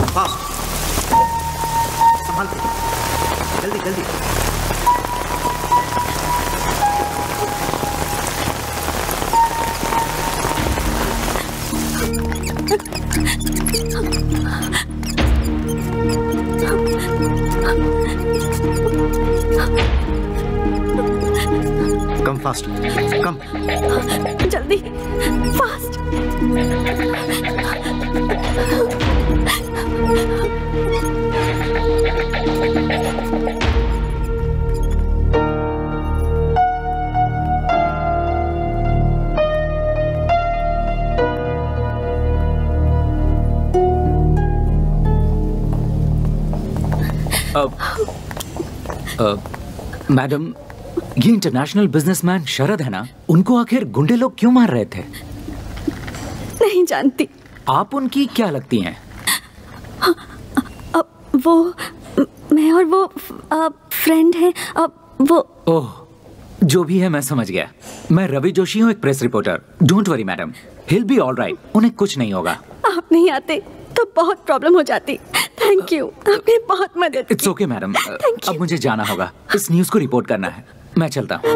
Fast, संभाल के, जल्दी जल्दी। कम फास्ट, कम जल्दी, फास्ट। मैडम, ये इंटरनेशनल बिजनेसमैन शरद है ना, उनको आखिर गुंडे लोग क्यों मार रहे थे? नहीं जानती। आप उनकी क्या लगती हैं? वो मैं और वो फ्रेंड है। वो ओह, जो भी है मैं समझ गया। मैं रवि जोशी हूँ, एक press reporter. Don't worry madam, he'll be all right। उन्हें कुछ नहीं होगा। आप नहीं आते तो बहुत प्रॉब्लम हो जाती। थैंक यू, आपने बहुत मदद की। इट्स ओके मैडम, अब मुझे जाना होगा। इस न्यूज़ को रिपोर्ट करना है। मैं चलता हूँ।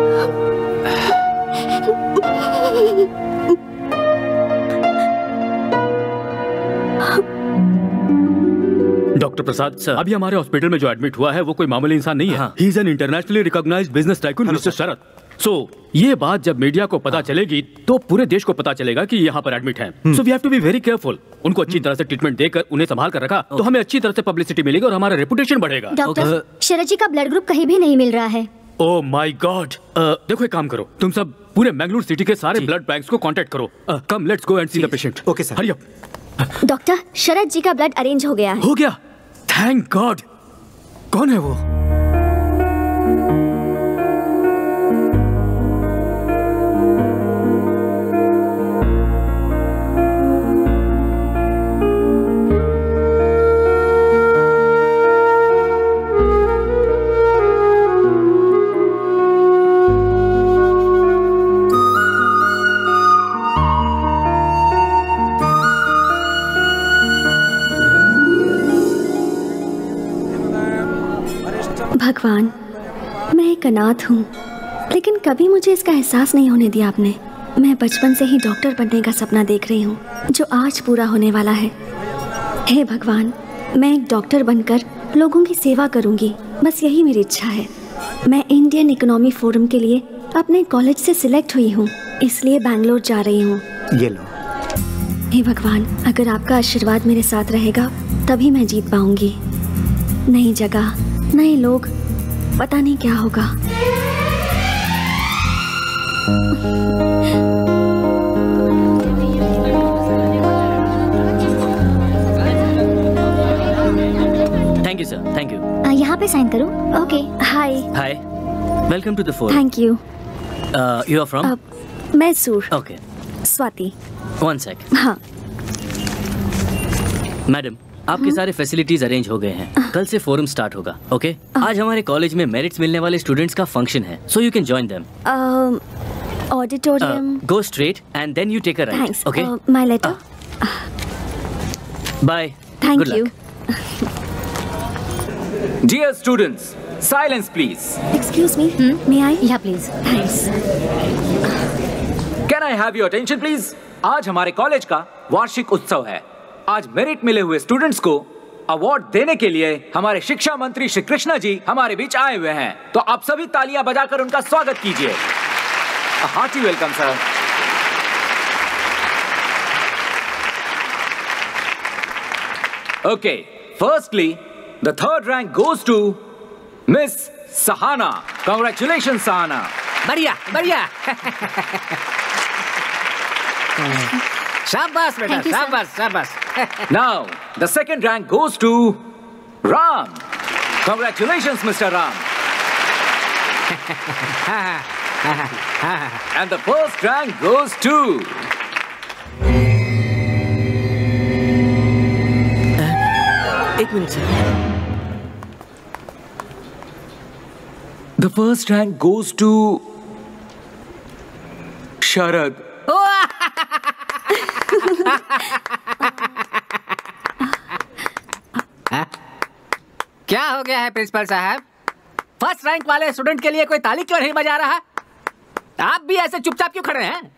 डॉक्टर प्रसाद सर, अभी हमारे हॉस्पिटल में जो एडमिट हुआ है वो कोई मामूली इंसान नहीं है। He is an internationally recognised business tycoon mister Sharad. So ये बात जब मीडिया को पता चलेगी तो पूरे देश को पता चलेगा कि यहाँ पर एडमिट हैं। So we have to be very careful. उनको अच्छी तरह से ट्रीटमेंट देकर उन्हें संभाल कर रखा तो हमें अच्छी तरह से पब्लिसिटी मिलेगी और हमारा रेपुटेशन बढ़ेगा। डॉक्टर, शरद जी का ब्लड ग्रुप कहीं भी नहीं मिल रहा है। Oh my God. देखो एक काम करो, तुम सब पूरे मैंगलोर सिटी के सारे ब्लड बैंक्स को कांटेक्ट करो। Come let's go and see the patient. Okay sir. Hurry up. Doctor, Sharad ji का ब्लड अरेंज हो गया है। हो गया? Thank God. कौन है वो? भगवान, मैं एक अनाथ हूँ, लेकिन कभी मुझे इसका एहसास नहीं होने दिया आपने। मैं बचपन से ही डॉक्टर बनने का सपना देख रही हूँ, जो आज पूरा होने वाला है। हे भगवान, मैं एक डॉक्टर बनकर लोगों की सेवा करूँगी, बस यही मेरी इच्छा है। मैं इंडियन इकोनॉमी फोरम के लिए अपने कॉलेज से सिलेक्ट हुई हूँ, इसलिए बैंगलोर जा रही हूँ। ये लो। हे भगवान, अगर आपका आशीर्वाद मेरे साथ रहेगा तभी मैं जीत पाऊंगी। नई जगह, नए लोग, पता नहीं क्या होगा। Thank you sir, thank you. यहाँ पे साइन करो। Okay. Hi. Hi, welcome to the forum. Thank you. You are from? Mysore. Okay, Swati. One sec. हाँ। मैडम, आपके सारे फैसिलिटीज अरेंज हो गए हैं। कल से फोरम स्टार्ट होगा। ओके? आज हमारे कॉलेज में मेरिट्स मिलने वाले स्टूडेंट्स का फंक्शन है, so you can join them. Auditorium. Go straight and then you take a right. Thanks. Okay? My letter. Bye. Thank you. Dear students, silence please. Excuse me, may I? Yeah please. Thanks. Can I have your attention please? आज हमारे college का वार्षिक उत्सव है। आज merit मिले हुए students को अवार्ड देने के लिए हमारे शिक्षा मंत्री श्री कृष्णा जी हमारे बीच आए हुए हैं, तो आप सभी तालियां बजाकर उनका स्वागत कीजिए। Hearty welcome sir. Okay, firstly the third rank goes to miss Sahana. Congratulation Sahana. बढ़िया बढ़िया। शाबाश बेटा, शाबाश शाबाश। Now the second rank goes to Ram. Congratulations, Mr. Ram. And the first rank goes to एक minute sir. the first rank goes to Sharad. क्या हो गया है प्रिंसिपल साहब? फर्स्ट रैंक वाले स्टूडेंट के लिए कोई ताली क्यों नहीं बजा रहा? आप भी ऐसे चुपचाप क्यों खड़े हैं?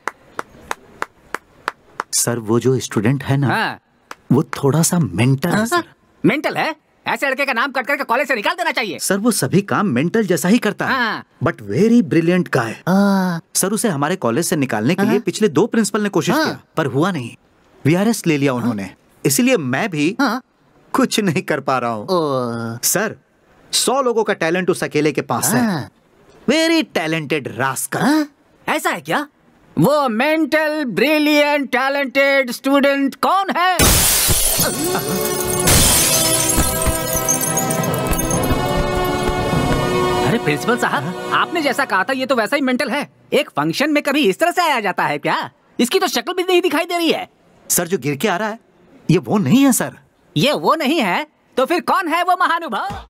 सर वो जो स्टूडेंट है ना, हाँ। वो थोड़ा सा मेंटल है सर। मेंटल है? ऐसे लड़के का नाम कट करके कॉलेज से निकाल देना चाहिए। सर वो सभी काम मेंटल जैसा ही करता है, but very brilliant guy. Sir उसे हमारे कॉलेज से निकालने के लिए पिछले 2 प्रिंसिपल ने कोशिश किया, पर हुआ नहीं। VRS ले लिया उन्होंने, इसीलिए मैं भी कुछ नहीं कर पा रहा हूँ। सर 100 लोगों का टैलेंट उस अकेले के पास है। Very talented rascal. ऐसा है क्या? वो मेंटल ब्रिलियंट टैलेंटेड स्टूडेंट कौन है? अरे प्रिंसिपल साहब, आपने जैसा कहा था ये तो वैसा ही मेंटल है। एक फंक्शन में कभी इस तरह से आया जाता है क्या? इसकी तो शक्ल भी नहीं दिखाई दे रही है। सर जो गिर के आ रहा है ये वो नहीं है सर। ये वो नहीं है तो फिर कौन है वो महानुभाव?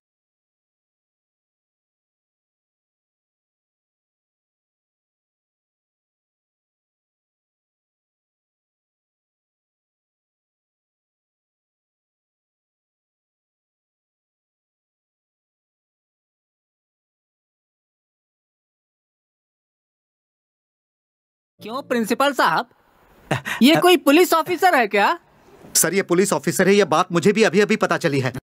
क्यों प्रिंसिपल साहब, ये कोई पुलिस ऑफिसर है क्या? सर ये पुलिस ऑफिसर है, ये बात मुझे भी अभी अभी पता चली है।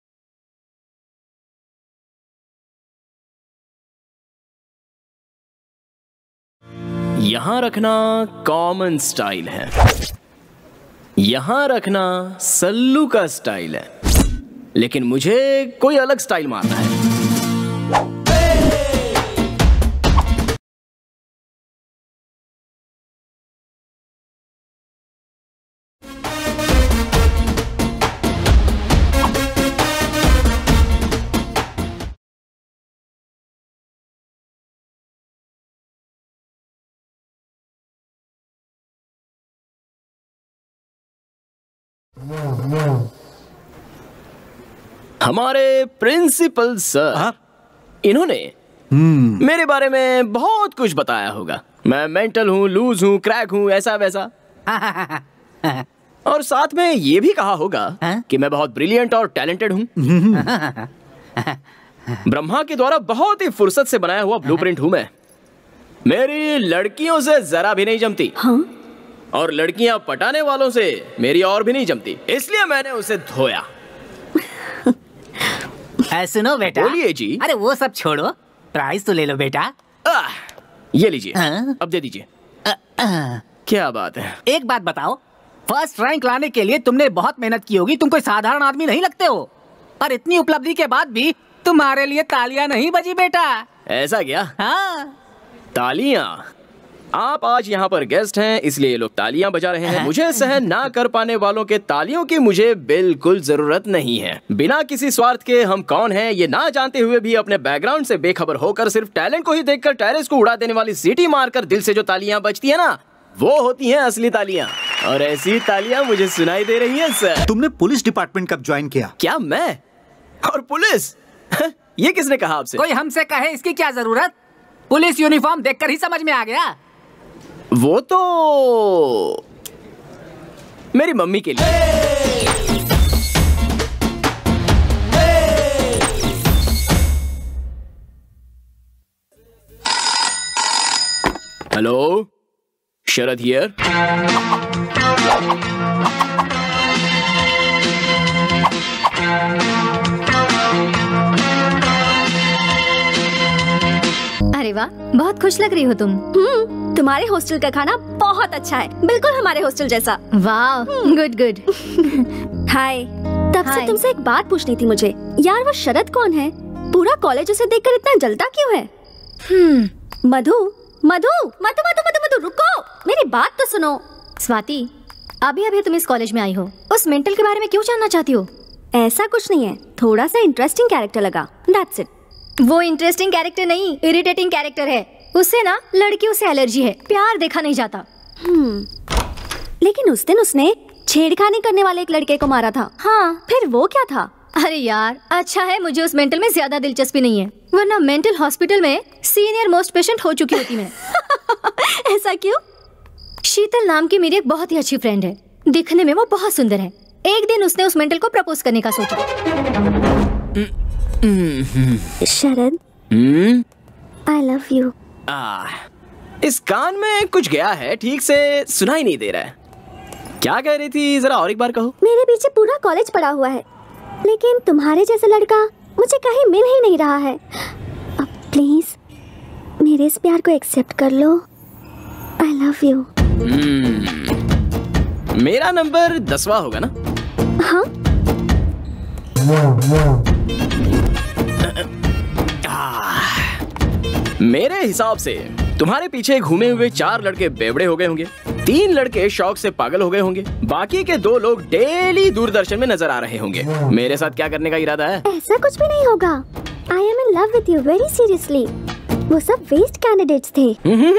यहां रखना कॉमन स्टाइल है, यहां रखना सल्लू का स्टाइल है, लेकिन मुझे कोई अलग स्टाइल मारना है। हमारे प्रिंसिपल सर, इन्होंने मेरे बारे में बहुत कुछ बताया होगा। मैं मेंटल हूँ, लूज हूँ, क्रैक हूँ, ऐसा वैसा। और साथ में ये भी कहा होगा कि मैं बहुत ब्रिलियंट और टैलेंटेड हूँ। ब्रह्मा के द्वारा बहुत ही फुर्सत से बनाया हुआ ब्लूप्रिंट हूँ मैं। मेरी लड़कियों से जरा भी नहीं जमती। और लड़कियां पटाने वालों से मेरी और भी नहीं जमती, इसलिए मैंने उसे धोया। सुनो बेटा। बोलिए जी। अरे वो सब छोड़ो, प्राइस तो ले लो बेटा। ये लीजिए। अब दे दीजिए। क्या बात है। एक बात बताओ, फर्स्ट रैंक लाने के लिए तुमने बहुत मेहनत की होगी, तुम कोई साधारण आदमी नहीं लगते हो। और इतनी उपलब्धि के बाद भी तुम्हारे लिए तालियां नहीं बजी बेटा। ऐसा क्या? हाँ। तालियां? आप आज यहाँ पर गेस्ट हैं इसलिए ये लोग तालियां बजा रहे हैं। मुझे सहन ना कर पाने वालों के तालियों की मुझे बिल्कुल जरूरत नहीं है। बिना किसी स्वार्थ के हम कौन हैं ये ना जानते हुए भी अपने बैकग्राउंड से बेखबर होकर सिर्फ टैलेंट को ही देखकर टेरेस को उड़ा देने वाली सीटी मारकर दिल से जो तालियां बजती है ना, वो होती हैं असली तालियां। और ऐसी तालियां मुझे सुनाई दे रही है सर। तुमने पुलिस डिपार्टमेंट कब ज्वाइन किया? क्या मैं? और पुलिस? ये किसने कहा आपसे? कोई हमसे कहे इसकी क्या जरूरत? पुलिस यूनिफॉर्म देखकर ही समझ में आ गया। वो तो मेरी मम्मी के लिए। Hello, Sharad here. अरे वाह, बहुत खुश लग रही हो तुम। तुम्हारे हॉस्टल का खाना बहुत अच्छा है, बिल्कुल हमारे हॉस्टल जैसा। वाह, गुड गुड। हाय। तब से तुमसे एक बात पूछनी थी मुझे। यार वो शरद कौन है? पूरा कॉलेज उसे देखकर इतना जलता क्यों है? मधु मधु मधु मधु मधु मधु रुको, मेरी बात तो सुनो। स्वाति, अभी अभी तुम इस कॉलेज में आई हो, उस मेंटल के बारे में क्यों जानना चाहती हो? ऐसा कुछ नहीं है, थोड़ा सा इंटरेस्टिंग कैरेक्टर लगा, दैट्स इट। वो इंटरेस्टिंग कैरेक्टर नहीं, इरिटेटिंग कैरेक्टर है। उससे ना लड़कियों से एलर्जी है, प्यार देखा नहीं जाता। लेकिन उस दिन उसने छेड़खानी करने वाले एक लड़के को मारा था। हाँ, फिर वो क्या था? अरे यार, अच्छा है मुझे उस मेंटल में ज्यादा दिलचस्पी नहीं है, वरना मेंटल हॉस्पिटल में सीनियर मोस्ट पेशेंट हो चुकी होती मैं। ऐसा क्यों? शीतल नाम की मेरी एक बहुत ही अच्छी फ्रेंड है, दिखने में वो बहुत सुंदर है। एक दिन उसने उस मेंटल को प्रपोज करने का सोचा। Sharad, I love you. इस कान में कुछ गया है, ठीक से सुना ही नहीं दे रहा है। क्या कह रही थी, जरा और एक बार कहो। मेरे पीछे पूरा कॉलेज पड़ा हुआ है, लेकिन तुम्हारे जैसा लड़का मुझे कहीं मिल ही नहीं रहा है। अब प्लीज मेरे इस प्यार को एक्सेप्ट कर लो। I love you. मेरा नंबर 10वां होगा ना? हाँ। मेरे हिसाब से तुम्हारे पीछे घूमे हुए 4 लड़के बेवड़े हो गए होंगे, 3 लड़के शौक से पागल हो गए होंगे, बाकी के 2 लोग डेली दूरदर्शन में नजर आ रहे होंगे। मेरे साथ क्या करने का इरादा है? ऐसा कुछ भी नहीं होगा। I am in love with you very seriously. वो सब वेस्ट कैंडिडेट्स थे।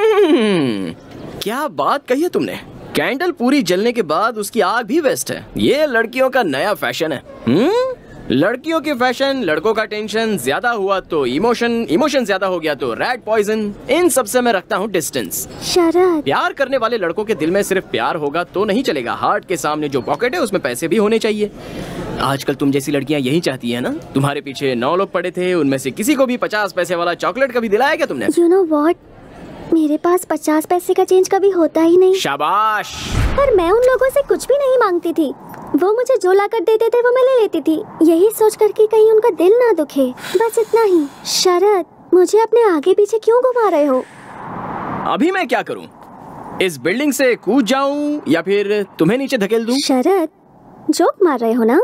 क्या बात कही है तुमने। कैंडल पूरी जलने के बाद उसकी आग भी वेस्ट है। ये लड़कियों का नया फैशन है। लड़कियों के फैशन, लड़कों का टेंशन, ज्यादा हुआ तो इमोशन ज्यादा हो गया तो रैट पॉइजन। इन सब से मैं रखता हूँ डिस्टेंस। शरद, प्यार करने वाले लड़कों के दिल में सिर्फ प्यार होगा तो नहीं चलेगा, हार्ट के सामने जो पॉकेट है उसमें पैसे भी होने चाहिए। आजकल तुम जैसी लड़कियां यही चाहती है ना। तुम्हारे पीछे 9 लोग पड़े थे, उनमें से किसी को भी 50 पैसे वाला चॉकलेट कभी दिलाया क्या तुमने? You know what? मेरे पास 50 पैसे का चेंज कभी होता ही नहीं। शाबाश। पर मैं उन लोगों से कुछ भी नहीं मांगती थी। वो मुझे जो ला कर देते थे वो मैं ले लेती थी, यही सोच कर कि कहीं उनका दिल ना दुखे, बस इतना ही। शरद, मुझे अपने आगे पीछे क्यों घुमा रहे हो? अभी मैं क्या करूं? इस बिल्डिंग से कूद जाऊं या फिर तुम्हें नीचे धकेल दूं? शरद, जोक मार रहे हो ना?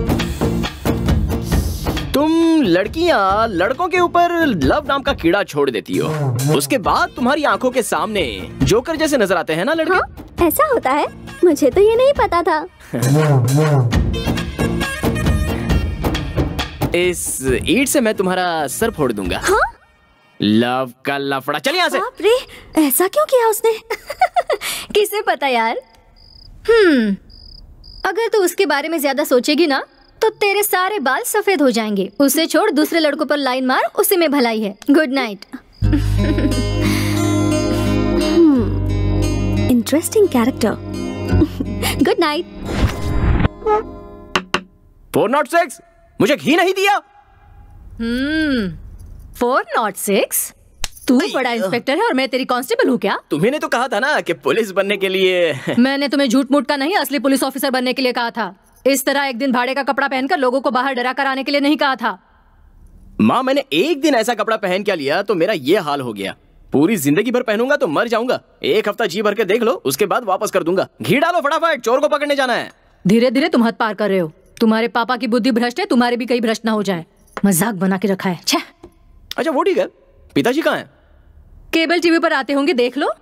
तुम लड़कियां लड़कों के ऊपर लव नाम का कीड़ा छोड़ देती हो, उसके बाद तुम्हारी आंखों के सामने जोकर जैसे नजर आते हैं ना लड़के। हाँ, ऐसा होता है? मुझे तो ये नहीं पता था। इस ईंट से मैं तुम्हारा सर फोड़ दूंगा। हाँ? लव का लफड़ा। चल यहाँ से। बाप रे, ऐसा क्यों किया उसने? किसे पता यार। अगर तू उसके बारे में ज्यादा सोचेगी ना तो तेरे सारे बाल सफेद हो जाएंगे। उसे छोड़, दूसरे लड़कों पर लाइन मार, उसी में भलाई है। Good night. Interesting character. Good night. 406 मुझे घी नहीं दिया। 406? तू बड़ा इंस्पेक्टर है और मैं तेरी कांस्टेबल हूँ क्या? तुम्हें तो कहा था ना कि पुलिस बनने के लिए। मैंने तुम्हें झूठ मूठ का नहीं, असली पुलिस ऑफिसर बनने के लिए कहा था। इस तरह एक दिन भाड़े का कपड़ा पहनकर लोगों को बाहर डरा कर आने के लिए नहीं कहा था। माँ, मैंने एक दिन ऐसा कपड़ा पहन क्या लिया तो मेरा ये हाल हो गया। पूरी जिंदगी भर पहनूंगा तो मर जाऊंगा। 1 हफ्ता जी भर के देख लो, उसके बाद वापस कर दूंगा। घी डालो फटाफट, चोर को पकड़ने जाना है। धीरे धीरे तुम हद पार कर रहे हो। तुम्हारे पापा की बुद्धि भ्रष्ट है, तुम्हारे भी कहीं भ्रष्ट ना हो जाए। मजाक बना के रखा है। छे। अच्छा वो ठीक है, पिताजी कहाँ हैं? केबल टीवी पर आते होंगे, देख लो।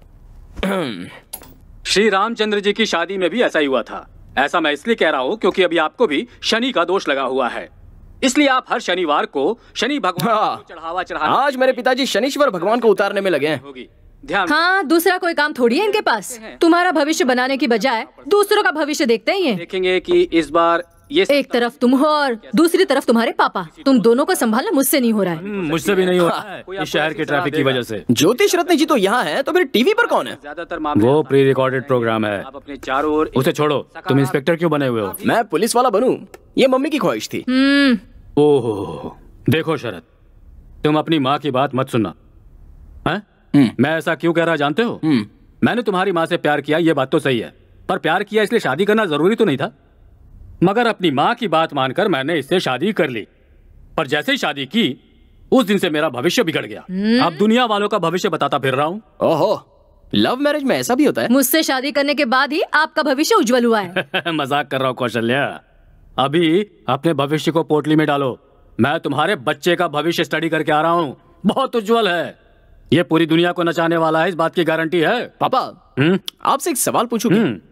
श्री रामचंद्र जी की शादी में भी ऐसा ही हुआ था। ऐसा मैं इसलिए कह रहा हूँ क्योंकि अभी आपको भी शनि का दोष लगा हुआ है, इसलिए आप हर शनिवार को शनि भगवान को चढ़ावा चढ़ाना। आज मेरे पिताजी शनिश्वर भगवान को उतारने में लगे हैं। ध्यान। हाँ, दूसरा कोई काम थोड़ी है इनके पास। तुम्हारा भविष्य बनाने की बजाय दूसरों का भविष्य देखते ही हैं। देखेंगे कि इस बार ये एक तरफ तुम हो और दूसरी तरफ तुम्हारे पापा। तुम दोनों को संभालना मुझसे नहीं हो रहा है। मुझसे भी नहीं हो रहा है, इस शहर के ट्रैफिक की वजह से। ज्योतिष रत्न जी तो यहाँ है, तो फिर टीवी पर कौन है? ज्यादातर वो प्री रिकॉर्डेड प्रोग्राम है। आप अपने चारों ओर उसे छोड़ो। तुम इंस्पेक्टर क्यों बने हुए हो? मैं पुलिस वाला बनूं, ये मम्मी की ख्वाहिश थी। ओहो, देखो शरद, तुम अपनी माँ की बात मत सुनना। मैं ऐसा क्यों कह रहा जानते हो? मैंने तुम्हारी माँ से प्यार किया, ये बात तो सही है, पर प्यार किया इसलिए शादी करना जरूरी तो नहीं था। मगर अपनी माँ की बात मानकर मैंने इससे शादी कर ली, पर जैसे ही शादी की उस दिन से मेरा भविष्य बिगड़ गया। अब दुनिया वालों का भविष्य बताता फिर रहा हूँ। ओहो, लव मैरिज में ऐसा भी होता है? मुझसे शादी करने के बाद ही आपका भविष्य उज्जवल हुआ है। मजाक कर रहा हूँ कौशल्या। अभी अपने भविष्य को पोटली में डालो। मैं तुम्हारे बच्चे का भविष्य स्टडी करके आ रहा हूँ, बहुत उज्जवल है। ये पूरी दुनिया को नचाने वाला है, इस बात की गारंटी है। पापा, आपसे एक सवाल पूछूं?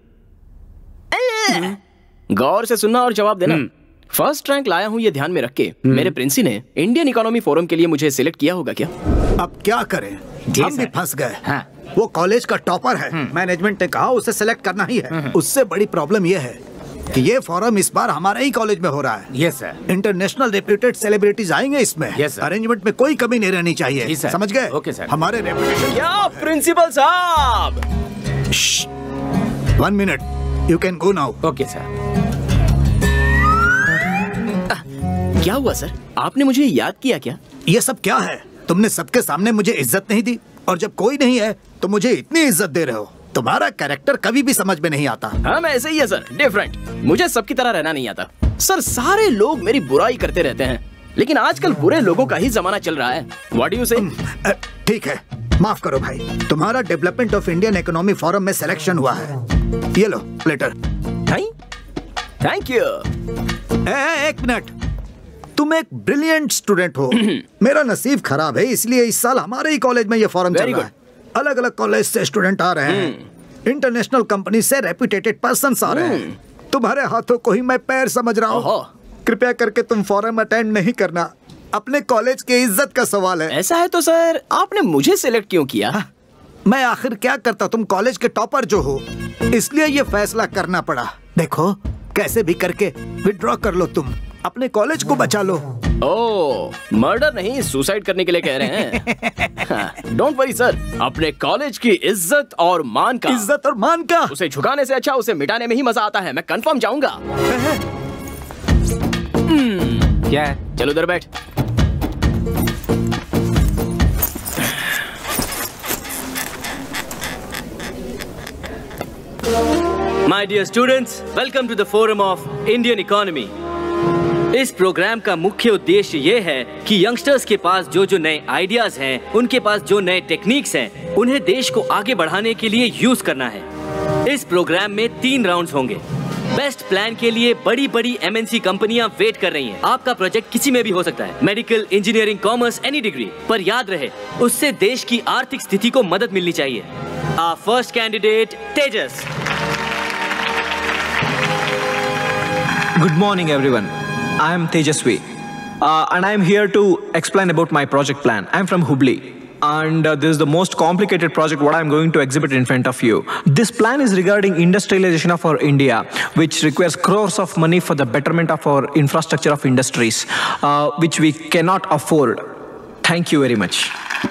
गौर से सुनना और जवाब देना। फर्स्ट रैंक लाया हूँ ये ध्यान में रख के। मेरे प्रिंसी ने इंडियन इकोनॉमी फोरम के लिए मुझे सिलेक्ट किया होगा क्या? अब क्या करें, हम भी फंस गए। हाँ। वो कॉलेज का टॉपर है, मैनेजमेंट ने कहा उसे सिलेक्ट करना ही है। उससे बड़ी प्रॉब्लम ये है कि ये फोरम इस बार हमारे ही कॉलेज में हो रहा है। Yes sir. International reputed celebrities आएंगे इसमें। Yes sir. अरेंजमेंट में कोई कमी नहीं रहनी चाहिए, समझ गए? Okay sir. हमारे रेपुटेशन। क्या प्रिंसिपल साहब? 1 मिनट, you can go now. Okay sir. क्या हुआ सर? आपने मुझे याद किया क्या? ये सब क्या है? तुमने सबके सामने मुझे इज्जत नहीं दी और जब कोई नहीं है तो मुझे इतनी इज्जत दे रहे हो। तुम्हारा कैरेक्टर कभी भी समझ में नहीं आता। हम ऐसे ही है सर, डिफरेंट। मुझे सबकी तरह रहना नहीं आता सर। सारे लोग मेरी बुराई करते रहते हैं, लेकिन आजकल बुरे लोगों का ही जमाना चल रहा है। व्हाट डू यू से? ठीक है, माफ करो भाई। तुम्हारा development of Indian economy forum में सिलेक्शन हुआ है। ये लो लेटर। Thank you. एक मिनट, तुम एक ब्रिलियंट स्टूडेंट हो। मेरा नसीब खराब है, इसलिए इस साल हमारे ही कॉलेज में ये फॉरम चल रहा है। अलग अलग कॉलेज से स्टूडेंट आ रहे हैं, इंटरनेशनल कंपनी से रेप्यूटेटेड पर्सन्स आ रहे हैं। तुम्हारे हाथों को ही मैं पैर समझ रहा हूँ। कृपया करके तुम फॉरम अटेंड नहीं करना, अपने कॉलेज की इज्जत का सवाल है। ऐसा है तो सर आपने मुझे सिलेक्ट क्यों किया? मैं आखिर क्या करता, तुम कॉलेज के टॉपर जो हो, इसलिए ये फैसला करना पड़ा। देखो कैसे भी करके विड्रॉ कर लो, तुम अपने कॉलेज को बचा लो। ओह, मर्डर नहीं, सुसाइड करने के लिए कह रहे हैं। डोंट वरी सर, अपने कॉलेज की इज्जत और मान का उसे झुकाने से अच्छा उसे मिटाने में ही मजा आता है। मैं कंफर्म जाऊंगा। क्या है? चलो उधर बैठ। My dear students, welcome to the Forum of Indian Economy. इस प्रोग्राम का मुख्य उद्देश्य ये है कि यंगस्टर्स के पास जो नए आइडियाज हैं, उनके पास जो नए टेक्निक्स हैं, उन्हें देश को आगे बढ़ाने के लिए यूज करना है। इस प्रोग्राम में 3 राउंड्स होंगे। बेस्ट प्लान के लिए बड़ी बड़ी MNC कंपनियां वेट कर रही हैं। आपका प्रोजेक्ट किसी में भी हो सकता है, medical, engineering, commerce, any degree. पर याद रहे, उससे देश की आर्थिक स्थिति को मदद मिलनी चाहिए। Our first candidate, Tejas. Good morning, everyone. I am Tejasvi, and I am here to explain about my project plan. I am from Hubli, and this is the most complicated project what I am going to exhibit in front of you. This plan is regarding industrialization of our India, which requires crores of money for the betterment of our infrastructure of industries, which we cannot afford. Thank you very much.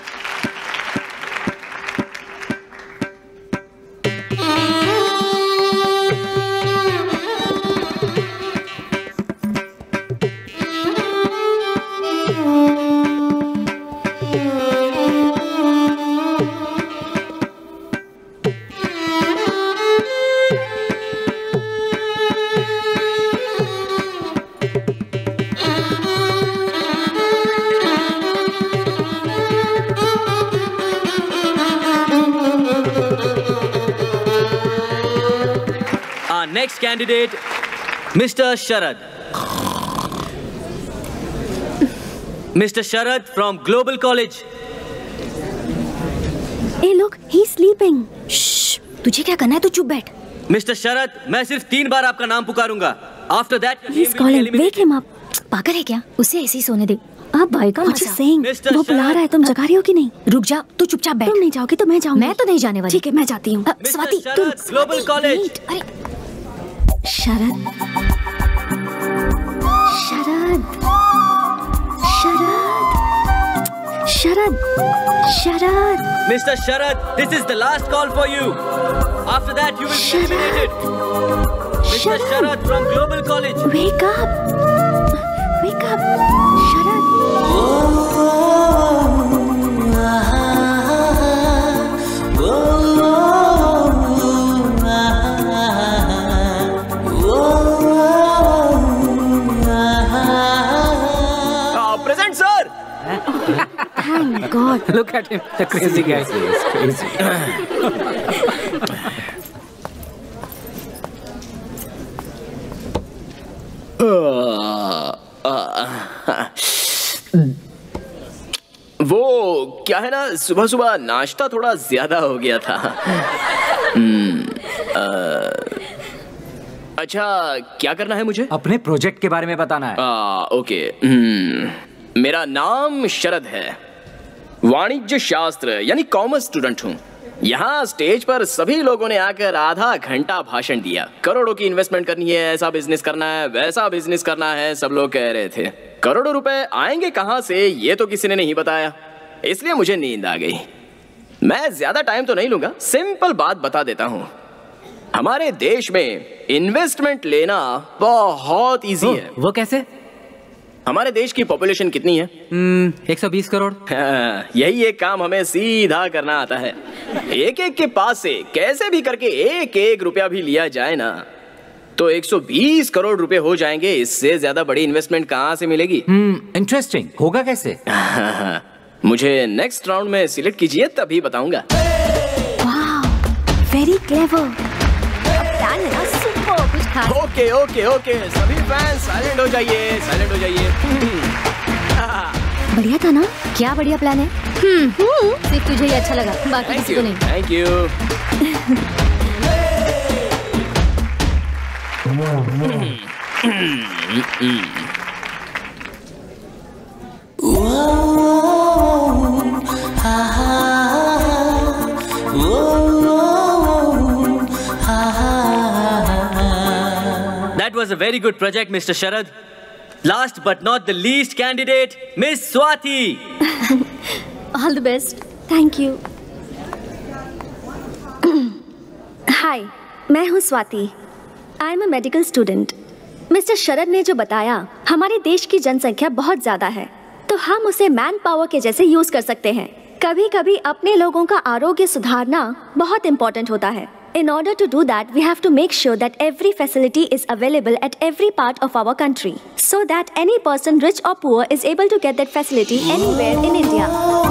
Next candidate, Mr. Sharad. Mr. Sharad from Global College. Hey, look, he's sleeping. Shh, तुझे क्या करना है? तू चुप बैठ। Mr. Sharad, मैं सिर्फ 3 बार आपका नाम पुकारूंगा। After that, he's calling. Wake him up. पागल है क्या? उसे ऐसे ही सोने दे। आप भाई का मजा। वो बुला रहा है, तुम जगा रही हो कि नहीं? रुक जा, तू चुपचाप बैठ। तुम नहीं जाओगी तो मैं जाऊंगी। मैं तो नहीं जाने वाली। ठीक है, मैं जाती हूँ। स्वाति, तुम। Global college. Sharad, Sharad, Sharad, Sharad, Sharad. Mr. Sharad, this is the last call for you. After that, you will be eliminated. Mr. Sharad from Global College. Wake up, wake up, Sharad. Present, sir. Thank God. Look at him, the crazy guy. Crazy. वो क्या है ना, सुबह सुबह नाश्ता थोड़ा ज्यादा हो गया था। अच्छा, क्या करना है मुझे? अपने प्रोजेक्ट के बारे में बताना है। ओके। मेरा नाम शरद है, वाणिज्य शास्त्र यानी कॉमर्स स्टूडेंट हूँ। यहाँ स्टेज पर सभी लोगों ने आकर आधा घंटा भाषण दिया। करोड़ों की इन्वेस्टमेंट करनी है, ऐसा बिजनेस करना है, वैसा बिजनेस करना है, सब लोग कह रहे थे। करोड़ों रुपए आएंगे कहाँ से, ये तो किसी ने नहीं बताया, इसलिए मुझे नींद आ गई। मैं ज्यादा टाइम तो नहीं लूंगा, सिंपल बात बता देता हूँ। हमारे देश में इन्वेस्टमेंट लेना बहुत इजी है। वो कैसे? हमारे देश की पॉपुलेशन कितनी है? 120 करोड़। यही एक काम हमें सीधा करना आता है। एक एक के पास से कैसे भी करके एक एक रुपया भी लिया जाए ना तो 120 करोड़ रुपए हो जाएंगे। इससे ज्यादा बड़ी इन्वेस्टमेंट कहाँ से मिलेगी? इंटरेस्टिंग। होगा कैसे? मुझे नेक्स्ट राउंड में सिलेक्ट कीजिए तभी बताऊंगा। Very clever. प्लान है ना सुपर कुछ खास। ओके ओके ओके सभी फैंस साइलेंट हो जाइए, साइलेंट हो जाइए। बढ़िया था ना? क्या बढ़िया प्लान है। सिर्फ तुझे ही अच्छा लगा, बाकी किसी को नहीं। Thank you. That was a very good project, Mr. Sharad. Last but not the least candidate, Miss Swati. All the best. Thank you. Hi, मैं हूँ Swati. I am a medical student. Mister Sharad ने जो बताया, हमारे देश की जनसंख्या बहुत ज्यादा है, तो हम उसे मैन पावर के जैसे यूज कर सकते हैं। कभी कभी अपने लोगों का आरोग्य सुधारना बहुत इंपॉर्टेंट होता है। In order to do that, we have to make sure that every facility is available at every part of our country, so that any person, rich or poor, is able to get that facility anywhere in India.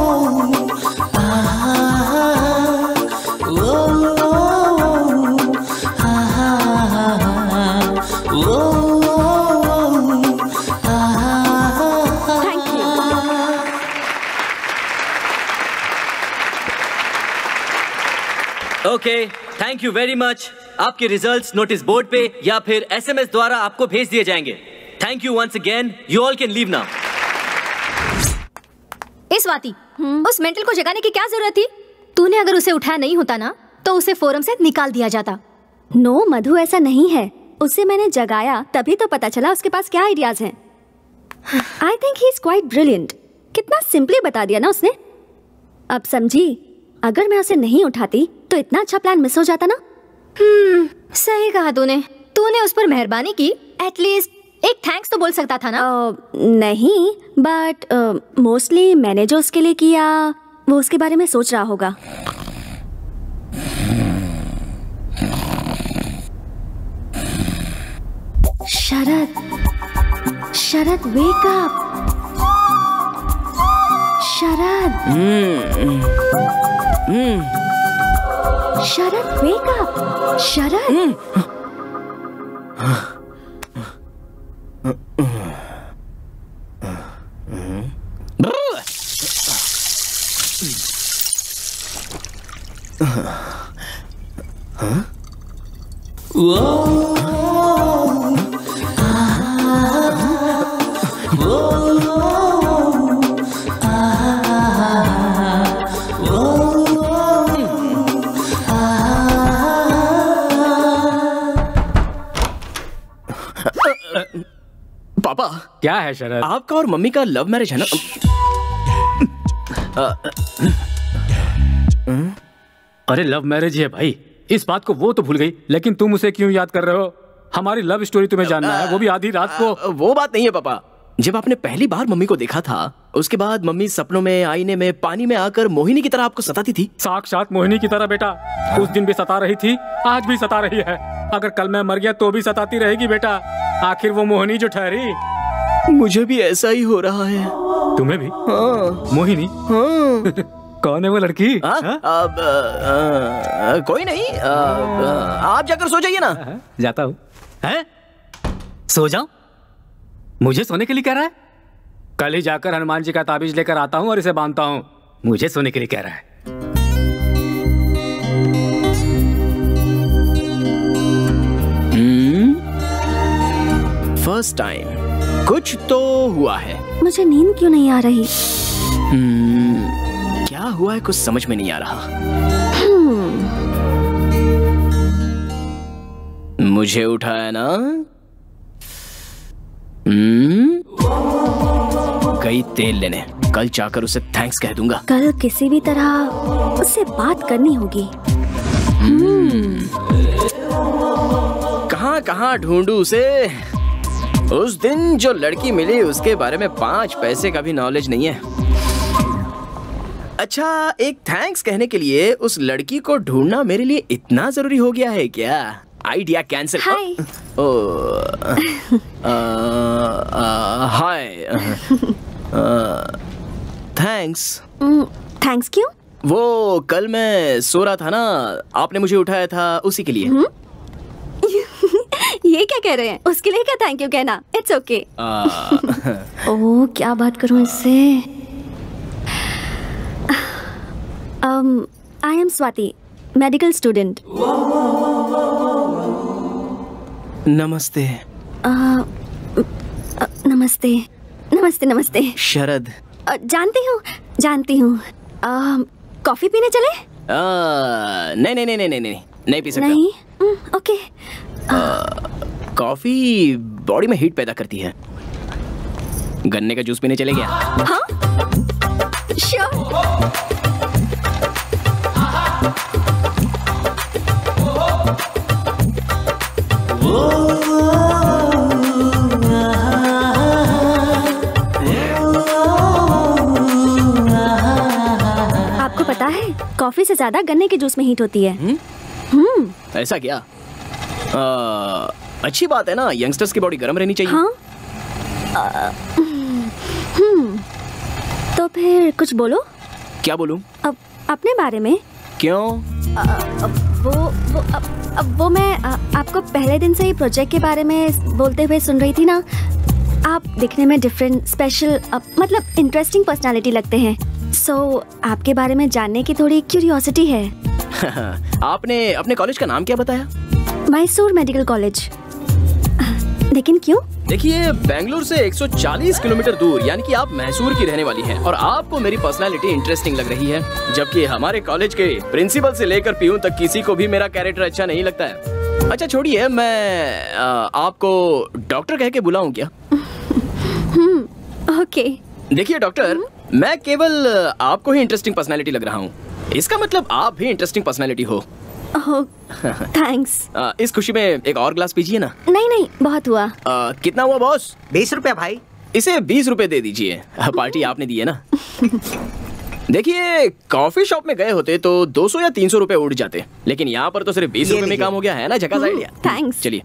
Thank you. Okay, thank you very much. आपके results notice board पे या फिर SMS द्वारा आपको भेज दिए जाएंगे। Thank you once again. You all can leave now. इस स्वाति, उस मेंटल को जगाने की क्या जरूरत थी? तूने अगर उसे उठाया नहीं होता ना, तो उसे फोरम से निकाल दिया जाता। नो मधु, ऐसा नहीं है। उसे मैंने जगाया तभी तो पता चला उसके पास क्या आइडियाज हैं। I think he is quite brilliant. कितना सिंपली बता दिया ना उसने। अब समझी, अगर मैं उसे नहीं उठाती तो इतना अच्छा प्लान मिस हो जाता ना। सही कहा तूने। तूने उस पर मेहरबानी की, एटलीस्ट एक थैंक्स तो बोल सकता था ना। नहीं, बट मोस्टली मैंने जो उसके लिए किया वो उसके बारे में सोच रहा होगा। शरद, शरद वेक अप। शरद, शरद वेक अप। शरद, पापा, क्या है शरद? आपका और मम्मी का लव मैरिज है ना? अरे लव मैरिज है भाई, इस बात को वो तो भूल गई, लेकिन तुम उसे क्यों याद कर रहे हो? हमारी लव स्टोरी तुम्हें जानना है, वो भी आधी रात को। वो बात नहीं है पापा। जब आपने पहली बार मम्मी को देखा था, उसके बाद मम्मी सपनों में, आईने में, पानी में आकर मोहिनी की तरह आपको सताती थी। साक्षात मोहिनी की तरह बेटा। उस दिन भी सता रही थी, आज भी सता रही है। अगर कल मैं मर गया तो भी सताती रहेगी बेटा। आखिर वो मोहिनी जो ठहरी। मुझे भी ऐसा ही हो रहा है। तुम्हें भी? हाँ। मोहिनी? हाँ। कौन है वो लड़की? कोई नहीं। आप जाकर सो जाइए ना। जाता हूँ। हैं? सो जाऊं? मुझे सोने के लिए कह रहा है? कल ही जाकर हनुमान जी का ताबीज लेकर आता हूँ और इसे बांधता हूँ। मुझे सोने के लिए कह रहा है। फर्स्ट टाइम कुछ तो हुआ है। मुझे नींद क्यों नहीं आ रही? क्या हुआ है कुछ समझ में नहीं आ रहा। मुझे उठाया ना। गई तेल लेने। कल जाकर उसे थैंक्स कह दूंगा। कल किसी भी तरह उससे बात करनी होगी। कहाँ कहाँ ढूंढूं उसे? उस दिन जो लड़की मिली उसके बारे में 5 पैसे का भी नॉलेज नहीं है। अच्छा, एक थैंक्स कहने के लिए उस लड़की को ढूंढना मेरे लिए इतना जरूरी हो गया है क्या? Idea cancel. Hi. Hi. Thanks. Thanks क्यों? वो कल मैं सो रहा था ना, आपने मुझे उठाया था उसी के लिए। ये क्या कह रहे हैं? उसके लिए क्या थैंक यू कहना? It's okay. ओह, क्या बात करूं इससे? I am Swati, medical student. नमस्ते। नमस्ते नमस्ते नमस्ते। शरद। जानती हूँ। कॉफी पीने चले? नहीं पी सकता। नहीं? ओके। कॉफी बॉडी में हीट पैदा करती है। गन्ने का जूस पीने चले गया? हाँ? श्योर। आपको पता है, कॉफी से ज्यादा गन्ने के जूस में हीट होती है। ऐसा क्या? अच्छी बात है ना, यंगस्टर्स की बॉडी गर्म रहनी चाहिए। हाँ? तो फिर कुछ बोलो। क्या बोलूं? अब अपने बारे में। क्यों? वो मैं आपको पहले दिन से ही प्रोजेक्ट के बारे में बोलते हुए सुन रही थी ना। आप दिखने में डिफरेंट, स्पेशल, मतलब इंटरेस्टिंग पर्सनालिटी लगते हैं। सो आपके बारे में जानने की थोड़ी क्यूरियोसिटी है। आपने अपने कॉलेज का नाम क्या बताया? Mysore medical college. लेकिन क्यों? देखिए, बेंगलुरु से 140 किलोमीटर दूर, यानी कि आप मैसूर की रहने वाली हैं, और आपको मेरी पर्सनालिटी इंटरेस्टिंग लग रही है, जबकि हमारे कॉलेज के प्रिंसिपल से लेकर पीयून तक किसी को भी मेरा कैरेक्टर अच्छा नहीं लगता है। अच्छा छोड़िए, मैं आपको डॉक्टर कह के बुलाऊं क्या? ओके। देखिए डॉक्टर, मैं केवल आपको ही इंटरेस्टिंग पर्सनालिटी लग रहा हूँ, इसका मतलब आप भी इंटरेस्टिंग पर्सनालिटी हो। थैंक्स। इस खुशी में एक और ग्लास पीजिए ना। नहीं, बहुत हुआ। कितना हुआ बॉस? 20 रुपया भाई। इसे 20 रुपए दे दीजिए, पार्टी आपने दी है ना। देखिए, कॉफी शॉप में गए होते तो 200 या 300 रुपए उड़ जाते, लेकिन यहाँ पर तो सिर्फ 20 रुपए में काम हो गया है ना। झकास आइडिया। थैंक्स। चलिए।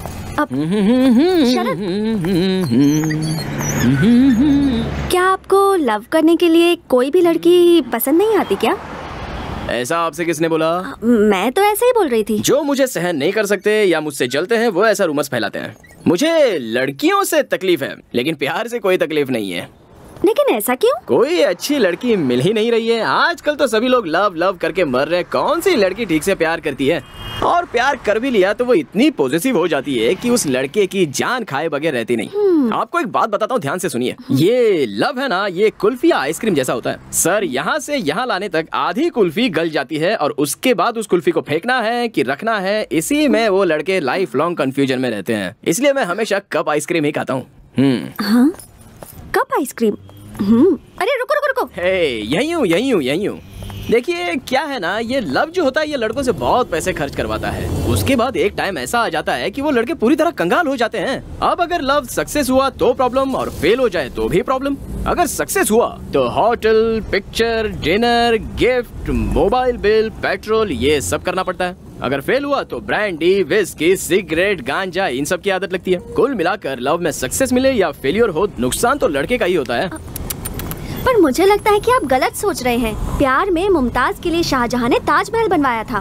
क्या आपको लव करने के लिए कोई भी लड़की पसंद नहीं आती क्या? ऐसा आपसे किसने बोला? मैं तो ऐसे ही बोल रही थी। जो मुझे सहन नहीं कर सकते या मुझसे जलते हैं वो ऐसा रूमर्स फैलाते हैं। मुझे लड़कियों से तकलीफ है, लेकिन प्यार से कोई तकलीफ नहीं है। लेकिन ऐसा क्यों? कोई अच्छी लड़की मिल ही नहीं रही है। आजकल तो सभी लोग लव करके मर रहे हैं। कौन सी लड़की ठीक से प्यार करती है? और प्यार कर भी लिया तो वो इतनी पॉजिटिव हो जाती है कि उस लड़के की जान खाए बगैर रहती नहीं। आपको एक बात बताता हूँ, ध्यान से सुनिए। ये लव है ना, ये कुल्फी या आइसक्रीम जैसा होता है। सर, यहाँ से यहाँ लाने तक आधी कुल्फी गल जाती है और उसके बाद उस कुल्फी को फेंकना है कि रखना है, इसी में वो लड़के लाइफ लॉन्ग कंफ्यूजन में रहते हैं। इसलिए मैं हमेशा कप आइसक्रीम ही खाता हूँ। हाँ? Cup ice cream? अरे रुको। यही हूँ। देखिए क्या है ना, ये लव जो होता है ये लड़कों से बहुत पैसे खर्च करवाता है। उसके बाद एक टाइम ऐसा आ जाता है कि वो लड़के पूरी तरह कंगाल हो जाते हैं। अब अगर लव सक्सेस हुआ तो प्रॉब्लम, और फेल हो जाए तो भी प्रॉब्लम। अगर सक्सेस हुआ तो hotel, picture, dinner, gift, mobile bill, petrol, ये सब करना पड़ता है। अगर फेल हुआ तो ब्रांडी, विस्की, सिगरेट, गांजा, इन सब की आदत लगती है। कुल मिलाकर लव में सक्सेस मिले या फेलियर हो, नुकसान तो लड़के का ही होता है। पर मुझे लगता है कि आप गलत सोच रहे हैं। प्यार में मुमताज के लिए शाहजहां ने ताजमहल बनवाया था।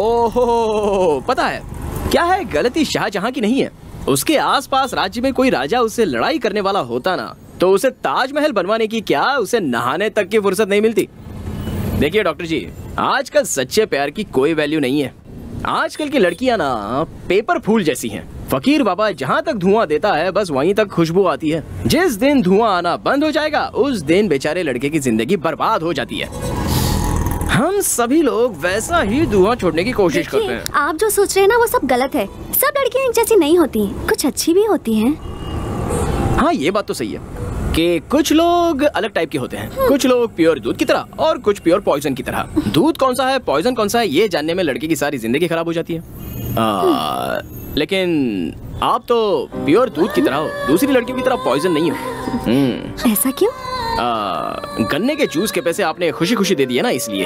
ओहो, पता है क्या है, गलती शाहजहां की नहीं है। उसके आसपास राज्य में कोई राजा उससे लड़ाई करने वाला होता ना, तो उसे ताजमहल बनवाने की क्या, उसे नहाने तक की फुर्सत नहीं मिलती। देखिए डॉक्टर जी, आजकल सच्चे प्यार की कोई वैल्यू नहीं है। आजकल की लड़कियां ना पेपर फूल जैसी हैं। फकीर बाबा जहाँ तक धुआं देता है बस वहीं तक खुशबू आती है। जिस दिन धुआं आना बंद हो जाएगा उस दिन बेचारे लड़के की जिंदगी बर्बाद हो जाती है। हम सभी लोग वैसा ही धुआं छोड़ने की कोशिश करते हैं। आप जो सोच रहे हैं ना वो सब गलत है। सब लड़कियां एक जैसी नहीं होती, कुछ अच्छी भी होती हैं। हाँ, ये बात तो सही है कि कुछ लोग अलग टाइप के होते हैं। कुछ लोग प्योर दूध की तरह और कुछ प्योर पॉइजन की तरह। दूध कौन सा है, पॉइजन कौन सा है, ये जानने में लड़के की सारी जिंदगी खराब हो जाती है। लेकिन आप तो प्योर दूध की तरह हो, दूसरी लड़कियों की तरह पॉइजन नहीं हो। ऐसा क्यों? गन्ने के जूस के पैसे आपने खुशी खुशी दे दिए ना, इसलिए।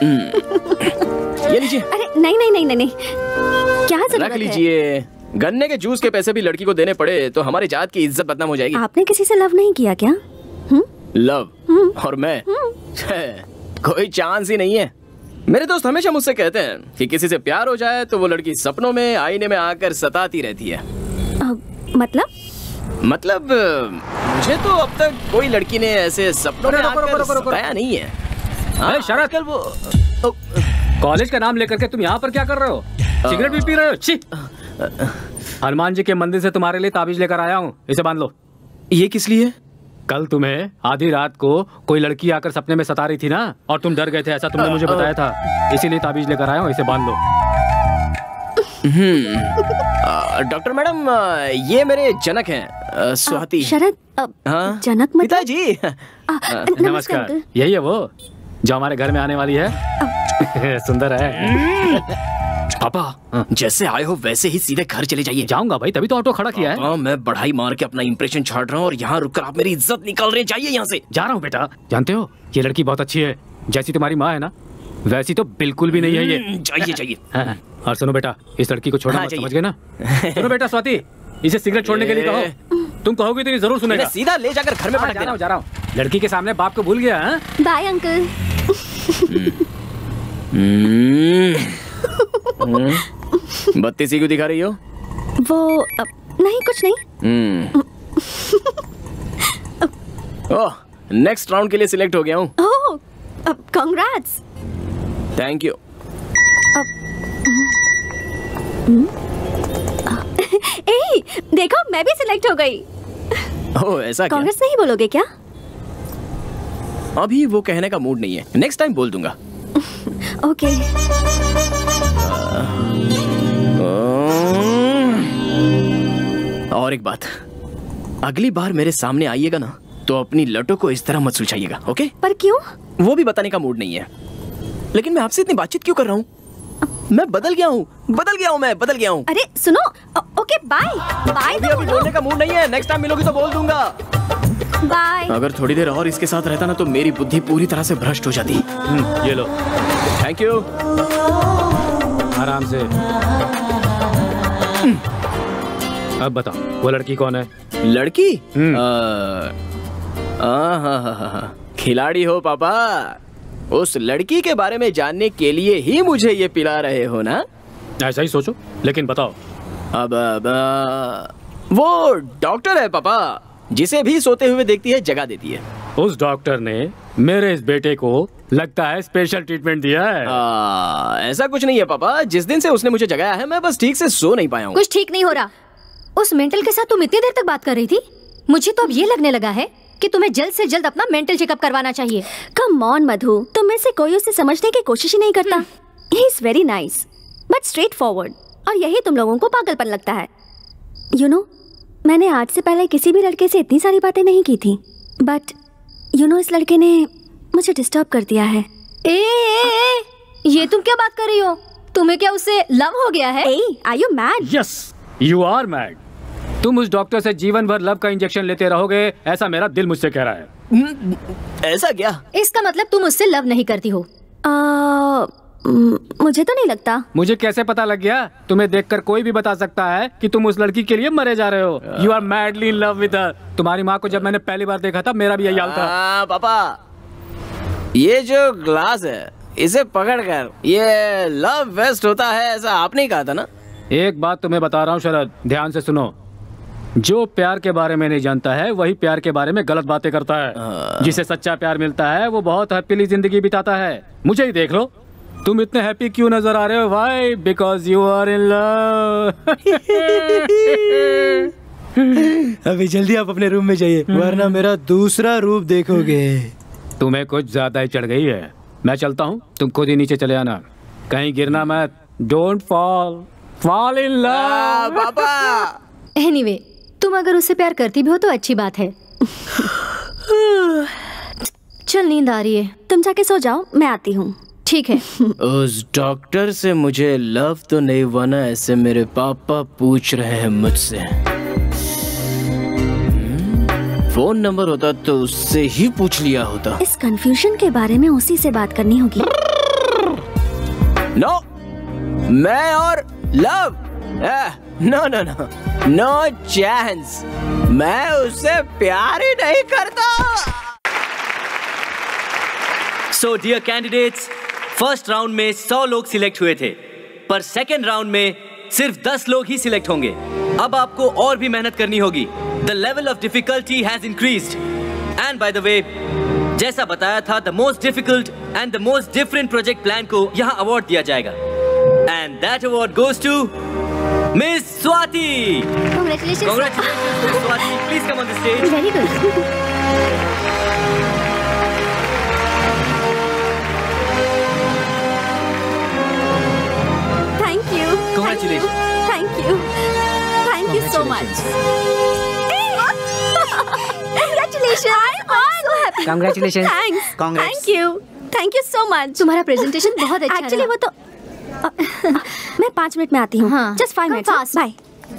ये लीजिए। अरे नहीं नहीं नहीं नहीं, क्या जरूरत है? रख लीजिए। गन्ने के जूस के पैसे भी लड़की को देने पड़े तो हमारी जात की इज्जत बदनाम हो जाएगी। आपने किसी से लव नहीं किया क्या? लव? और मैं? कोई चांस ही नहीं है। मेरे दोस्त हमेशा मुझसे कहते हैं कि किसी से प्यार हो जाए तो वो लड़की सपनों में आईने में आकर सताती रहती है। मतलब मुझे तो अब तक कोई लड़की ने ऐसे सपनों में आकर सताया नहीं है। अरे शरद, कल वो कॉलेज का नाम लेकर के तुम यहाँ पर क्या कर रहे हो? सिगरेट भी पी रहे हो? छी! हनुमान जी के मंदिर से तुम्हारे लिए ताबीज लेकर आया हूँ, इसे बांध लो। ये किस लिए? कल तुम्हें आधी रात को कोई लड़की आकर सपने में सता रही थी ना, और तुम डर गए थे, ऐसा तुमने मुझे बताया था, इसीलिए ताबीज लेकर आया हूँ, इसे बांध लो। डॉक्टर मैडम, ये मेरे जनक हैं, स्वाति। शरद, जनक मतलब? पिताजी। नमस्कार। यही है वो जो हमारे घर में आने वाली है। सुंदर है। पापा, जैसे आए हो वैसे ही सीधे घर चले जाइए। जाऊंगा भाई, तभी तो ऑटो खड़ा किया है। मैं बढ़ाई मार के अपना इंप्रेशन छाड़ रहा हूँ और यहाँ रुककर आप मेरी इज्जत निकाल रहे हैं। जाइए यहाँ से। जा रहा हूँ बेटा। जानते हो ये लड़की बहुत अच्छी है, जैसी तुम्हारी माँ है ना वैसी तो बिल्कुल भी नहीं है ये। जाइए जाइए। और सुनो बेटा, इस लड़की को छोड़ना मत, समझ गए ना? सुनो बेटा स्वाति, इसे सिगरेट छोड़ने के लिए कहो। तुम कहोगे तो ये जरूर सुनेगा। सीधा ले जाकर घर में पटक देना। जा रहा हूँ। लड़की के सामने बाप को भूल गया। Bye uncle. बत्तीसी क्यों दिखा रही हो? वो नहीं, कुछ नहीं। ओह, नेक्स्ट राउंड के लिए सिलेक्ट हो गया हूँ। ओह, कांग्रेट्स। Thank you. ए, देखो मैं भी सिलेक्ट हो गई। ओह, ऐसा क्या? कांग्रेस नहीं बोलोगे क्या? अभी वो कहने का मूड नहीं है, नेक्स्ट टाइम बोल दूंगा। ओके। और एक बात, अगली बार मेरे सामने आइएगा ना तो अपनी लटों को इस तरह मत सुलझाइएगा, ओके? पर क्यों? वो भी बताने का मूड नहीं है। लेकिन मैं आपसे इतनी बातचीत क्यों कर रहा हूँ? मैं बदल गया हूँ, मैं बदल गया हूँ। अरे सुनो, ओके बाय बाय। अभी बोलने का मूड नहीं है, नेक्स्ट टाइम मिलोगी तो बोल दूंगा। बाय। अगर थोड़ी देर और इसके साथ रहता ना तो मेरी बुद्धि पूरी तरह से भ्रष्ट हो जाती। ये लो। Thank you. आराम से। अब बताओ वो लड़की कौन है? लड़की? खिलाड़ी हो पापा। उस लड़की के बारे में जानने के लिए ही मुझे ये पिला रहे हो ना? ऐसा ही सोचो, लेकिन बताओ। अब वो डॉक्टर है पापा, जिसे भी सोते हुए देखती है जगा देती है। उस डॉक्टर ने मेरे इस बेटे को लगता है स्पेशल ट्रीटमेंट दिया है। ऐसा कुछ नहीं है पापा, जिस दिन से उसने मुझे जगाया है मैं बस ठीक से सो नहीं पाया हूँ। कुछ ठीक नहीं हो रहा। उस मेंटल के साथ तुम इतनी देर तक बात कर रही थी? मुझे तो अब ये लगने लगा है कि तुम्हें जल्द से जल्द अपना मेंटल चेकअप करवाना चाहिए। कम ऑन मधु, तुम में से कोई उसे समझने की कोशिश ही नहीं करता। He is very nice but straightforward, और यही तुम लोगों को पागलपन लगता है। यू नो, मैंने आज से पहले किसी भी लड़के से इतनी सारी बातें नहीं की थी, बट यू नो इस लड़के ने मुझे डिस्टर्ब कर दिया है। ये तुम क्या बात कर रही हो? तुम्हें क्या उससे लव हो गया है? Are you mad? Yes, you are mad. तुम उस डॉक्टर से जीवन भर लव का इंजेक्शन लेते रहोगे, ऐसा मेरा दिल मुझसे कह रहा है। ऐसा क्या? इसका मतलब तुम उससे लव नहीं करती हो? मुझे तो नहीं लगता। मुझे कैसे पता लग गया? तुम्हें देखकर कोई भी बता सकता है कि तुम उस लड़की के लिए मरे जा रहे हो। You are madly in love with her. तुम्हारी माँ को जब मैंने पहली बार देखा था मेरा भी यही हाल था। पापा, ये जो ग्लास है इसे पकड़कर ये लव वेस्ट होता है, ऐसा आपने ही कहा था ना? एक बात तुम्हें बता रहा हूँ शरद, ध्यान से सुनो। जो प्यार के बारे में नहीं जानता है वही प्यार के बारे में गलत बातें करता है। जिसे सच्चा प्यार मिलता है वो बहुत हैप्पीली जिंदगी बिताता है। मुझे ही देख लो, तुम इतने हैप्पी क्यों नजर आ रहे हो? Why? Because you are in love. अभी जल्दी आप अपने रूम में जाइए, वरना मेरा दूसरा रूप देखोगे। तुम्हें कुछ ज्यादा ही चढ़ गई है। मैं चलता हूँ, तुम खुद ही नीचे चले आना, कहीं गिरना मत। Don't fall in love. पापा। एनीवे, तुम अगर उससे प्यार करती भी हो तो अच्छी बात है। चल, नींद आ रही है, तुम जाके सो जाओ, मैं आती हूँ। ठीक है। उस डॉक्टर से मुझे लव तो नहीं हुआ ना, ऐसे मेरे पापा पूछ रहे हैं मुझसे। फोन नंबर होता तो उससे ही पूछ लिया होता। इस कंफ्यूजन के बारे में उसी से बात करनी होगी। नो, मैं और love, no no no, no chance. मैं उससे प्यार ही नहीं करता। So dear candidates, first round में 100 लोग सिलेक्ट हुए थे, पर सेकेंड राउंड में सिर्फ 10 लोग ही सिलेक्ट होंगे। अब आपको और भी मेहनत करनी होगी। The level of difficulty has increased. And by the way, जैसा बताया था, the most difficult and the most different project plan को यहाँ अवार्ड दिया जाएगा। And that award goes to miss Swati. Congratulations. Congratulations, Miss Swati. Please come on the stage. Very good. Thank you. Congratulations. Thank you. Thank you so much. Congratulations. I'm so happy. Congratulations. Thanks. Congrats. Thank you. Thank you so much. तुम्हारा presentation बहुत अच्छा actually वो तो मैं 5 minute में आती हूँ। हाँ। Just 5 minute. fast. Bye.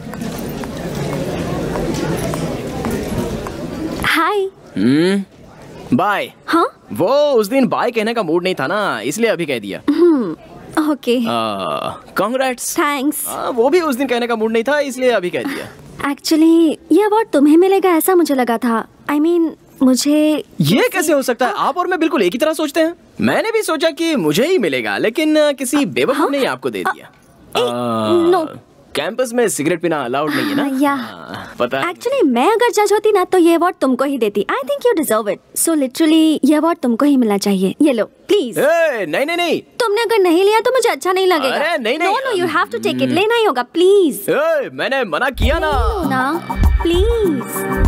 Hi. Bye. हाँ? वो उस दिन बाय कहने का मूड नहीं था ना, इसलिए अभी कह दिया। ओके। कांग्रेट्स। थैंक्स। वो भी उस दिन कहने का मूड नहीं था, इसलिए अभी कह दिया। एक्चुअली ये अवार्ड तुम्हें मिलेगा ऐसा मुझे लगा था। I mean, मुझे ये कैसे हो सकता है? आप और मैं बिल्कुल एक ही तरह सोचते हैं। मैंने भी सोचा कि मुझे ही मिलेगा, लेकिन किसी बेवकूफ ने आपको दे दिया। नो। कैंपस में सिगरेट पीना अलाउड नहीं है ना? या पता है। एक्चुअली मैं अगर जज होती ना तो ये अवार्ड तुमको ही देती। I think you deserve it. So literally ये अवार्ड तुमको ही मिलना चाहिए। ये लो प्लीज। नहीं नहीं नहीं, तुमने अगर नहीं लिया तो मुझे अच्छा नहीं लगेगा। अरे नहीं नहीं, no you have to take it. लेना ही होगा प्लीज। मैंने मना किया ना। ना प्लीज।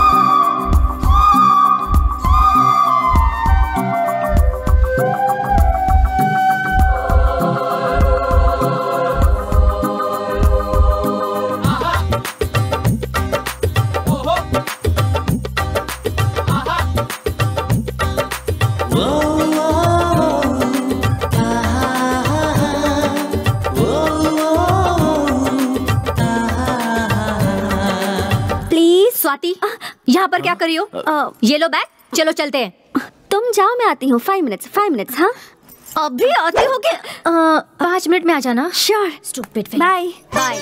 स्वाति, यहाँ पर क्या करी हो? ये लो बैग, चलो चलते हैं। तुम जाओ, मैं आती हूँ। 5 मिनट्स। हाँ अभी आते हो क्या? 5 मिनट में आ जाना। Sure. Stupid. Bye bye.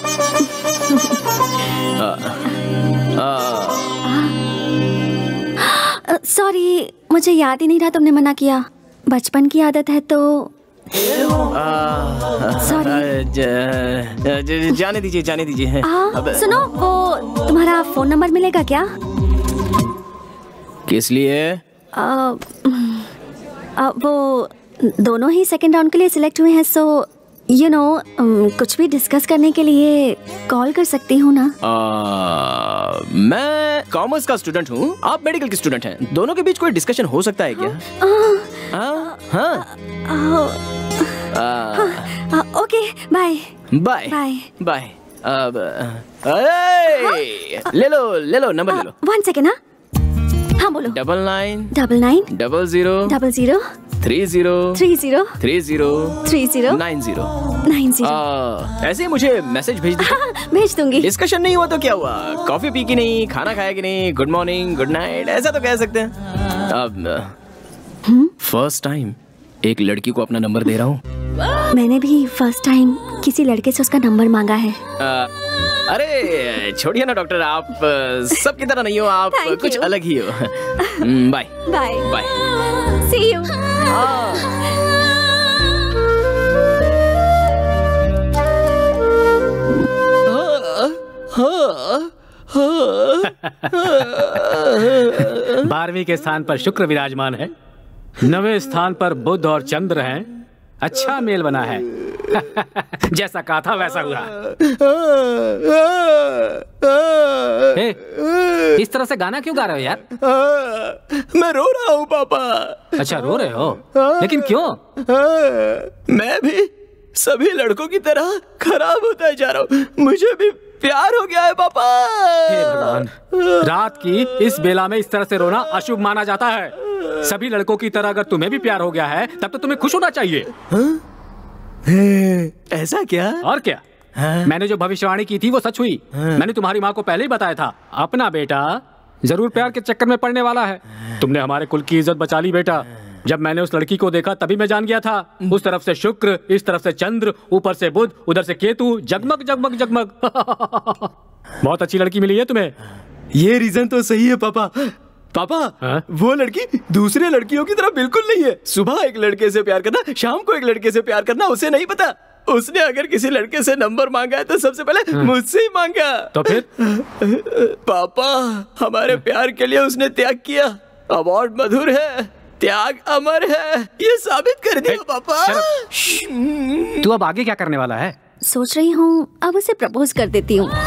Sorry, मुझे याद ही नहीं रहा तुमने मना किया। बचपन की आदत है तो सॉरी। जाने दीजिए। सुनो, वो तुम्हारा फोन नंबर मिलेगा क्या? किस लिए? वो दोनों ही सेकंड राउंड के लिए सिलेक्ट हुए हैं, सो यू नो कुछ भी डिस्कस करने के लिए कॉल कर सकती हूँ ना? मैं कॉमर्स का स्टूडेंट हूँ, आप मेडिकल की स्टूडेंट हैं। दोनों के बीच कोई डिस्कशन हो सकता है क्या? Okay, bye bye bye. ले लो नंबर ले लो। 1 सेकेंड। हाँ बोलो। 99 00 00 30 90। ऐसे ही मुझे मैसेज भेज दीजिए। भेज दूंगी। डिस्कशन नहीं हुआ तो क्या हुआ? कॉफी पी की नहीं, खाना खाया कि नहीं, गुड मॉर्निंग गुड नाइट ऐसा तो कह सकते हैं। अब फर्स्ट टाइम एक लड़की को अपना नंबर दे रहा हूँ। मैंने भी फर्स्ट टाइम किसी लड़के से उसका नंबर मांगा है। अरे छोड़िए ना डॉक्टर, आप सबकी तरह नहीं हो, आप कुछ अलग ही हो। Bye bye bye. See you. बारहवीं के स्थान पर शुक्र विराजमान है, 9वें स्थान पर बुध और चंद्र हैं। अच्छा मेल बना है। जैसा कहा था वैसा हुआ। इस तरह से गाना क्यों गा रहे हो यार? मैं रो रहा हूँ पापा। अच्छा रो रहे हो, लेकिन क्यों? मैं भी सभी लड़कों की तरह खराब होता जा रहा हूँ। मुझे भी प्यार हो गया है पापा। हे भगवान, रात की इस बेला में इस तरह से रोना अशुभ माना जाता है। सभी लड़कों की तरह अगर तुम्हें भी प्यार हो गया है तब तो तुम्हें खुश होना चाहिए। ऐसा क्या? और क्या? मैंने जो भविष्यवाणी की थी वो सच हुई। मैंने तुम्हारी माँ को पहले ही बताया था, अपना बेटा जरूर प्यार के चक्कर में पड़ने वाला है। तुमने हमारे कुल की इज्जत बचा ली बेटा। जब मैंने उस लड़की को देखा तभी मैं जान गया था। उस तरफ से शुक्र, इस तरफ से चंद्र, ऊपर से बुध, उधर से केतु, जगमग जगमग जगमग। बहुत अच्छी लड़की मिली है तुम्हें। ये रीजन तो सही है पापा। पापा वो लड़की दूसरे लड़कियों की तरह बिल्कुल नहीं है। सुबह एक लड़के से प्यार करना, शाम को एक लड़के से प्यार करना उसे नहीं पता। उसने अगर किसी लड़के से नंबर मांगा है तो सबसे पहले मुझसे ही मांगा। तो फिर पापा हमारे प्यार के लिए उसने त्याग किया। अवार्ड मधुर है, त्याग अमर है, ये साबित कर दिया पापा। तू अब आगे क्या करने वाला है? सोच रही हूँ अब उसे प्रपोज कर देती हूँ।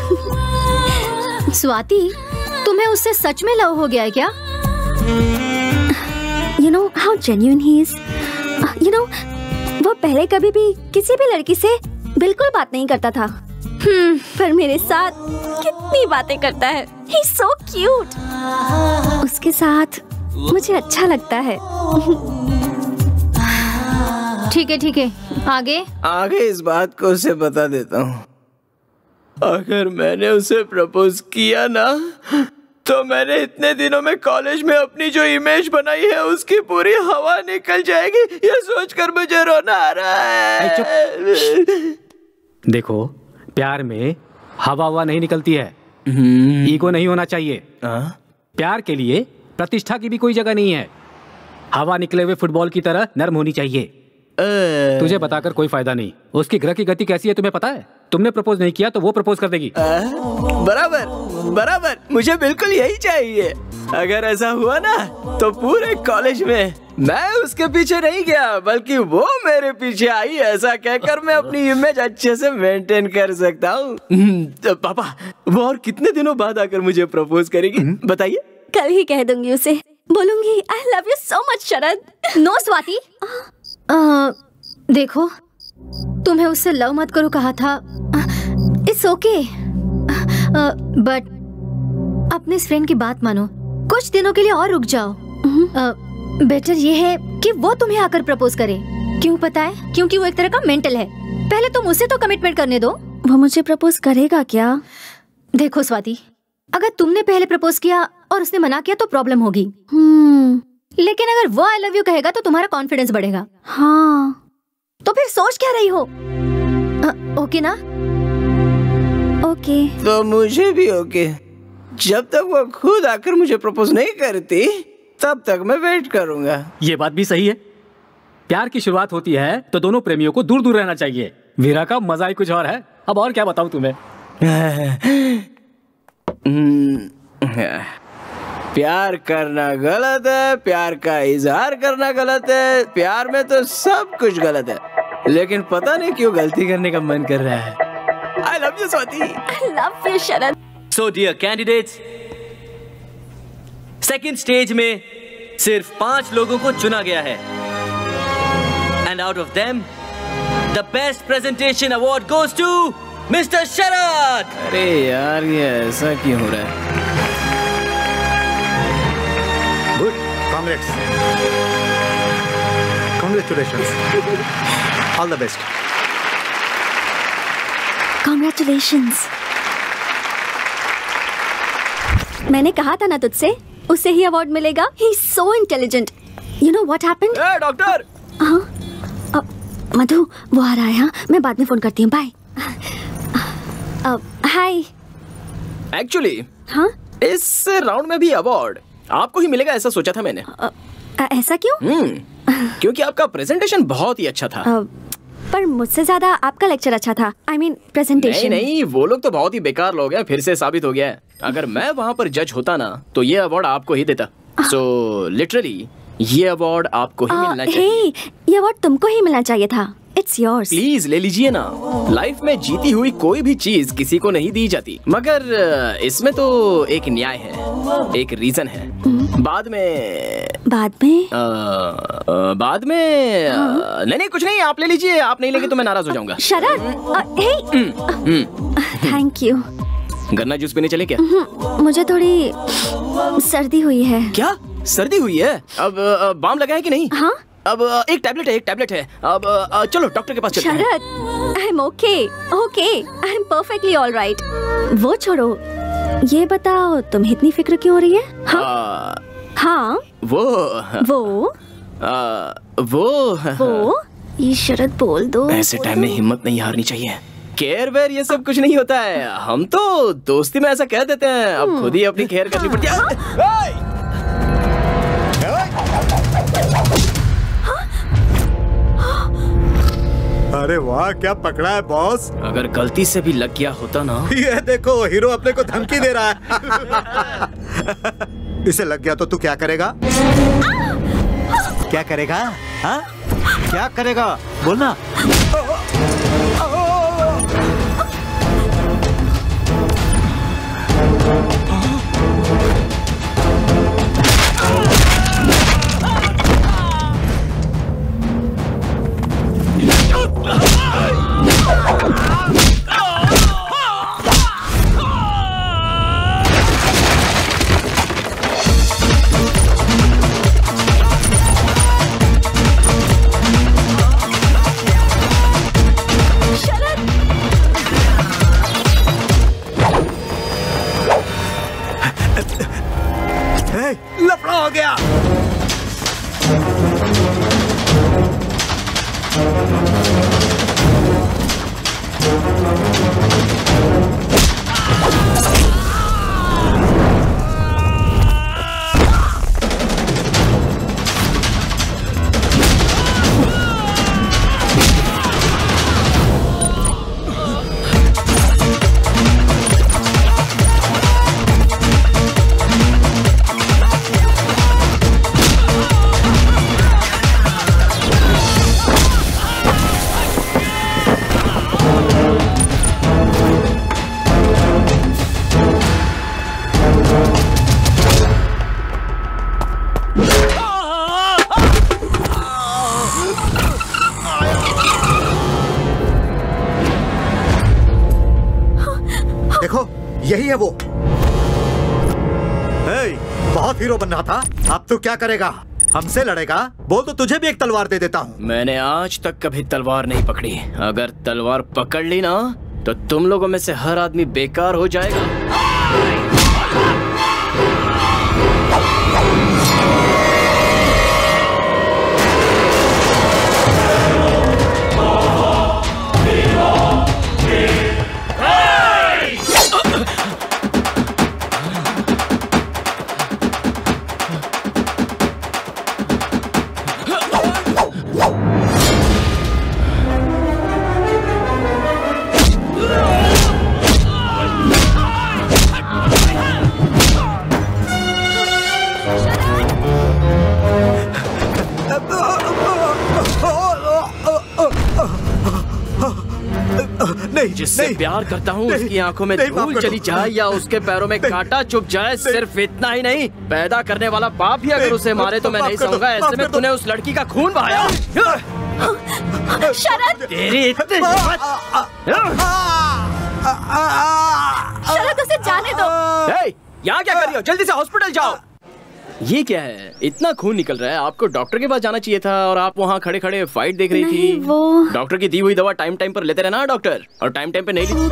स्वाति, तुम्हें उससे सच में लव हो गया है क्या? You know how genuine he is. You know, वो पहले कभी भी किसी भी लड़की से बिल्कुल बात नहीं करता था। पर मेरे साथ कितनी बातें करता है। He's so cute. उसके साथ मुझे अच्छा लगता है। ठीक है, आगे? आगे इस बात को उसे बता देता हूँ। अगर मैंने उसे प्रपोज किया ना तो मैंने इतने दिनों में कॉलेज में अपनी जो इमेज बनाई है उसकी पूरी हवा निकल जाएगी। ये सोचकर मुझे रोना आ रहा है। देखो, प्यार में हवा नहीं निकलती है। ईगो नहीं होना चाहिए। प्यार के लिए प्रतिष्ठा की भी कोई जगह नहीं है। हवा निकले हुए फुटबॉल की तरह नर्म होनी चाहिए। तुझे बताकर कोई फायदा नहीं। उसकी ग्रह की गति कैसी है तुम्हें पता है? तुमने प्रपोज नहीं किया तो वो प्रपोज कर देगी। बराबर बराबर, मुझे बिल्कुल यही चाहिए। अगर ऐसा हुआ ना तो पूरे कॉलेज में मैं उसके पीछे नहीं गया बल्कि वो मेरे पीछे आई। ऐसा कहकर मैं अपनी इमेज अच्छे से मेंटेन कर सकता हूँ। पापा वो और कितने दिनों बाद आकर मुझे प्रपोज करेगी बताइए? कल ही कह दूंगी उसे। बोलूंगी I love you so much Sharad. No Swati, देखो तुम्हें उससे लव मत करो कहा था। इट्स ओके, बट अपने इस फ्रेंड की बात मानो। कुछ दिनों के लिए और रुक जाओ। बेटर ये है कि वो तुम्हें आकर प्रपोज करे। क्यों पता है? क्योंकि वो एक तरह का मेंटल है। पहले तुम उसे तो कमिटमेंट करने दो। वो मुझे प्रपोज करेगा क्या? देखो स्वाति, अगर तुमने पहले प्रपोज किया और उसने मना किया तो प्रॉब्लम होगी। लेकिन अगर वो आई लव यू कहेगा तो तुम्हारा कॉन्फिडेंस बढ़ेगा। हाँ, तो फिर सोच क्या रही हो? ओके ना? ओके। तो मुझे भी ओके। जब तक वो खुद आकर मुझे प्रपोज नहीं करती तब तक मैं वेट करूंगा। ये बात भी सही है। प्यार की शुरुआत होती है तो दोनों प्रेमियों को दूर दूर रहना चाहिए। वीरा का मजा ही कुछ और है। अब और क्या बताऊं तुम्हें? प्यार करना गलत है, प्यार का इजहार करना गलत है, प्यार में तो सब कुछ गलत है। लेकिन पता नहीं क्यों गलती करने का मन कर रहा है। I love you Swati. I love you Sharad. So dear candidates, second stage में सिर्फ 5 लोगों को चुना गया है। And out of them, the best presentation award goes to Mr. शरद। अरे यार ये ऐसा क्यों हो रहा है? Good, congrats, congratulations, all the best. Congratulations. मैंने कहा था ना तुझसे, उसे ही अवार्ड मिलेगा। He is so intelligent. You know what happened? Doctor. हाँ, मधु वो आ रहा है। हाँ, मैं बाद में फोन करती हूँ। बाय। हाय। एक्चुअली हाँ, इस राउंड में भी अवार्ड आपको ही मिलेगा ऐसा सोचा था मैंने। ऐसा क्यों? क्योंकि आपका प्रेजेंटेशन बहुत ही अच्छा था। पर मुझसे ज्यादा आपका लेक्चर अच्छा था। I mean presentation. नहीं, वो लोग तो बहुत ही बेकार लोग हैं। फिर से साबित हो गया है। अगर मैं वहाँ पर जज होता ना तो ये अवार्ड आपको ही देता। सो लिटरली ये अवार्ड आपको ही मिलना चाहिए। ये अवार्ड तुमको ही मिलना चाहिए था। It's yours. प्लीज ले लीजिए ना। लाइफ में जीती हुई कोई भी चीज किसी को नहीं दी जाती, मगर इसमें तो एक न्याय है, एक रीजन है। बाद में बाद में नहीं कुछ नहीं, आप ले लीजिए, आप नहीं लेंगे तो मैं नाराज हो जाऊंगा। Sharad, thank you. गन्ना जूस पीने चले क्या? मुझे थोड़ी सर्दी हुई है। क्या सर्दी हुई है? अब बाम लगा है कि नहीं? हाँ, अब एक टैबलेट है। अब चलो डॉक्टर के पास चलते हैं। Sharad, I am okay, I am perfectly all right. वो छोड़ो, ये बताओ तुम्हें इतनी फिक्र क्यों हो रही है? हाँ, वो ये शरद बोल दो। ऐसे टाइम में हिम्मत नहीं हारनी चाहिए। केयर वेयर ये सब कुछ नहीं होता है, हम तो दोस्ती में ऐसा कह देते हैं, अब खुद ही अपनी केयर करनी पड़ती है। अरे वाह, क्या पकड़ा है बॉस। अगर गलती से भी लग गया होता ना। ये देखो, हीरो अपने को धमकी दे रहा है। इसे लग गया तो तू क्या करेगा? क्या करेगा? हाँ? क्या करेगा? बोलना। लफड़ा हो गया। यही है वो। बहुत हीरो बन रहा था, अब तू क्या करेगा? हमसे लड़ेगा? बोल तो तुझे भी एक तलवार दे देता हूँ। मैंने आज तक कभी तलवार नहीं पकड़ी, अगर तलवार पकड़ ली ना तो तुम लोगों में से हर आदमी बेकार हो जाएगा। जिससे प्यार करता हूँ उसकी आंखों में धूल चली जाए या उसके पैरों में कांटा चुभ जाए, सिर्फ इतना ही नहीं, पैदा करने वाला बाप भी अगर उसे मारे तो मैं नहीं सहूंगा। ऐसे में तूने उस लड़की का खून बहाया। शरद, तेरी इतनी शरद, उसे जाने दो। यहाँ क्या कर रही हो? जल्दी से हॉस्पिटल जाओ। ये क्या है? इतना खून निकल रहा है, आपको डॉक्टर के पास जाना चाहिए था और आप वहाँ खड़े खड़े फाइट देख रही थी। वो डॉक्टर की दी हुई दवा टाइम टाइम पर लेते रहना डॉक्टर, और टाइम टाइम पे नहीं ली।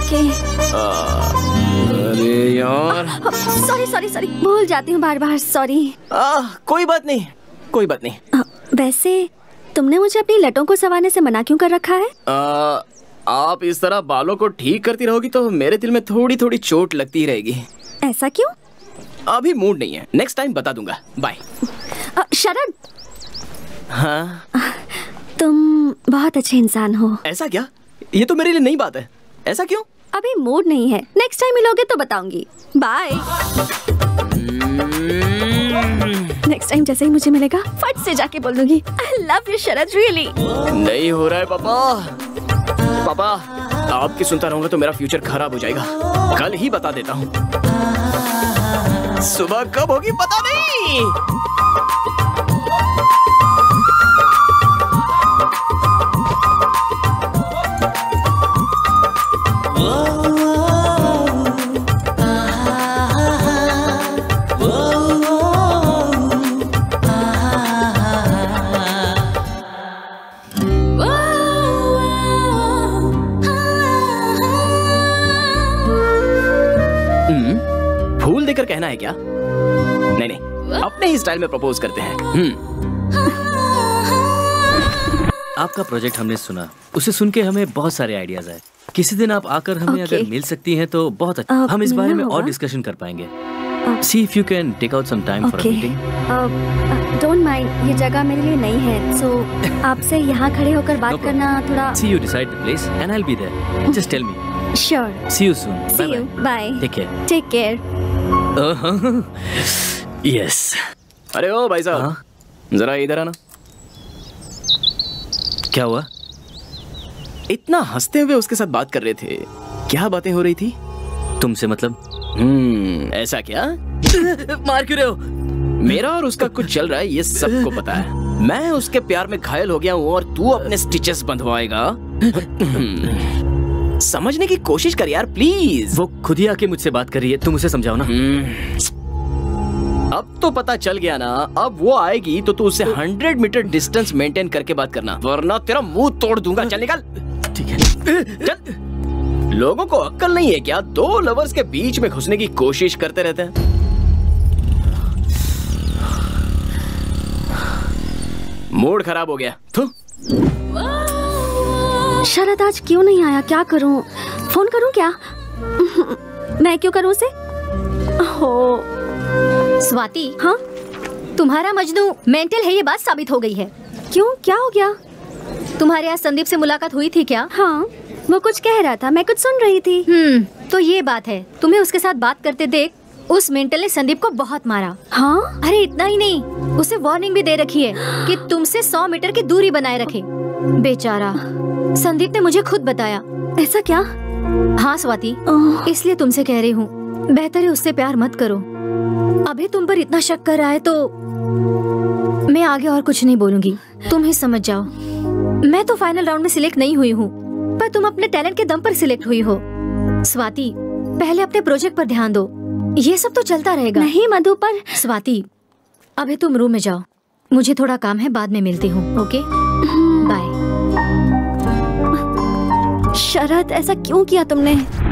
अरे यार, सॉरी, भूल जाती हूँ बार बार, सॉरी। कोई बात नहीं। वैसे तुमने मुझे अपनी लटों को संवारने से मना क्यों कर रखा है? आप इस तरह बालों को ठीक करती रहोगी तो मेरे दिल में थोड़ी थोड़ी चोट लगती रहेगी। ऐसा क्यों? अभी मूड नहीं है, नेक्स्ट टाइम बता दूंगा। बाय। शरद। हाँ? तुम बहुत अच्छे इंसान हो। ऐसा क्या? ये तो मेरे लिए नई बात है। ऐसा क्यों? अभी मूड नहीं है, नेक्स्ट टाइम मिलोगे तो बताऊंगी। बाय। नेक्स्ट टाइम जैसे ही मुझे मिलेगा फट से जाके बोल दूंगी I love you Sharad, really. नहीं हो रहा है पापा, आपकी सुनता रहूंगा तो मेरा फ्यूचर खराब हो जाएगा। कल ही बता देता हूँ। सुबह कब होगी पता नहीं। फूल देकर कहना है क्या? नहीं नहीं, अपने ही स्टाइल में प्रपोज करते हैं। आपका प्रोजेक्ट हमने सुना, उसे सुन के हमें बहुत सारे आइडियाज आए। किसी दिन आप आकर हमें अगर मिल सकती हैं तो बहुत अच्छा। हम इस बारे में और डिस्कशन कर पाएंगे। See if you can take out some time for a meeting. Don't mind, ये जगह मेरे लिए नहीं है, so आपसे यहाँ खड़े होकर बात करना थोड़ा। See you decide the place and I'll be there. Just tell me. Sure. See you soon. See you. Bye. Take care. Take care. Yes. अरे ओ भाई साहब, जरा इधर आना। क्या हुआ? इतना हंसते हुए उसके साथ बात कर रहे थे, क्या बातें हो रही थी? तुमसे मतलब? ऐसा क्या? मार क्यों रहे हो? मेरा और उसका कुछ चल रहा है, ये सबको पता है। मैं उसके प्यार में घायल हो गया हूँ और तू अपने स्टिचेस बंधवाएगा। समझने की कोशिश कर यार प्लीज। वो खुद ही आके मुझसे बात कर रही है, तुम उसे समझाओ ना। अब तो पता चल गया ना, अब वो आएगी तो तू उससे 100 मीटर डिस्टेंस मेंटेन करके बात करना, वरना तेरा मुंह तोड़ दूंगा। चल निकल। ठीक है। चल। लोगों को अक्ल नहीं है क्या? दो लवर्स के बीच में घुसने की कोशिश करते रहते हैं। मूड खराब हो गया। शरद आज क्यों नहीं आया? क्या करूं? फोन करूं क्या? मैं क्यों करूं उसे? हो स्वाति, हाँ तुम्हारा मजनू मेंटल है, ये बात साबित हो गई है। क्यों, क्या हो गया? तुम्हारे आज संदीप से मुलाकात हुई थी क्या? हाँ, वो कुछ कह रहा था, मैं कुछ सुन रही थी। तो ये बात है, तुम्हें उसके साथ बात करते देख उस मेंटल ने संदीप को बहुत मारा। हाँ? अरे इतना ही नहीं, उसे वार्निंग भी दे रखी है कि तुमसे 100 मीटर की दूरी बनाए रखे। बेचारा संदीप ने मुझे खुद बताया। ऐसा क्या? हाँ स्वाति, इसलिए तुमसे कह रही हूँ, बेहतर है उससे प्यार मत करो। अभी तुम पर इतना शक कर रहा है तो मैं आगे और कुछ नहीं बोलूंगी, तुम ही समझ जाओ। मैं तो फाइनल राउंड में सिलेक्ट नहीं हुई हूँ, पर तुम अपने टैलेंट के दम पर सिलेक्ट हुई हो। स्वाति, पहले अपने प्रोजेक्ट पर ध्यान दो, ये सब तो चलता रहेगा। नहीं मधु, पर स्वाति अभी तुम रूम में जाओ, मुझे थोड़ा काम है, बाद में मिलती हूँ। Okay bye. शरद, ऐसा क्यों किया तुमने?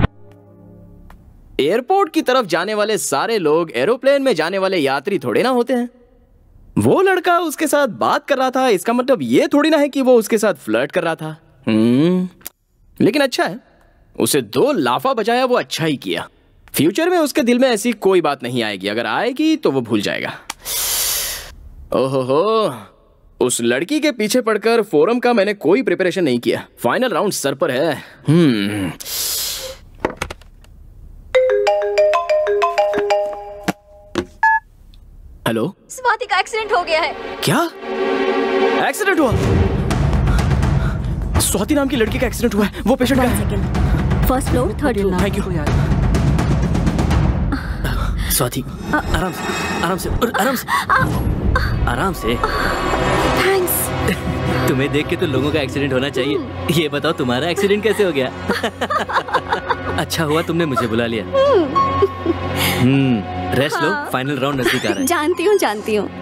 एयरपोर्ट की तरफ जाने वाले सारे लोग एरोप्लेन में जाने वाले यात्री थोड़े ना होते हैं। वो लड़का उसके साथ बात कर रहा था, इसका मतलब ये थोड़ी ना है कि वो उसके साथ फ्लर्ट कर रहा था। लेकिन अच्छा है, उसे 2 लाफा बजाया, वो अच्छा ही किया। फ्यूचर में उसके दिल में ऐसी कोई बात नहीं आएगी, अगर आएगी तो वो भूल जाएगा। ओहो, उस लड़की के पीछे पड़कर फोरम का मैंने कोई प्रिपरेशन नहीं किया। फाइनल राउंड सर पर है। हेलो, स्वाति का एक्सीडेंट हो गया है। क्या एक्सीडेंट हुआ? स्वाति नाम की लड़की का एक्सीडेंट हुआ है। वो पेशेंट का है। First floor, 3rd floor. Thank you. Swati, आराम से, आराम से, आराम से, आराम से। थैंक्स। तुम्हें देख के तो लोगों का एक्सीडेंट होना चाहिए। ये बताओ तुम्हारा एक्सीडेंट कैसे हो गया? अच्छा हुआ तुमने मुझे बुला लिया। रेस्ट लो, फाइनल राउंड नजदीक आ रहा है। जानती हूँ।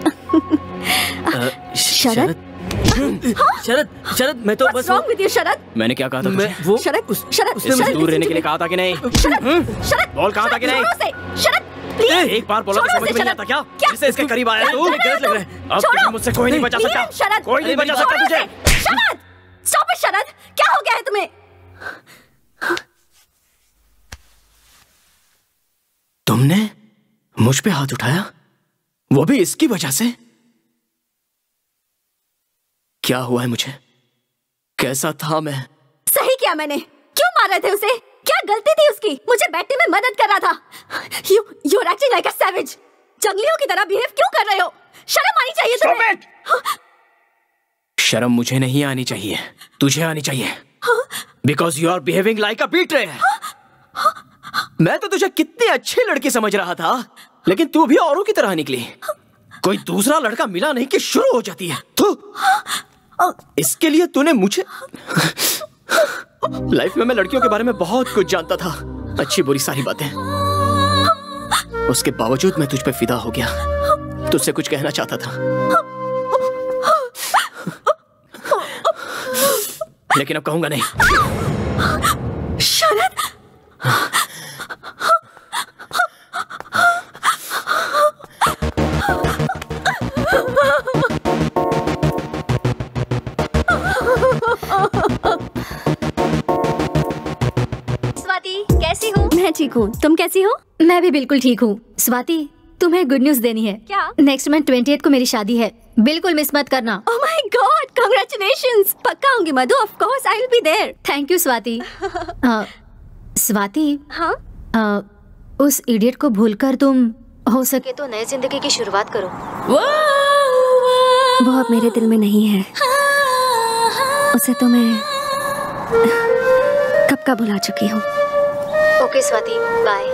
शरद, शरद, शरद, मैं तो बस wrong with you, शरद? मैंने क्या कहा था? मैं वो शरद, इससे दूर रहने के लिए कहा था कि नहीं? शरद, बोल, कहा था कि नहीं? शरद, प्लीज। एक बार बोला तो समझ में नहीं आता क्या? जिससे इसके करीब आया तू, गलत लग रहा है। अब तुझे मुझसे कोई नहीं बचा सकता। शरद, कोई नहीं बचा सकता तुझे। शरद, स्टॉप इट शरद, क्या हो गया है तुम्हें? तुमने मुझ पे हाथ उठाया, वो भी इसकी वजह से? क्या हुआ है मुझे? कैसा था मैं? सही किया मैंने। क्यों मार रहे थे उसे? क्या गलती थी उसकी? मुझे बैठने में मदद कर रहा था। You're acting like a savage. जंगलियों की तरह बिहेव क्यों कर रहे हो? शर्म आनी चाहिए तुम्हें। शर्म मुझे नहीं आनी चाहिए, तुझे आनी चाहिए। Because you are behaving like a betrayer. मैं तो तुझे कितनी अच्छी लड़की समझ रहा था, लेकिन तू भी औरों की तरह निकली। कोई दूसरा लड़का मिला नहीं कि शुरू हो जाती है। तो इसके लिए तूने मुझे लाइफ में मैं लड़कियों के बारे में बहुत कुछ जानता था, अच्छी बुरी सारी बातें। उसके बावजूद मैं तुझ पे फिदा हो गया, तुझसे कुछ कहना चाहता था, लेकिन अब कहूंगा नहीं। शरद, स्वाति कैसी हो? मैं ठीक हूँ, तुम कैसी हो? मैं भी बिल्कुल ठीक हूँ। स्वाति तुम्हें गुड न्यूज देनी है। क्या? नेक्स्ट मंथ 28 को मेरी शादी है, बिल्कुल मिस मत करना। Oh my god, congratulations. पक्का आऊंगी Madhu, of course I will be there. Thank you Swati. Swati, हाँ? उस इडियट को भूलकर तुम हो सके तो नई जिंदगी की शुरुआत करो। वो अब मेरे दिल में नहीं है, उसे तो मैं कब का भुला चुकी हूँ। Okay Swati, bye.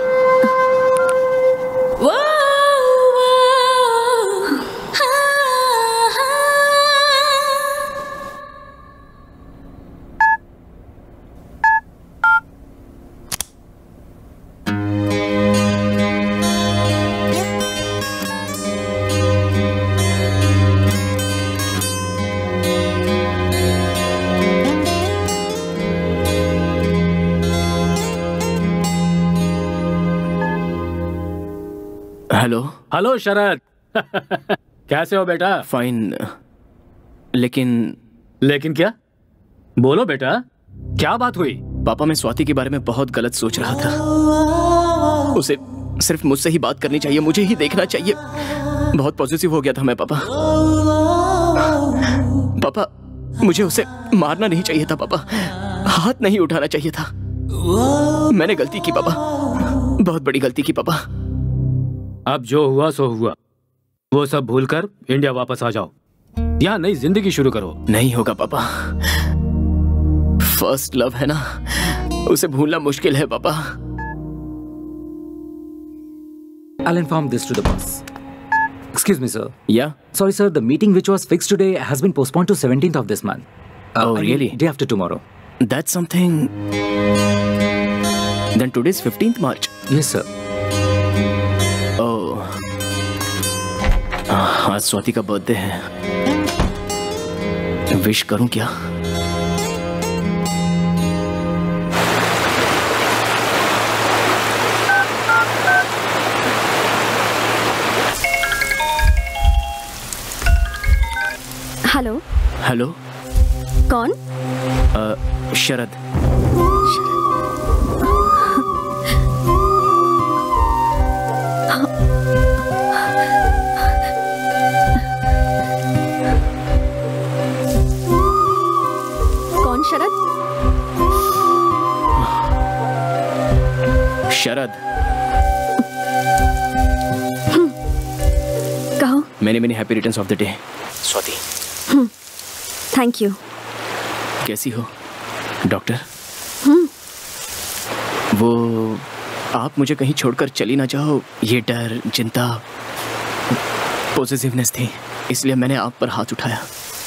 Hello. Hello Sharad. कैसे हो बेटा? फाइन, लेकिन क्या? बोलो बेटा, क्या बात हुई? पापा, मैं स्वाति के बारे में बहुत गलत सोच रहा था। उसे सिर्फ मुझसे ही बात करनी चाहिए, मुझे ही देखना चाहिए। बहुत पॉजिटिव हो गया था मैं पापा। पापा, मुझे उसे मारना नहीं चाहिए था पापा, हाथ नहीं उठाना चाहिए था। मैंने गलती की पापा, बहुत बड़ी गलती की पापा। अब जो हुआ सो हुआ, वो सब भूलकर इंडिया वापस आ जाओ, यहाँ नई जिंदगी शुरू करो। नहीं होगा पापा, फर्स्ट लव है ना, उसे भूलना मुश्किल है पापा। I'll inform this to the boss. Excuse me, sir. Yeah? Sorry, sir. The meeting which was fixed today has been postponed to 17th of this month. Oh, I mean, really? Day after tomorrow. That's something. Then today's 15th March. Yes, sir. आज स्वाति का birthday है, wish करूं क्या? Hello. Hello. कौन? शरद। शरद। कहो। Many happy returns of the day Swati. Thank you. कैसी हो doctor? वो आप मुझे कहीं छोड़कर चली ना जाओ, ये डर, चिंता, पॉजिटिवनेस थी, इसलिए मैंने आप पर हाथ उठाया।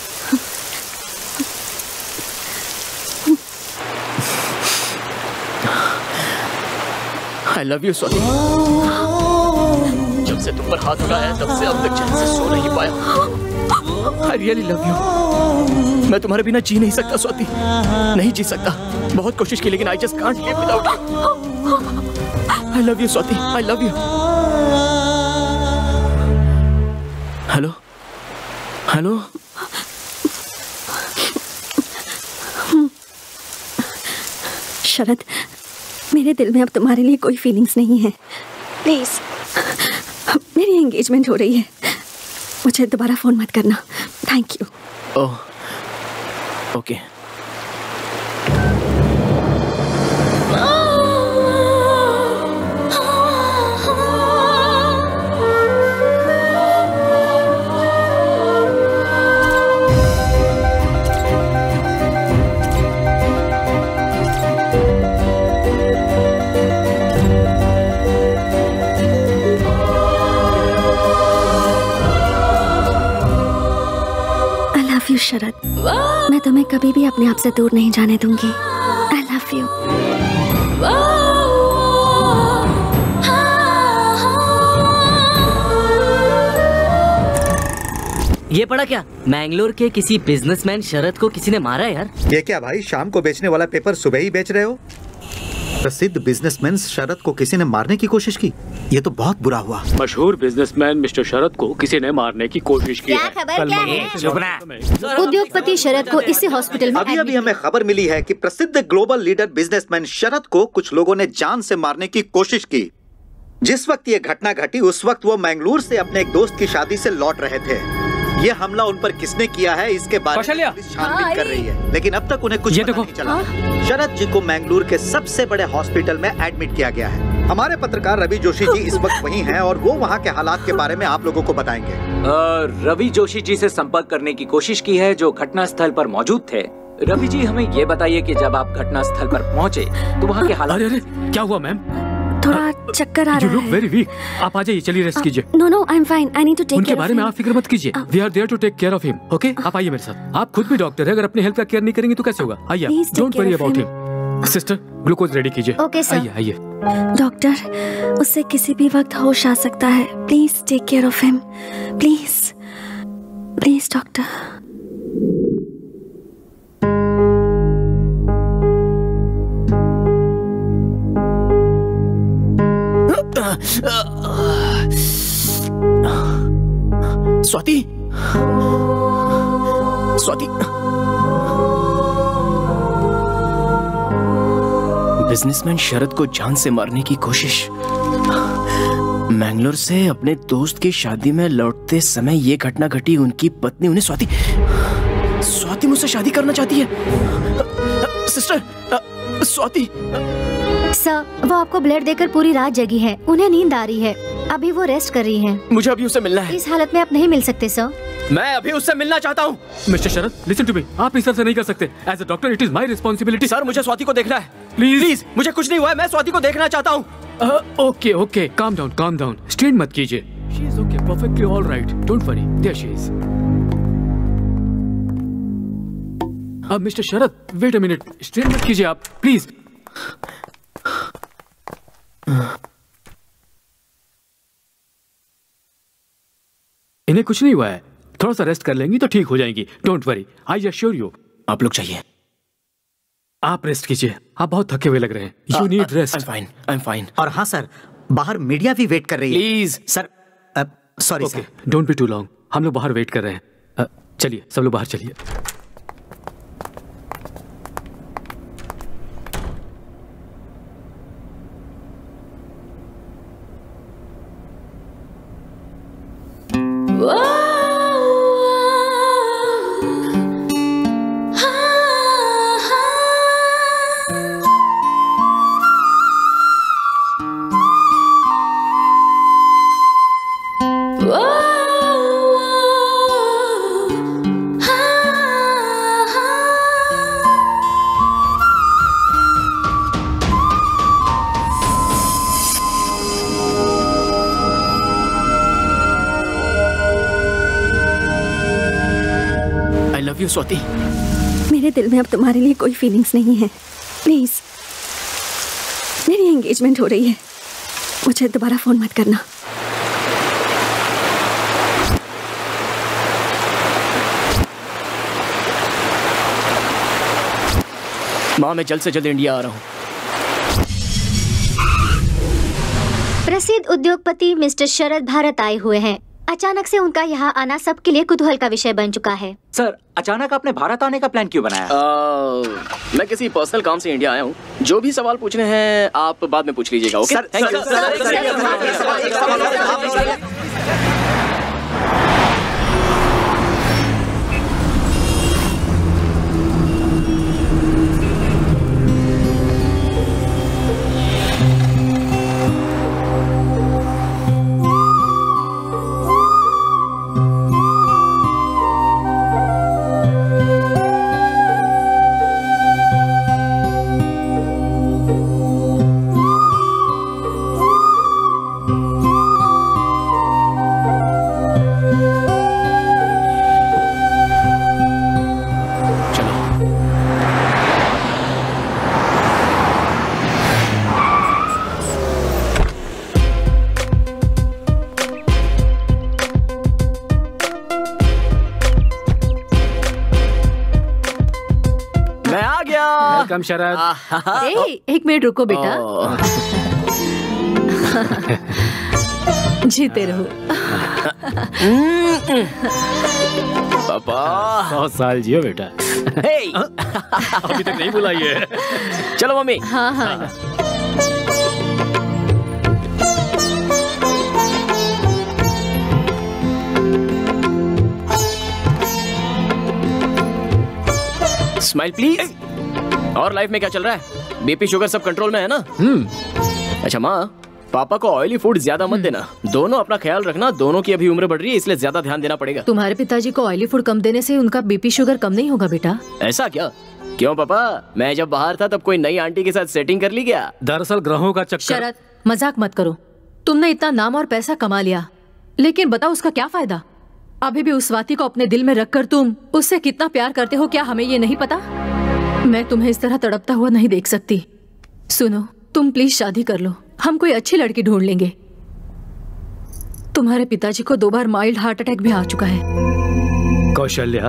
I love you Swati. जब से तुम पर हाथ उठाया तब से अब तक चैन से सो नहीं पाया। I really love you। मैं तुम्हारे बिना जी नहीं सकता स्वाति, नहीं जी सकता। बहुत कोशिश की लेकिन I just can't live without you। I love you Swati, I love you। Hello hello. Sharad, मेरे दिल में अब तुम्हारे लिए कोई फीलिंग्स नहीं है। प्लीज, मेरी एंगेजमेंट हो रही है, मुझे दोबारा फोन मत करना। Thank you. Oh, okay. Sharad, मैं तुम्हें कभी भी अपने आप से दूर नहीं जाने दूंगी। I love you. ये पढ़ा क्या? मैंगलोर के किसी बिजनेसमैन शरद को किसी ने मारा है यार। ये क्या भाई, शाम को बेचने वाला पेपर सुबह ही बेच रहे हो? प्रसिद्ध बिजनेसमैन शरद को किसी ने मारने की कोशिश की, ये तो बहुत बुरा हुआ। मशहूर बिजनेसमैन मिस्टर शरद को किसी ने मारने की कोशिश की है। उद्योगपति शरद को इसी हॉस्पिटल में अभी हमें खबर मिली है कि प्रसिद्ध ग्लोबल लीडर बिजनेसमैन शरद को कुछ लोगों ने जान से मारने की कोशिश की। जिस वक्त ये घटना घटी उस वक्त वो मैंगलोर से अपने एक दोस्त की शादी से लौट रहे थे। ये हमला उन पर किसने किया है इसके बारे में पुलिस छानबीन कर रही है, लेकिन अब तक उन्हें कुछ पता नहीं चला। शरद जी को मैंगलोर के सबसे बड़े हॉस्पिटल में एडमिट किया गया है। हमारे पत्रकार रवि जोशी जी इस वक्त वहीं हैं और वो वहाँ के हालात के बारे में आप लोगों को बताएंगे। रवि जोशी जी से संपर्क करने की कोशिश की है जो घटना स्थल पर मौजूद थे। रवि जी हमें ये बताइए कि जब आप घटना स्थल पर पहुँचे तो वहाँ के हालात। अरे क्या हुआ मैम? थोड़ा चक्कर आ रहा है। You look very weak. आप आ जाइए, चलिए रेस्ट कीजिए। No, I'm fine. I need to take care of him. उनके बारे में आप फिक्र मत कीजिए। We are there to take care of him. Okay? आप आइए मेरे साथ। आप खुद भी डॉक्टर है, अगर अपने हेल्थ का केयर नहीं करेंगे तो कैसे होगा? आइए। Don't worry about him. Sister, glucose ready कीजिए। Okay, sir. आइए। डॉक्टर, उससे किसी भी वक्त होश आ सकता है। Please take care of him. Please doctor. Swati, businessman Sharad को जान से मारने की कोशिश। मैंगलोर से अपने दोस्त की शादी में लौटते समय ये घटना घटी। उनकी पत्नी उन्हें स्वाति मुझसे शादी करना चाहती है। सिस्टर, स्वाति। सर, वो आपको ब्लड देकर पूरी रात जगी है। उन्हें नींद आ रही है। अभी वो रेस्ट कर रही हैं। मुझे अभी उससे मिलना है। इस हालत में आप नहीं मिल सकते सर। मैं अभी उससे मिलना चाहता हूँ। Mister Sharad, listen to me. आप इस तरह से नहीं कर सकते। As a doctor it is my responsibility. Sir, मुझे स्वाति को देखना है। प्लीज मुझे कुछ नहीं हुआ है। मैं स्वाति को देखना चाहता हूँ। Okay, calm down. स्ट्रेन मत कीजिए। She is okay, perfectly all right. Don't worry, there she is. अब mister Sharad, wait a minute. Strain मत कीजिए आप, प्लीज। इन्हें कुछ नहीं हुआ है। थोड़ा सा रेस्ट कर लेंगी तो ठीक हो जाएंगी। Don't worry, I assure you. आप लोग चाहिए। आप रेस्ट कीजिए। आप बहुत थके हुए लग रहे हैं। You need rest. I am fine. और हाँ सर, बाहर मीडिया भी वेट कर रही है। Please sir, sorry sir. Don't be too long. हम लोग बाहर वेट कर रहे हैं। चलिए, सब लोग बाहर चलिए। स्वाति, मेरे दिल में अब तुम्हारे लिए कोई फीलिंग्स नहीं है। प्लीज, मेरी एंगेजमेंट हो रही है। मुझे दोबारा फोन मत करना। माँ, मैं जल्द से जल्द इंडिया आ रहा हूँ। प्रसिद्ध उद्योगपति मिस्टर शरद भारत आए हुए हैं। अचानक से उनका यहाँ आना सबके लिए कुतूहल का विषय बन चुका है। सर, अचानक आपने भारत आने का प्लान क्यों बनाया? मैं किसी पर्सनल काम से इंडिया आया हूँ। जो भी सवाल पूछने हैं आप बाद में पूछ लीजिएगा। ओके? वेलकम शरद। एक मिनट रुको बेटा। जीते रहो। पापा 100 साल जियो बेटा। अभी तक नहीं बुलाई है। चलो मम्मी। हाँ हाँ। Smile please. और लाइफ में क्या चल रहा है? बीपी शुगर सब कंट्रोल में है ना? अच्छा माँ, पापा को ऑयली फूड ज्यादा मत देना। दोनों अपना ख्याल रखना। दोनों की अभी उम्र बढ़ रही है, इसलिए ज्यादा ध्यान देना पड़ेगा। तुम्हारे पिताजी को ऑयली फूड कम देने से उनका बीपी शुगर कम नहीं होगा बेटा। ऐसा क्या? क्यों पापा, मैं जब बाहर था तब कोई नई आंटी के साथ सेटिंग कर ली क्या? दरअसल ग्रहों का चक्कर। शरद, मजाक मत करो। तुमने इतना नाम और पैसा कमा लिया, लेकिन बताओ उसका क्या फायदा? अभी भी उस स्वाति को अपने दिल में रखकर तुम उससे कितना प्यार करते हो, क्या हमें ये नहीं पता? मैं तुम्हें इस तरह तड़पता हुआ नहीं देख सकती। सुनो, तुम प्लीज शादी कर लो। हम कोई अच्छी लड़की ढूंढ लेंगे। तुम्हारे पिताजी को 2 बार माइल्ड हार्ट अटैक भी आ चुका है। कौशल्या,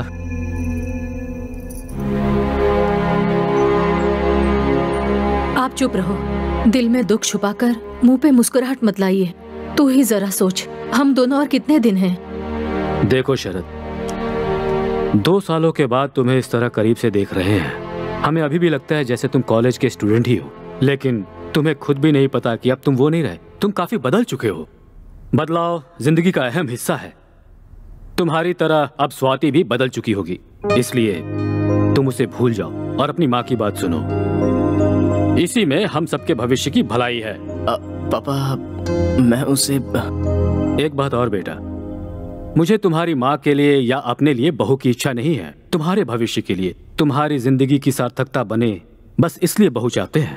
आप चुप रहो। दिल में दुख छुपाकर मुंह पे मुस्कुराहट मत लाइए। तू ही जरा सोच, हम दोनों और कितने दिन हैं? देखो शरद, 2 सालों के बाद तुम्हें इस तरह करीब से देख रहे हैं। हमें अभी भी लगता है जैसे तुम कॉलेज के स्टूडेंट ही हो, लेकिन तुम्हें खुद भी नहीं पता कि अब तुम वो नहीं रहे। तुम काफी बदल चुके हो। बदलाव जिंदगी का अहम हिस्सा है। तुम्हारी तरह अब स्वाति भी बदल चुकी होगी, इसलिए तुम उसे भूल जाओ और अपनी माँ की बात सुनो। इसी में हम सबके भविष्य की भलाई है। पापा, मैं उसे एक बात और बेटा, मुझे तुम्हारी माँ के लिए या अपने लिए बहू की इच्छा नहीं है। तुम्हारे भविष्य के लिए, तुम्हारी जिंदगी की सार्थकता बने, बस इसलिए बहू चाहते हैं।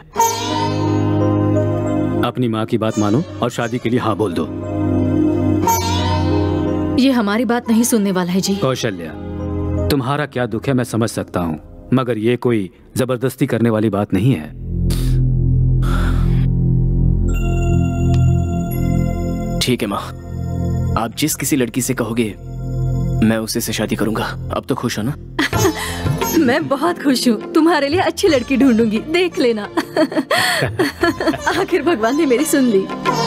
अपनी माँ की बात मानो और शादी के लिए हाँ बोल दो। ये हमारी बात नहीं सुनने वाला है जी। कौशल्या, तुम्हारा क्या दुख है मैं समझ सकता हूँ, मगर ये कोई जबरदस्ती करने वाली बात नहीं है। ठीक है माँ, आप जिस किसी लड़की से कहोगे मैं उसी से शादी करूंगा। अब तो खुश हो ना? मैं बहुत खुश हूँ। तुम्हारे लिए अच्छी लड़की ढूंढूंगी, देख लेना। आखिर भगवान ने मेरी सुन ली।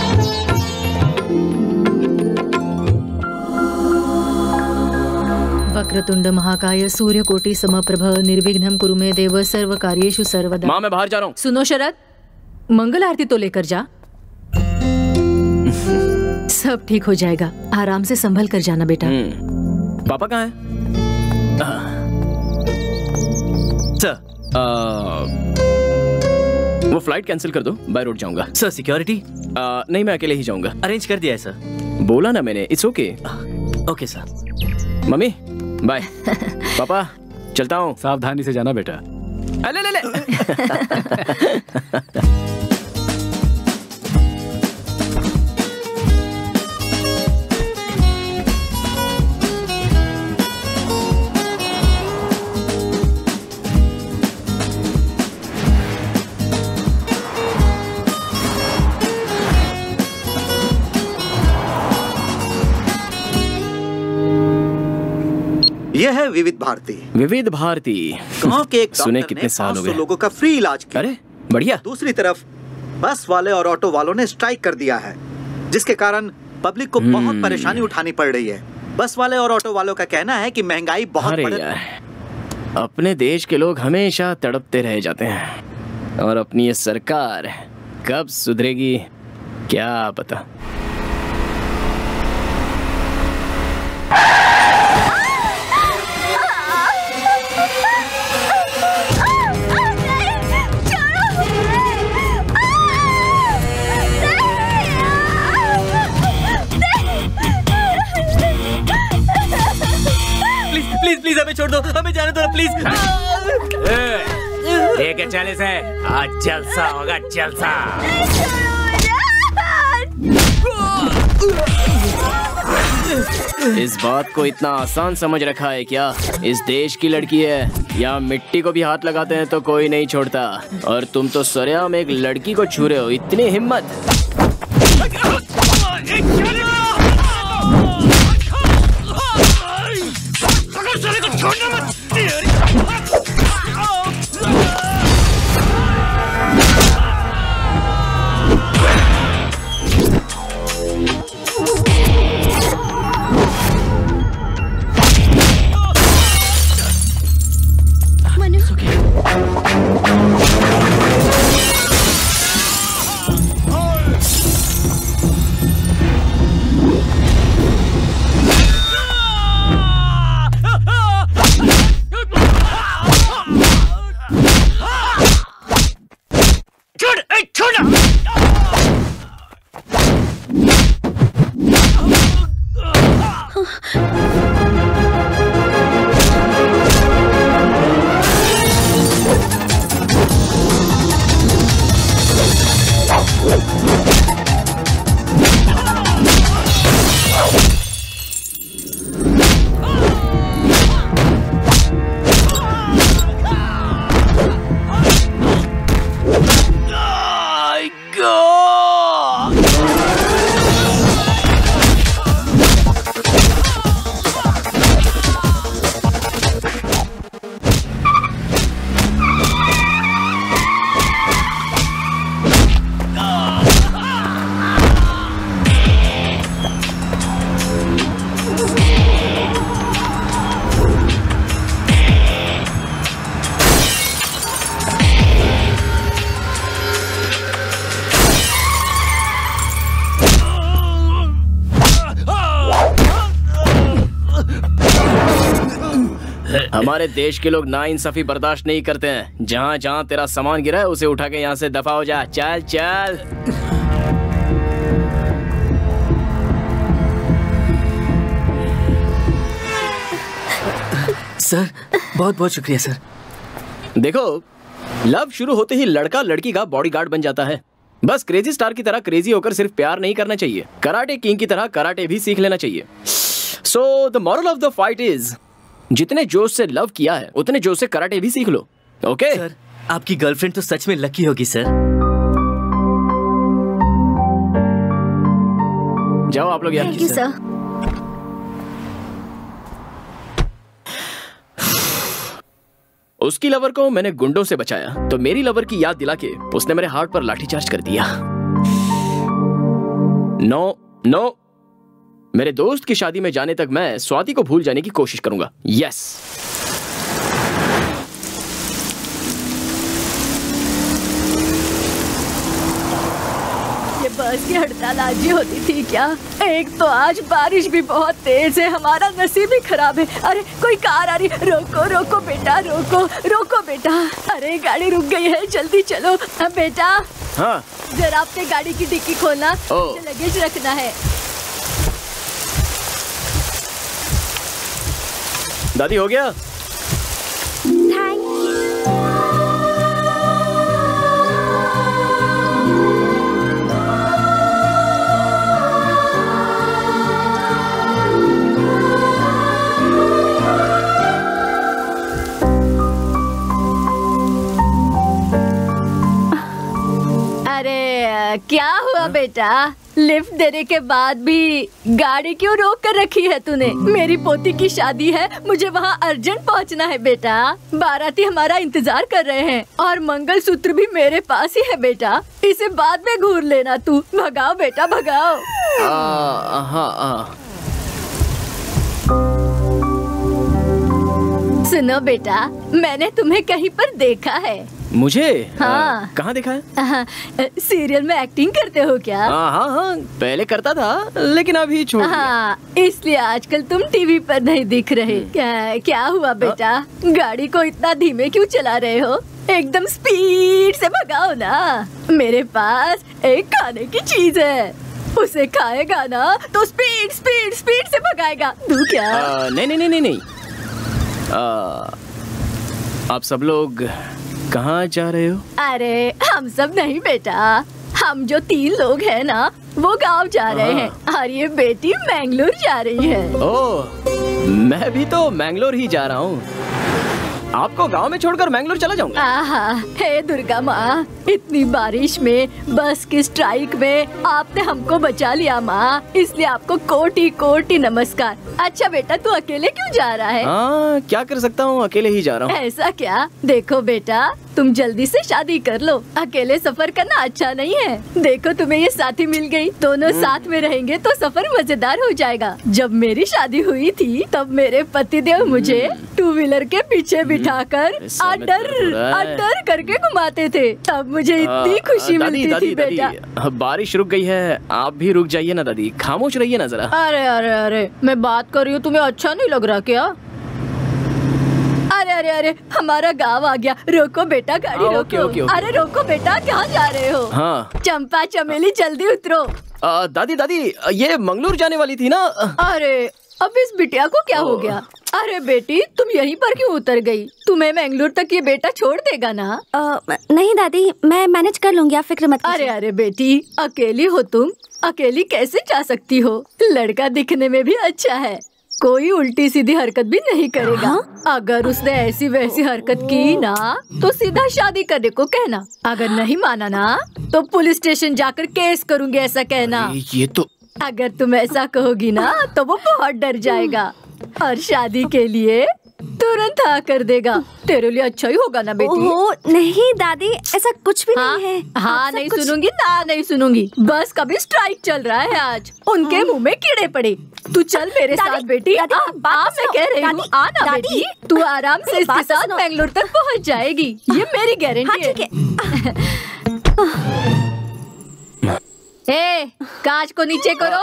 वक्रतुंड महाकाय सूर्यकोटि समप्रभ निर्विघ्नं कुरु मे देव सर्व कार्येषु सर्वदा। माँ, मैं बाहर जा रहा हूँ। सुनो शरद, मंगल आरती तो लेकर जा। सब ठीक हो जाएगा, आराम से संभल कर जाना बेटा। पापा कहाँ हैं? सर, वो फ्लाइट कैंसिल कर दो, बाय रोड जाऊंगा। Sir security? नहीं, मैं अकेले ही जाऊंगा। अरेंज कर दिया है सर। बोला ना मैंने, it's okay. Okay sir. Mummy bye. Papa चलता हूँ। सावधानी से जाना बेटा। ले। यह है विविध भारती। विविध भारती गांव के एक सुने डॉक्टर कितने ने साल हो 500 गए लोगों का फ्री इलाज किया। अरे बढ़िया। दूसरी तरफ बस वाले और ऑटो वालों ने स्ट्राइक कर दिया है, जिसके कारण पब्लिक को बहुत परेशानी उठानी पड़ रही है। बस वाले और ऑटो वालों का कहना है कि महंगाई बहुत बढ़ रही है। अपने देश के लोग हमेशा तड़पते रह जाते हैं और अपनी ये सरकार कब सुधरेगी क्या पता। प्लीज हमें छोड़ दो, हमें जाने दो प्लीज। ठीक है, 40 है, आज जलसा होगा, जलसा। इस बात को इतना आसान समझ रखा है क्या? इस देश की लड़की है, या मिट्टी को भी हाथ लगाते हैं तो कोई नहीं छोड़ता, और तुम तो सरेआम एक लड़की को छू रहे हो। इतनी हिम्मत! हमारे देश के लोग नाइंसाफी बर्दाश्त नहीं करते हैं। जहाँ जहाँ तेरा सामान गिरा है उसे उठा के यहाँ से दफा हो जा। चल चल। सर बहुत बहुत शुक्रिया सर। देखो, लव शुरू होते ही लड़का लड़की का बॉडीगार्ड बन जाता है। बस क्रेजी स्टार की तरह क्रेजी होकर सिर्फ प्यार नहीं करना चाहिए, कराटे किंग की तरह कराटे भी सीख लेना चाहिए। So the moral of the fight is, जितने जोश से लव किया है उतने जोश से कराटे भी सीख लो। ओके सर, आपकी गर्लफ्रेंड तो सच में लकी होगी सर। जाओ आप लोग यार। Thank you sir. उसकी लवर को मैंने गुंडों से बचाया तो मेरी लवर की याद दिला के उसने मेरे हार्ट पर लाठीचार्ज कर दिया। नो नो, मेरे दोस्त की शादी में जाने तक मैं स्वाति को भूल जाने की कोशिश करूंगा। यस। ये बस की हड़ताल आज ही होती थी क्या? एक तो आज बारिश भी बहुत तेज है, हमारा नसीब ही खराब है। अरे कोई कार आ रही, रोको रोको बेटा, रोको रोको बेटा। अरे गाड़ी रुक गई है, जल्दी चलो। बेटा हाँ, जरा अपने गाड़ी की डिक्की खोलना, मुझे लगेज रखना है। दादी हो गया? Thank you. अरे क्या हुआ बेटा? लिफ्ट देने के बाद भी गाड़ी क्यों रोक कर रखी है तूने? मेरी पोती की शादी है, मुझे वहाँ अर्जेंट पहुँचना है बेटा। बाराती हमारा इंतजार कर रहे हैं और मंगलसूत्र भी मेरे पास ही है बेटा। इसे बाद में घूर लेना तू। भगाओ बेटा भगाओ। सुनो बेटा, मैंने तुम्हें कहीं पर देखा है। मुझे? हाँ। कहाँ देखा है? सीरियल में एक्टिंग करते हो क्या? हाँ, पहले करता था लेकिन अभी छोड़ दिया। हाँ, इसलिए आजकल तुम टीवी पर नहीं दिख रहे। क्या हुआ बेटा? गाड़ी को इतना धीमे क्यों चला रहे हो? एकदम स्पीड से भगाओ ना। मेरे पास एक खाने की चीज है, उसे खाएगा ना तो स्पीड स्पीड स्पीड से भगाएगा। दूं क्या? नहीं। आप सब लोग कहाँ जा रहे हो? अरे हम सब नहीं बेटा, हम जो 3 लोग हैं ना वो गांव जा रहे हैं और ये बेटी मैंगलोर जा रही है। ओह, मैं भी तो मैंगलोर ही जा रहा हूँ। आपको गांव में छोड़कर मैंगलोर चला जाऊंगा। हे दुर्गा माँ, इतनी बारिश में बस की स्ट्राइक में आपने हमको बचा लिया माँ, इसलिए आपको कोटि कोटि नमस्कार। अच्छा बेटा, तू अकेले क्यों जा रहा है? क्या कर सकता हूँ, अकेले ही जा रहा हूँ। ऐसा क्या? देखो बेटा, तुम जल्दी से शादी कर लो, अकेले सफर करना अच्छा नहीं है। देखो तुम्हें ये साथी मिल गई, दोनों साथ में रहेंगे तो सफर मजेदार हो जाएगा। जब मेरी शादी हुई थी तब मेरे पतिदेव मुझे 2 व्हीलर के पीछे बिठाकर अड्डर करके घुमाते थे, तब मुझे इतनी खुशी मिलती थी बेटा। बारिश रुक गई है, आप भी रुक जाइए ना दादी, खामोश रहिए ना जरा। अरे अरे अरे, मैं बात कर रही हूँ, तुम्हें अच्छा नहीं लग रहा क्या? अरे अरे अरे हमारा गांव आ गया। रोको बेटा, गाड़ी रोको। ओके। अरे रोको बेटा, कहाँ जा रहे हो? हाँ चंपा चमेली जल्दी उतरो। दादी दादी, ये मंगलूर जाने वाली थी ना? अरे अब इस बिटिया को क्या हो गया? अरे बेटी, तुम यहीं पर क्यों उतर गई? तुम्हें मंगलूर तक ये बेटा छोड़ देगा ना? नहीं दादी, मैं मैनेज कर लूंगी, आप फिक्र मत कीजिए। अरे अरे बेटी, अकेली हो तुम? अकेली कैसे जा सकती हो? लड़का दिखने में भी अच्छा है, कोई उल्टी सीधी हरकत भी नहीं करेगा। हाँ? अगर उसने ऐसी वैसी हरकत की ना तो सीधा शादी करने को कहना। अगर नहीं माना ना तो पुलिस स्टेशन जाकर केस करूंगी, ऐसा कहना। ये तो अगर तुम ऐसा कहोगी ना तो वो बहुत डर जाएगा और शादी के लिए तुरंत हाँ कर देगा। तेरे लिए अच्छा ही होगा ना बेटी? ओहो नहीं दादी, ऐसा कुछ भी नहीं है। हाँ नहीं सुनूंगी ना, नहीं सुनूंगी। बस कभी स्ट्राइक चल रहा है आज, उनके मुंह में कीड़े पड़े। तू चल मेरे साथ बेटी। मैं कह रही हूँ आना बेटी, तू आराम से इसके साथ बेंगलुरु तक पहुँच जाएगी, ये मेरी गारंटी है। ए, कांच को नीचे करो।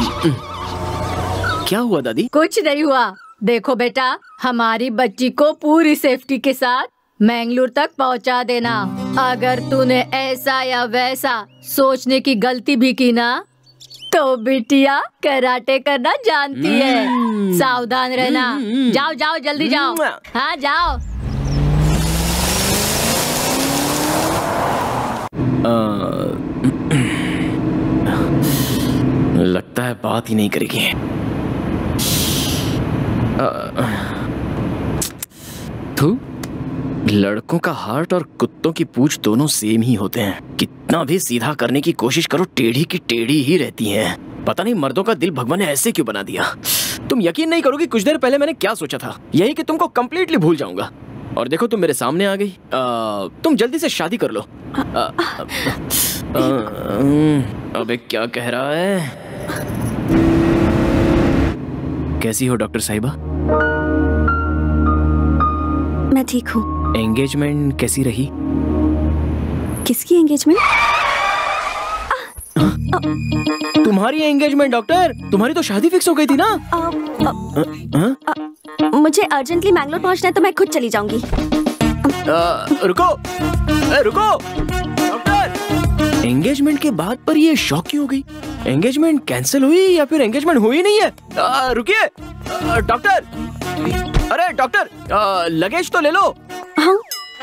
क्या हुआ दादी? कुछ नहीं हुआ। देखो बेटा, हमारी बच्ची को पूरी सेफ्टी के साथ मंगलूर तक पहुंचा देना। अगर तूने ऐसा या वैसा सोचने की गलती भी की ना तो बिटिया कराटे करना जानती है, सावधान रहना। जाओ जाओ जल्दी जाओ। हाँ जाओ। लगता है बात ही नहीं करेगी। लड़कों का हार्ट और कुत्तों की पूंछ दोनों सेम ही होते हैं। कितना भी सीधा करने की कोशिश करो, टेढ़ी की टेढ़ी ही रहती हैं। पता नहीं मर्दों का दिल भगवान ने ऐसे क्यों बना दिया। तुम यकीन नहीं करोगी, कुछ देर पहले मैंने क्या सोचा था, यही कि तुमको कंप्लीटली भूल जाऊंगा, और देखो तुम मेरे सामने आ गई। तुम जल्दी से शादी कर लो। अबे क्या कह रहा है? कैसी हो डॉक्टर साहिबा? मैं ठीक हूँ। एंगेजमेंट कैसी रही? किसकी एंगेजमेंट? तुम्हारी एंगेजमेंट डॉक्टर, तुम्हारी तो शादी फिक्स हो गई थी ना? मुझे अर्जेंटली मैंगलोर पहुंचना है तो मैं खुद चली जाऊंगी। रुको रुको डॉक्टर, एंगेजमेंट के बाद पर ये शॉक क्यों हो गई? एंगेजमेंट कैंसिल हुई या फिर एंगेजमेंट हुई नहीं है? रुकिए डॉक्टर, अरे डॉक्टर, लगेज तो ले लो। हाँ?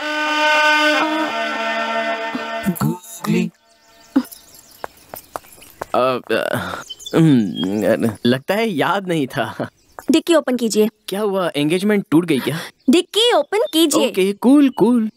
लगता है याद नहीं था। डिक्की ओपन कीजिए। क्या हुआ, एंगेजमेंट टूट गई क्या? डिक्की ओपन कीजिए। Okay cool cool.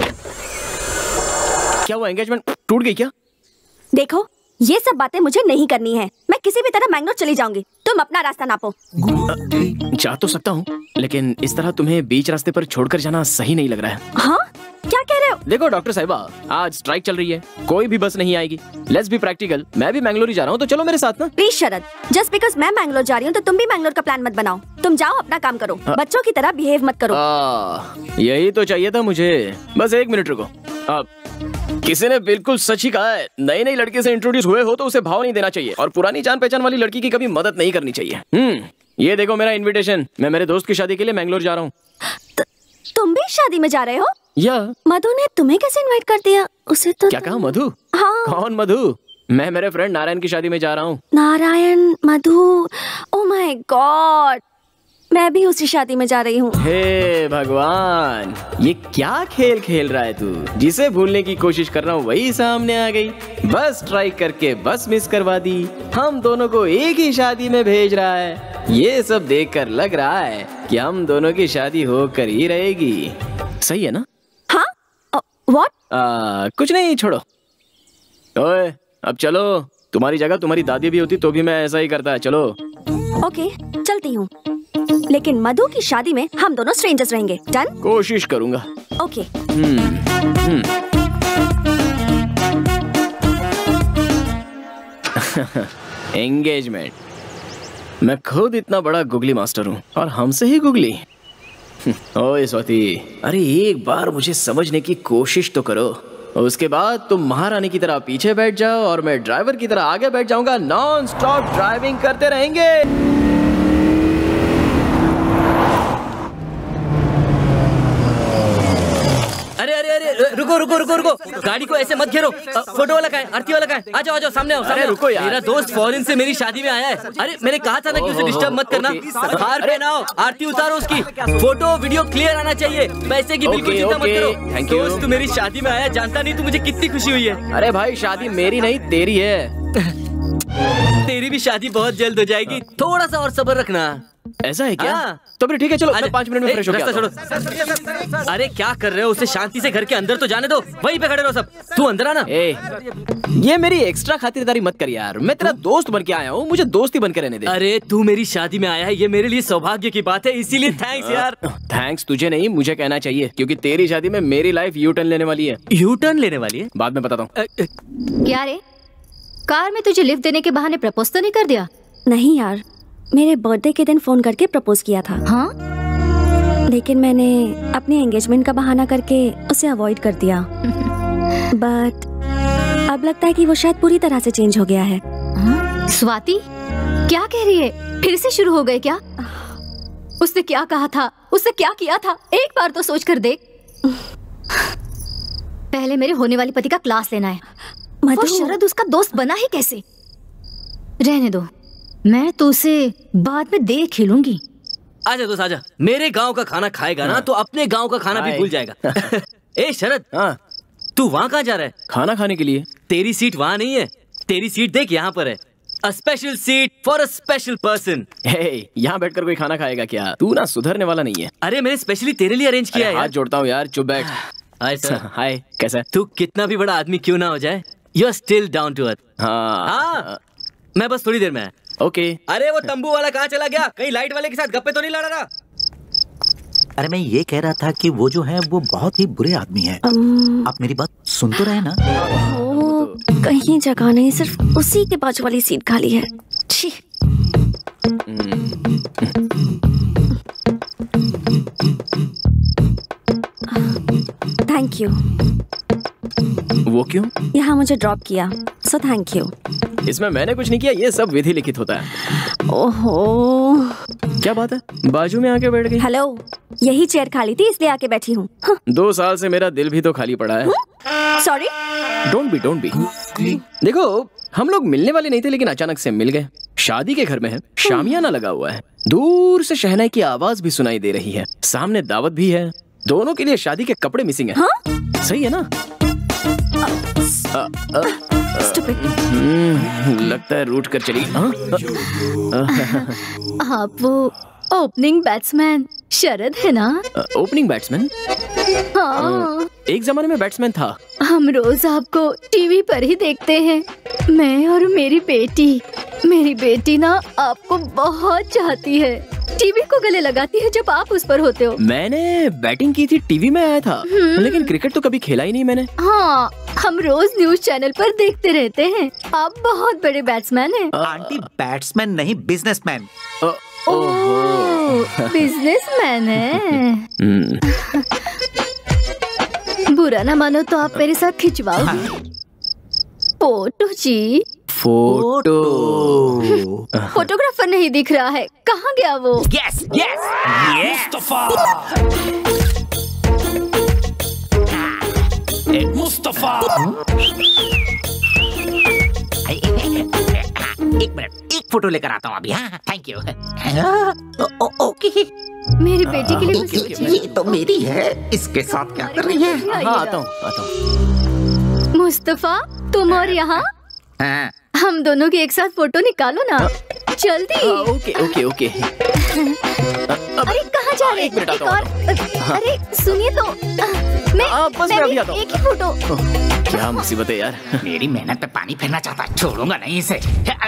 क्या हुआ, एंगेजमेंट टूट गई क्या? देखो ये सब बातें मुझे नहीं करनी है, मैं किसी भी तरह मैंगलोर चली जाऊंगी, तुम अपना रास्ता नापो। जा तो सकता हूँ, लेकिन इस तरह तुम्हें बीच रास्ते पर छोड़कर जाना सही नहीं लग रहा है। हाँ क्या कह रहे हो? देखो डॉक्टर साहिबा, आज स्ट्राइक चल रही है, कोई भी बस नहीं आएगी। लेट्स बी प्रैक्टिकल, मैं भी मैंगलोर ही जा रहा हूँ, तो चलो मेरे साथ ना। प्लीज शरद, जस्ट बिकॉज मैं मैंगलोर जा रही हूँ तो तुम भी मैंगलोर का प्लान मत बनाओ। तुम जाओ अपना काम करो, बच्चों की तरह बिहेव मत करो। यही तो चाहिए था मुझे। बस एक मिनट रुको। किसी ने बिल्कुल सच ही कहा है, नई नई लड़की से इंट्रोड्यूस हुए हो तो उसे भाव नहीं देना चाहिए, और पुरानी जान पहचान वाली लड़की की कभी मदद नहीं करनी चाहिए। ये देखो मेरा इनविटेशन, मैं मेरे दोस्त की शादी के लिए मैंगलोर जा रहा हूँ। तुम भी शादी में जा रहे हो? या मधु ने तुम्हें कैसे इनवाइट कर दिया? उसे तो क्या कहा? मधु? हाँ। कौन मधु? मैं मेरे फ्रेंड नारायण की शादी में जा रहा हूँ। Narayan, Madhu, oh my god, मैं भी उसी शादी में जा रही हूँ। हे भगवान, ये क्या खेल खेल रहा है तू? जिसे भूलने की कोशिश कर रहा हूँ वही सामने आ गई। बस ट्राई करके बस मिस करवा दी। हम दोनों को एक ही शादी में भेज रहा है। ये सब देखकर लग रहा है कि हम दोनों की शादी होकर ही रहेगी। सही है ना? हाँ? व्हाट? कुछ नहीं, छोड़ो। ओए अब चलो, तुम्हारी जगह तुम्हारी दादी भी होती तो भी मैं ऐसा ही करता है। चलो। ओके चलती हूँ, लेकिन मधु की शादी में हम दोनों स्ट्रेंजर्स रहेंगे। डन? कोशिश करूंगा। ओके। एंगेजमेंट। मैं खुद इतना बड़ा गुगली मास्टर हूँ और हमसे ही गुगली। ओए स्वाति, अरे एक बार मुझे समझने की कोशिश तो करो। उसके बाद तुम महारानी की तरह पीछे बैठ जाओ और मैं ड्राइवर की तरह आगे बैठ जाऊंगा। नॉन स्टॉप ड्राइविंग करते रहेंगे। रुको, गाड़ी को ऐसे मत घेरो। फोटो वाला कहाँ है? आरती वाला कहाँ है? आ जाओ सामने आओ। अरे रुको यार, मेरा दोस्त फॉरेन से मेरी शादी में आया है। अरे मैंने कहा था ना कि उसे डिस्टर्ब मत करना। हार पे ना हो, आरती उतारो उसकी। फोटो वीडियो क्लियर आना चाहिए, पैसे की बिल्कुल चिंता मत करो। Thank you. दोस्त तू मेरी शादी में आया, जानता नहीं तू मुझे कितनी खुशी हुई है। अरे भाई शादी मेरी नहीं तेरी है। तेरी भी शादी बहुत जल्द हो जाएगी, थोड़ा सा और सब्र रखना। ऐसा है क्या? तो फिर ठीक है, चलो मैं 5 मिनट में फ्रेश हो रास्ता छोड़ो। अरे क्या कर रहे हो? उसे शांति से घर के अंदर तो जाने दो, वहीं पे खड़े रहो सब। तू अंदर आना। ये मेरी एक्स्ट्रा खातिरदारी मत कर यार, मैं तेरा दोस्त बन के आया हूँ, मुझे दोस्ती बन के रहने दे। अरे तू मेरी शादी में आया है, ये मेरे लिए सौभाग्य की बात है, इसीलिए थैंक्स यार। थैंक्स तुझे नहीं, मुझे कहना चाहिए, क्योंकि तेरी शादी में मेरी लाइफ यू टर्न लेने वाली है। यू टर्न लेने वाली है? बाद में बताता हूँ। क्या रे, कार में तुझे लिफ्ट देने के बहाने प्रपोज तो नहीं कर दिया? नहीं यार, मेरे बर्थडे के दिन फोन करके प्रपोज किया था। हाँ? लेकिन मैंने अपने एंगेजमेंट का बहाना करके उसे अवॉइड कर दिया। बट अब लगता है कि वो शायद पूरी तरह से चेंज हो गया है। स्वाति क्या कह रही है? फिर से शुरू हो गए क्या? उसने क्या कहा था, उसने क्या किया था, एक बार तो सोच कर देख। पहले मेरे होने वाली पति का क्लास लेना है। वो शरद उसका दोस्त बना ही कैसे? रहने दो, मैं तो उसे बाद में दे खेलूंगी। आजा दोस्त आजा, मेरे गांव का खाना खाएगा ना तो अपने गांव का खाना भी भूल जाएगा। ए शरद, तू वहाँ कहाँ जा रहा है? खाना खाने के लिए। तेरी सीट वहाँ नहीं है, तेरी सीट देख यहाँ पर है। A special seat for a special person। यहाँ बैठकर कोई खाना खाएगा क्या? तू ना सुधरने वाला नहीं है। अरे मैंने स्पेशली तेरे लिए अरेंज किया है। हाथ जोड़ता हूँ यार, चुप बैठ। Hi sir. हाय, कैसा है? तू कितना भी बड़ा आदमी क्यों ना हो जाए, you are still down to earth. हाँ, मैं बस थोड़ी देर में। ओके। अरे वो तंबू वाला कहाँ चला गया? कहीं लाइट वाले के साथ गप्पे तो नहीं लड़ा रहा? अरे मैं ये कह रहा था कि वो जो है वो बहुत ही बुरे आदमी है। आप मेरी बात सुन तो रहे ना? वो कहीं जगह नहीं, सिर्फ उसी के बाजू वाली सीट खाली है। छी। Thank you. वो क्यों? यहाँ मुझे ड्रॉप किया, सो थैंक यू। इसमें मैंने कुछ नहीं किया, ये सब विधि लिखित होता है। ओहो, क्या बात है, बाजू में आके बैठ गई? हेलो, यही चेयर खाली थी इसलिए आके बैठी हूँ। 2 साल से मेरा दिल भी तो खाली पड़ा है। सॉरी। Don't be. देखो, हम लोग मिलने वाले नहीं थे, लेकिन अचानक से मिल गए। शादी के घर में है, शामियाना लगा हुआ है, दूर से शहनाई की आवाज भी सुनाई दे रही है, सामने दावत भी है। दोनों के लिए शादी के कपड़े मिसिंग है। सही है ना? लगता है रूठ कर चली। आप वो ओपनिंग बैट्समैन शरद है ना? Opening batsman? हाँ। एक जमाने में बैट्समैन था। हम रोज आपको टीवी पर ही देखते हैं, मैं और मेरी बेटी ना आपको बहुत चाहती है, टीवी को गले लगाती है जब आप उस पर होते हो। मैंने बैटिंग की थी, टीवी में आया था, लेकिन क्रिकेट तो कभी खेला ही नहीं मैंने। हाँ, हम रोज न्यूज चैनल पर देखते रहते हैं, आप बहुत बड़े बैट्समैन हैं। आंटी बैट्समैन नहीं, बिजनेसमैन। बिजनेसमैन है। बुरा ना मानो तो आप मेरे साथ खिंचवाओगे फोटो जी? फोटो। फोटोग्राफर नहीं दिख रहा है, कहाँ गया वो? यस मुस्तफा। एक मिनट, एक फोटो लेकर आता हूँ अभी। हाँ, थैंक यू। ओके। मेरी बेटी के लिए कुछ ये तो मेरी है, इसके साथ क्या कर रही है? हाँ, आता हूँ। मुस्तफा, तुम और यहाँ? हम दोनों की एक साथ फोटो निकालो ना, जल्दी। ओके। अरे कहाँ जा रहे? एक और। अरे सुनिए तो, मैं भी एक ही फोटो। क्या मुसीबत है यार। मेरी मेहनत पे पानी फेरना चाहता है, छोड़ूंगा नहीं इसे।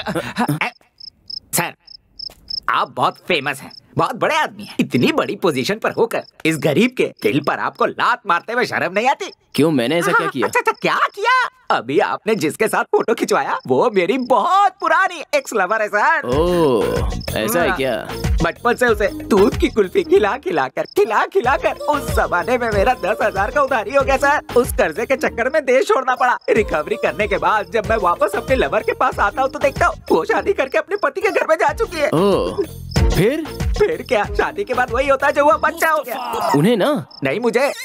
सर, आप बहुत फेमस हैं, बहुत बड़े आदमी हैं। इतनी बड़ी पोजीशन पर होकर इस गरीब के दिल पर आपको लात मारते हुए शर्म नहीं आती? क्यों, मैंने ऐसा क्या किया? अच्छा, क्या किया? अभी आपने जिसके साथ फोटो खिंचवाया वो मेरी बहुत पुरानी एक्स लवर है सर। ओह, ऐसा है क्या? बचपन से उसे दूध की कुल्फी खिला कर उस जमाने में मेरा 10,000 का उधारी हो गया सर। उस कर्जे के चक्कर में देश छोड़ना पड़ा। रिकवरी करने के बाद जब मैं वापस अपने लवर के पास आता हूँ तो देखता हूँ वो शादी करके अपने पति के घर में जा चुकी है। ओह, फिर क्या? शादी के बाद वही होता है जो हुआ, बच्चा हो गया। उन्हें ना? नहीं, मुझे।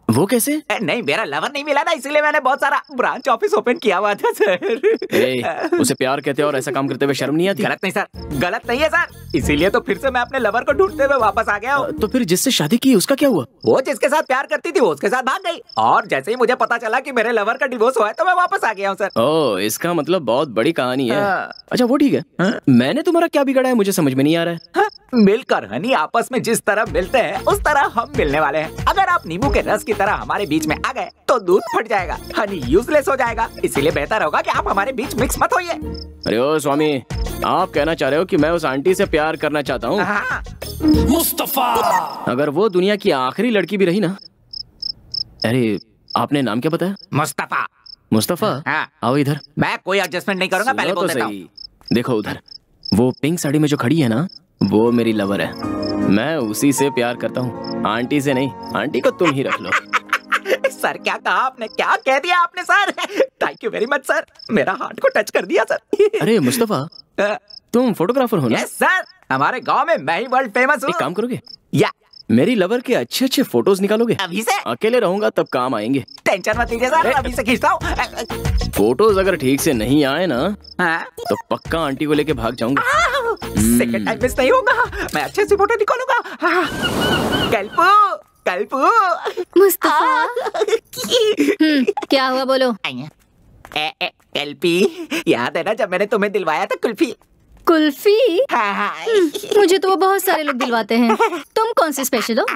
वो कैसे? नहीं, मेरा लवर नहीं मिला ना, इसीलिए मैंने बहुत सारा ब्रांच ऑफिस ओपन किया हुआ था सर। उसे प्यार कहते हैं और ऐसा काम करते हुए शर्म नहीं आती? गलत नहीं सर, गलत नहीं है सर, इसीलिए तो फिर से मैं अपने लवर को ढूंढते हुए वापस आ गया हूँ। तो फिर जिससे शादी की उसका क्या हुआ? वो जिसके साथ प्यार करती थी वो उसके साथ भाग गई, और जैसे ही मुझे पता चला कि मेरे लवर का डिवोर्स हुआ है तो मैं वापस आ गया हूँ सर। ओह, इसका मतलब बहुत बड़ी कहानी है। अच्छा वो ठीक है, मैंने तुम्हारा क्या बिगाड़ा है मुझे समझ में नहीं आ रहा है। मिलकर हनी आपस में जिस तरह मिलते हैं उस तरह हम मिलने वाले हैं। अगर आप नींबू के रस की तरह हमारे बीच में आ गए तो दूध फट जाएगा, हनी यूजलेस हो जाएगा, इसीलिए बेहतर होगा कि आप हमारे बीच मिक्स मत होइए। अरे ओ स्वामी, आप कहना चाह रहे हो कि मैं उस आंटी से प्यार करना चाहता हूँ? मुस्तफा, अगर वो दुनिया की आखिरी लड़की भी रही ना। अरे आपने नाम क्या बताया? मुस्तफा। मुस्तफा? आओ इधर। मैं कोई एडजस्टमेंट नहीं करूंगा, पहले बोल देता हूं। देखो उधर, वो पिंक साड़ी में जो खड़ी है ना, वो मेरी लवर है। मैं उसी से प्यार करता हूँ, आंटी से नहीं। आंटी को तुम ही रख लो। सर क्या कहा आपने, क्या कह दिया आपने sir? Thank you very much sir, मेरा हार्ट को टच कर दिया सर। अरे मुस्तफा, तुम फोटोग्राफर हो ना? यस सर, हमारे गांव में मैं ही वर्ल्ड फेमस हूँ। एक काम करोगे? या मेरी लवर के अच्छे अच्छे फोटोज निकालोगे? अभी से? अकेले रहूंगा तब काम आएंगे। टेंशन मत लीजिए सर, अभी से खींचता हूँ। फोटोज अगर ठीक से नहीं आए ना तो पक्का आंटी को लेके भाग जाऊंगा। सेकंड टाइम मिस नहीं होगा, मैं अच्छे से फोटो निकालूंगा। कल्पू, कल्पू। मुस्तफा। क्या हुआ बोलो? कल्पी, याद है ना जब मैंने तुम्हें दिलवाया था कुल्फी? कुल्फी? मुझे तो वो बहुत सारे लोग दिलवाते हैं, तुम कौन से स्पेशल हो?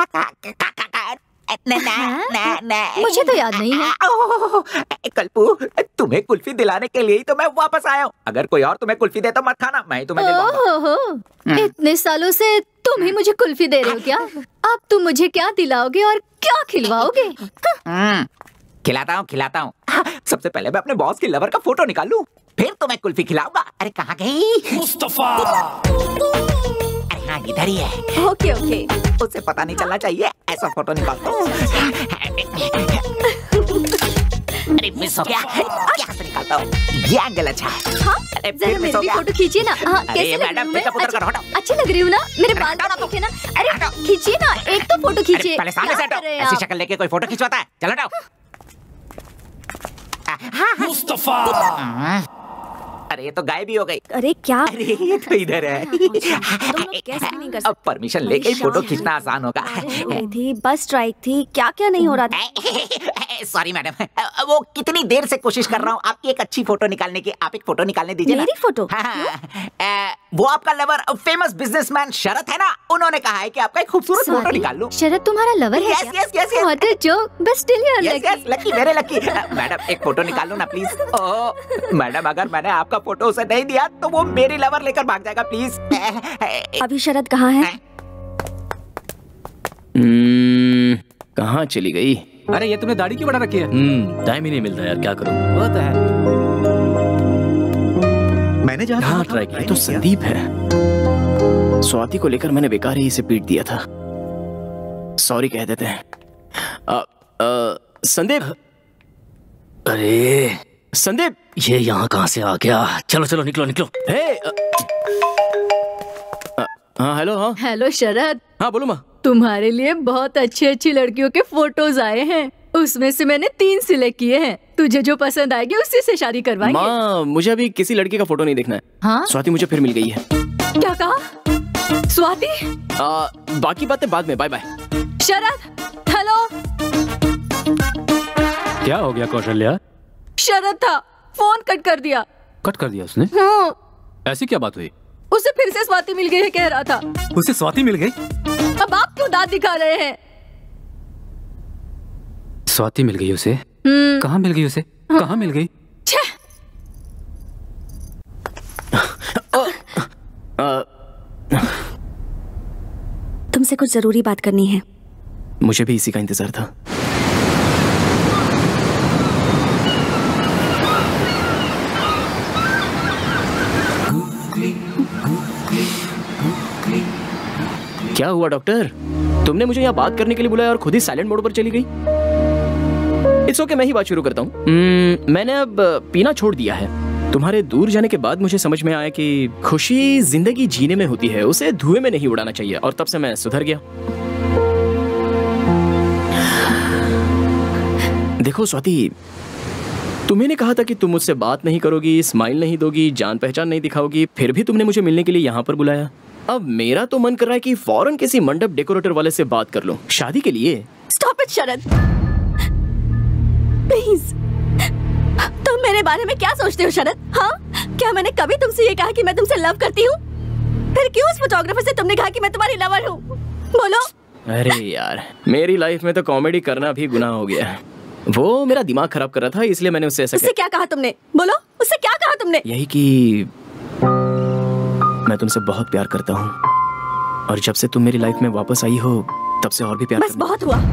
मुझे तो याद नहीं है। कल्पू, तुम्हें कुल्फी दिलाने के लिए ही तो मैं वापस आया हूँ। अगर कोई और तुम्हें कुल्फी दे तो मत खाना, मैं ही तुम्हें दिलवाऊंगा। इतने सालों से तुम ही मुझे कुल्फी दे रहे हो क्या? अब तुम मुझे क्या दिलाओगे और क्या खिलवाओगे? खिलाता हूँ, खिलाता हूँ। सबसे पहले मैं अपने बॉस की लवर का फोटो निकाल लूं, फिर तुम्हें कुल्फी खिलाऊंगा। अरे कहाँ गई? मुस्तफा। अरे हाँ, इधर ही है। ओके ओके, उसे पता नहीं चलना चाहिए, ऐसा फोटो निकालता हूँ। अरे मिस हो गया, क्या से निकालता हूँ? ये एंगल अच्छा है। हाँ, जरा मेरी भी फोटो खींचिए ना। हाँ, कैसे लग रही हूँ मैं? अच्छी लग रही हूँ ना? मेरे बाल देखे ना? अरे खींचिए ना, एक तो फोटो खींचिए। पहले सामने से हटो, ऐसी शक्ल लेके कोई फोटो खिंचवाता है? चलो हटो। मुस्तफा। अरे ये तो गायब ही हो गई। अरे क्या? अरे ये तो इधर है। अब परमिशन लेके ही फोटो खींचना आसान होगा। थी बस स्ट्राइक थी, क्या क्या नहीं हो रहा था। सॉरी मैडम, वो कितनी देर से कोशिश कर रहा हूँ आपकी एक अच्छी फोटो निकालने की। आप एक फोटो निकालने दीजिए। मेरी फोटो? वो आपका लवर फेमस बिजनेसमैन शरद है ना, उन्होंने कहा है कि आपका एक खूबसूरत फोटो निकाल लूं। शरद तुम्हारा लवर है? Yes yes yes yes. What a joke, but still you are lucky. Lucky, very lucky. Madam एक फोटो निकाल लो ना प्लीज। ओह मैडम, अगर मैंने आपका फोटो उसे नहीं दिया तो वो मेरी लवर लेकर भाग जाएगा, प्लीज। अभी शरद कहाँ है? कहाँ चली गई? अरे ये तुमने दाढ़ी क्यों बढ़ा रखी है? टाइम ही नहीं मिलता यार, क्या करूं? वो तो है। मैंने जहाँ ट्राई किया तो संदीप है। स्वाति को लेकर मैंने बेकार ही इसे पीट दिया था। सॉरी कह देते हैं। संदीप। अरे संदीप, ये यहाँ कहाँ से आ गया? चलो चलो निकलो निकलो। हाँ हेलो। हाँ हेलो शरद। हाँ बोलो माँ। तुम्हारे लिए बहुत अच्छी अच्छी लड़कियों के फोटोज आए हैं, उसमें से मैंने 3 सिलेक्ट किए हैं। तुझे जो पसंद आएगी उसी से शादी करवाएंगे। माँ मुझे अभी किसी लड़की का फोटो नहीं देखना है। हाँ? स्वाति मुझे फिर मिल गई है। क्या कहा? स्वाति? बाकी बातें बाद में, बाय बाय। शरद हेलो। क्या हो गया कौशल्या? शरद था, फोन कट कर दिया। कट कर दिया उसने? हाँ। ऐसी क्या बात हुई? उसे फिर से स्वाति मिल गई है कह रहा था। उसे स्वाति मिल गई? अब आप क्यों दांत दिखा रहे हैं? स्वाति मिल गई उसे? कहाँ मिल गई उसे? कहाँ मिल गई? तुमसे कुछ जरूरी बात करनी है। मुझे भी इसी का इंतजार था। क्या हुआ डॉक्टर? तुमने मुझे यहाँ बात करने के लिए बुलाया और खुद ही साइलेंट मोड पर चली गई। इट्स ओके, मैं ही बात शुरू करता हूँ। मैंने अब पीना छोड़ दिया है। तुम्हारे दूर जाने के बाद मुझे समझ में आया कि खुशी जिंदगी जीने में होती है, उसे धुएं में नहीं उड़ाना चाहिए, और तब से मैं सुधर गया। देखो स्वाति, तुम्हें कहा था कि तुम मुझसे बात नहीं करोगी, स्माइल नहीं दोगी, जान पहचान नहीं दिखाओगी, फिर भी तुमने मुझे मिलने के लिए यहाँ पर बुलाया। अब मेरा तो मन कर रहा है कि फौरन किसी मंडप डेकोरेटर वाले से बात कर लूं शादी के लिए। Stop it Sharad, please. तुम मेरे बारे में क्या सोचते हो शरद? हाँ, क्या मैंने कभी तुमसे ये कहा कि मैं तुमसे लव करती हूँ? फिर क्यों उस फोटोग्राफर से तुमने कहा कि मैं तुम्हारी लवर हूँ? बोलो। अरे यार, मेरी लाइफ में तो कॉमेडी करना भी गुनाह हो गया। वो मेरा दिमाग खराब कर रहा था, इसलिए मैंने उससे ऐसा उससे क्या कहा तुमने? बोलो, उससे क्या कहा तुमने? यही कि मैं तुमसे बहुत प्यार करता हूँ, और जब से तुम मेरी लाइफ में वापस आई हो तब से और भी प्यार। बस बहुत हुआ।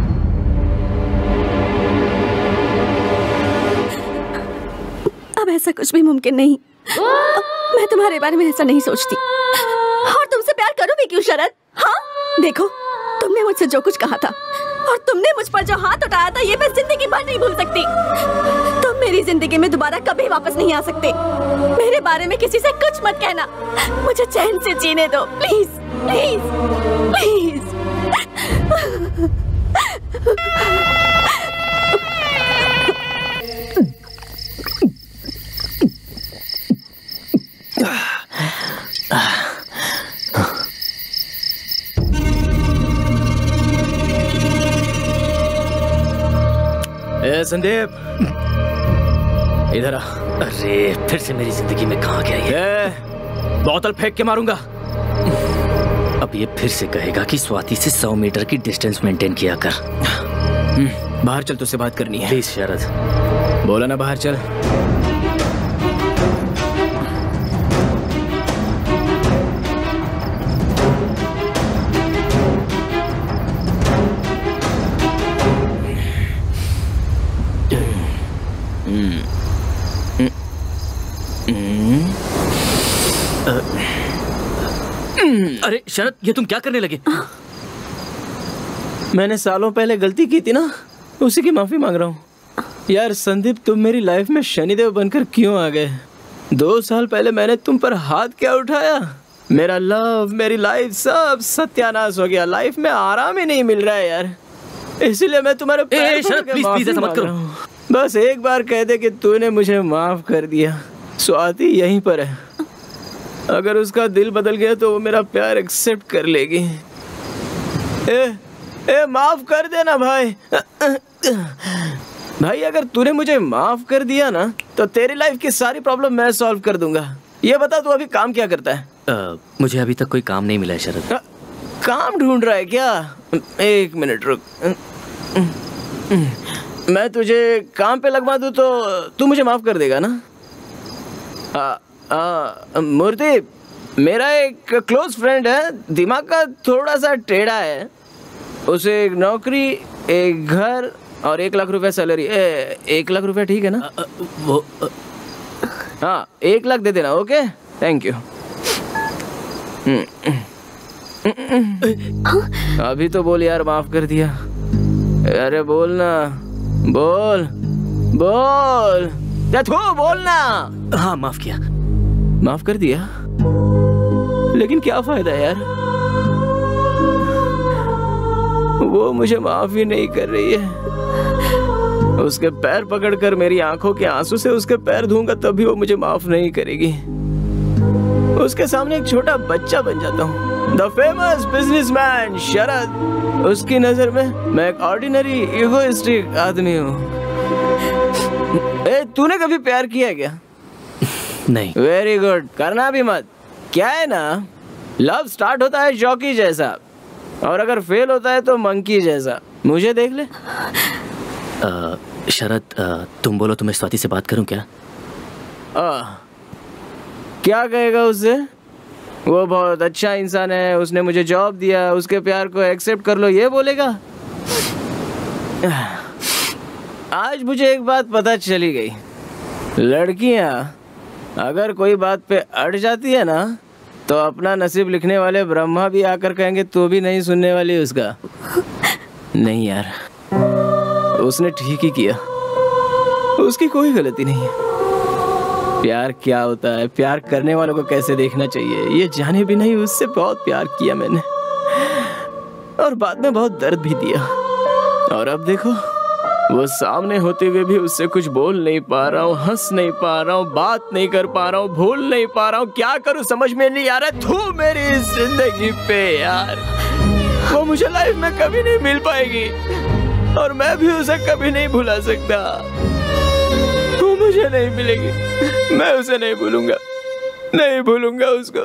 अब ऐसा कुछ भी मुमकिन नहीं। मैं तुम्हारे बारे में ऐसा नहीं सोचती, और तुमसे प्यार करूं भी क्यों शरद? हाँ, देखो, तुमने मुझसे जो कुछ कहा था और तुमने मुझ पर जो हाथ उठाया था, ये मैं जिंदगी भर नहीं भूल सकती। तुम मेरी जिंदगी में दोबारा कभी वापस नहीं आ सकते। मेरे बारे में किसी से कुछ मत कहना। मुझे चैन से जीने दो, प्लीज प्लीज प्लीज। संदीप, इधर आ। अरे फिर से मेरी जिंदगी में कहाँ गया ये? बोतल फेंक के मारूंगा। अब ये फिर से कहेगा कि स्वाति से 100 मीटर की डिस्टेंस मेंटेन किया कर। बाहर चल, तुझसे बात करनी है। प्लीज शरद। बोला ना बाहर चल। अरे शरद, ये तुम क्या करने लगे? मैंने सालों पहले गलती की थी ना, उसी की माफी मांग रहा हूँ। यार संदीप, तुम मेरी लाइफ में शनिदेव बनकर क्यों आ गए? 2 साल पहले मैंने तुम पर हाथ क्या उठाया? मेरा लव, मेरी लाइफ सब सत्यानाश हो गया। लाइफ में आराम ही नहीं मिल रहा है यार, इसीलिए मैं तुम्हारे पैर शरद, प्लीज प्लीज ऐसा मत करो। बस एक बार कह दे कि तूने मुझे माफ कर दिया। स्वाति यहीं पर है, अगर उसका दिल बदल गया तो वो मेरा प्यार एक्सेप्ट कर लेगी। ए माफ कर देना भाई। भाई, अगर तूने मुझे माफ कर दिया ना तो तेरी लाइफ की सारी प्रॉब्लम मैं सॉल्व कर दूंगा। ये बता, तू अभी काम क्या करता है? मुझे अभी तक कोई काम नहीं मिला है शरद। काम ढूंढ रहा है क्या? 1 मिनट रुक। मैं तुझे काम पे लगवा दूं तो तू मुझे माफ कर देगा ना? मूर्ति, मेरा एक क्लोज फ्रेंड है, दिमाग का थोड़ा सा टेढ़ा है। उसे एक नौकरी, एक घर और 1 लाख रुपए सैलरी। 1 लाख रुपए ठीक है ना? वो हाँ, 1 लाख दे देना। Okay, thank you. अभी तो बोल यार, माफ कर दिया। अरे बोल ना, बोल बोल, बोलना। हाँ, माफ किया। माफ कर दिया, लेकिन क्या फायदा यार, वो मुझे माफ ही नहीं कर रही है। उसके पैर पकड़कर मेरी आंखों के आंसू से उसके पैर धोऊंगा तब भी वो मुझे माफ नहीं करेगी। उसके सामने एक छोटा बच्चा बन जाता हूँ। द फेमस बिजनेसमैन शरद, उसकी नजर में मैं एक ऑर्डिनरी इगोइस्टिक आदमी हूँ। तूने कभी प्यार किया क्या? नहीं। वेरी गुड, करना भी मत। क्या है ना, लव स्टार्ट होता है जॉकी जैसा, और अगर फेल होता है तो मंकी जैसा। मुझे देख ले। शरद, तुम बोलो तो मैं स्वाति से बात करूं क्या? क्या कहेगा उससे? वो बहुत अच्छा इंसान है, उसने मुझे जॉब दिया, उसके प्यार को एक्सेप्ट कर लो, ये बोलेगा? आज मुझे एक बात पता चली गई, लड़कियां अगर कोई बात पे अड़ जाती है ना तो अपना नसीब लिखने वाले ब्रह्मा भी आकर कहेंगे तो भी नहीं सुनने वाली उसका। नहीं यार, उसने ठीक ही किया, उसकी कोई गलती नहीं है। प्यार क्या होता है, प्यार करने वालों को कैसे देखना चाहिए, ये जाने भी नहीं उससे बहुत प्यार किया मैंने, और बाद में बहुत दर्द भी दिया। और अब देखो, वो सामने होते हुए भी उससे कुछ बोल नहीं पा रहा हूँ, हंस नहीं पा रहा हूँ, बात नहीं कर पा रहा हूँ, भूल नहीं पा रहा हूँ। क्या करूँ समझ में नहीं आ रहा। तू मेरी जिंदगी पे यार, वो मुझे लाइफ में कभी नहीं मिल पाएगी और मैं भी उसे कभी नहीं भुला सकता। वो मुझे नहीं मिलेगी, मैं उसे नहीं भूलूंगा, नहीं भूलूंगा उसको।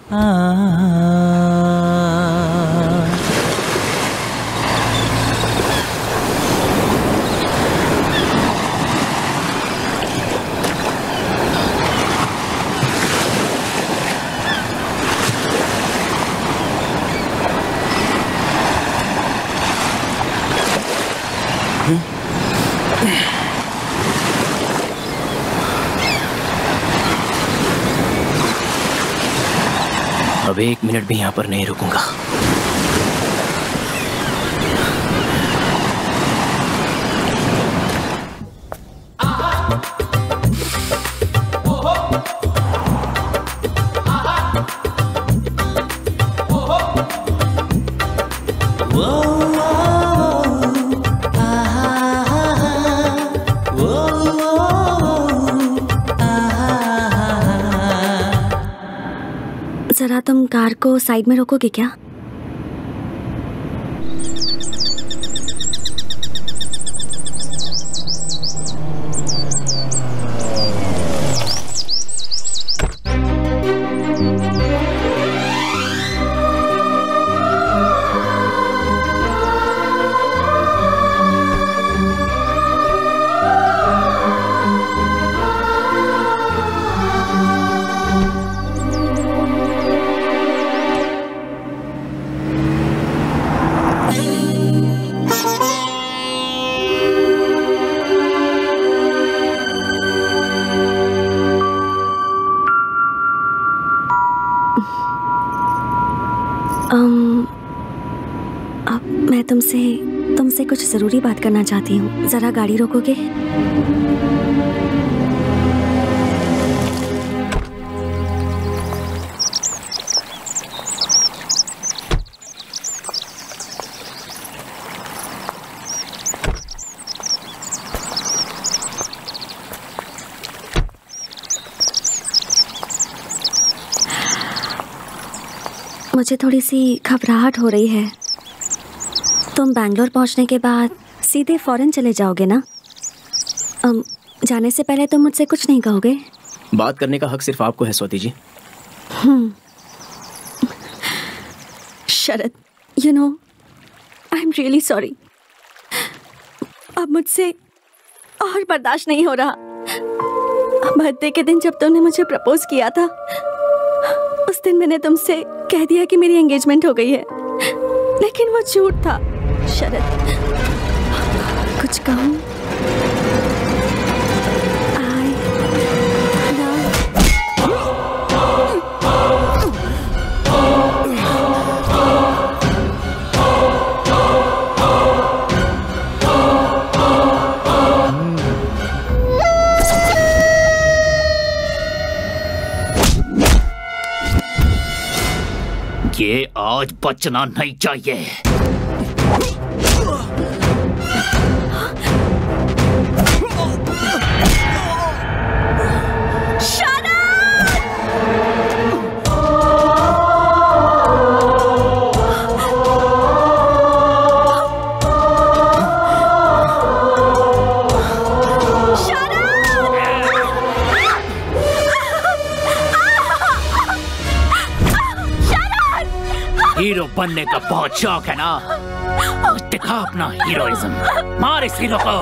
अब 1 मिनट भी यहाँ पर नहीं रुकूंगा। जरा तुम कार को साइड में रोकोगे क्या? मैं तुमसे कुछ जरूरी बात करना चाहती हूँ। जरा गाड़ी रोकोगे? मुझे थोड़ी सी घबराहट हो रही है। तुम बैंगलोर पहुंचने के बाद सीधे फॉरेन चले जाओगे ना? जाने से पहले तुम मुझसे कुछ नहीं कहोगे? बात करने का हक सिर्फ आपको है Swati ji. Sharad, you know, I am really sorry. अब मुझसे और बर्दाश्त नहीं हो रहा। बर्थडे के दिन जब तुमने मुझे प्रपोज किया था, उस दिन मैंने तुमसे कह दिया कि मेरी एंगेजमेंट हो गई है, लेकिन वो झूठ था। शरद, कुछ कहूँ? ये आज बचना नहीं चाहिए। हीरो बनने का बहुत शौक है ना? दिखा अपना हीरोइज्म, मार इस हीरो को।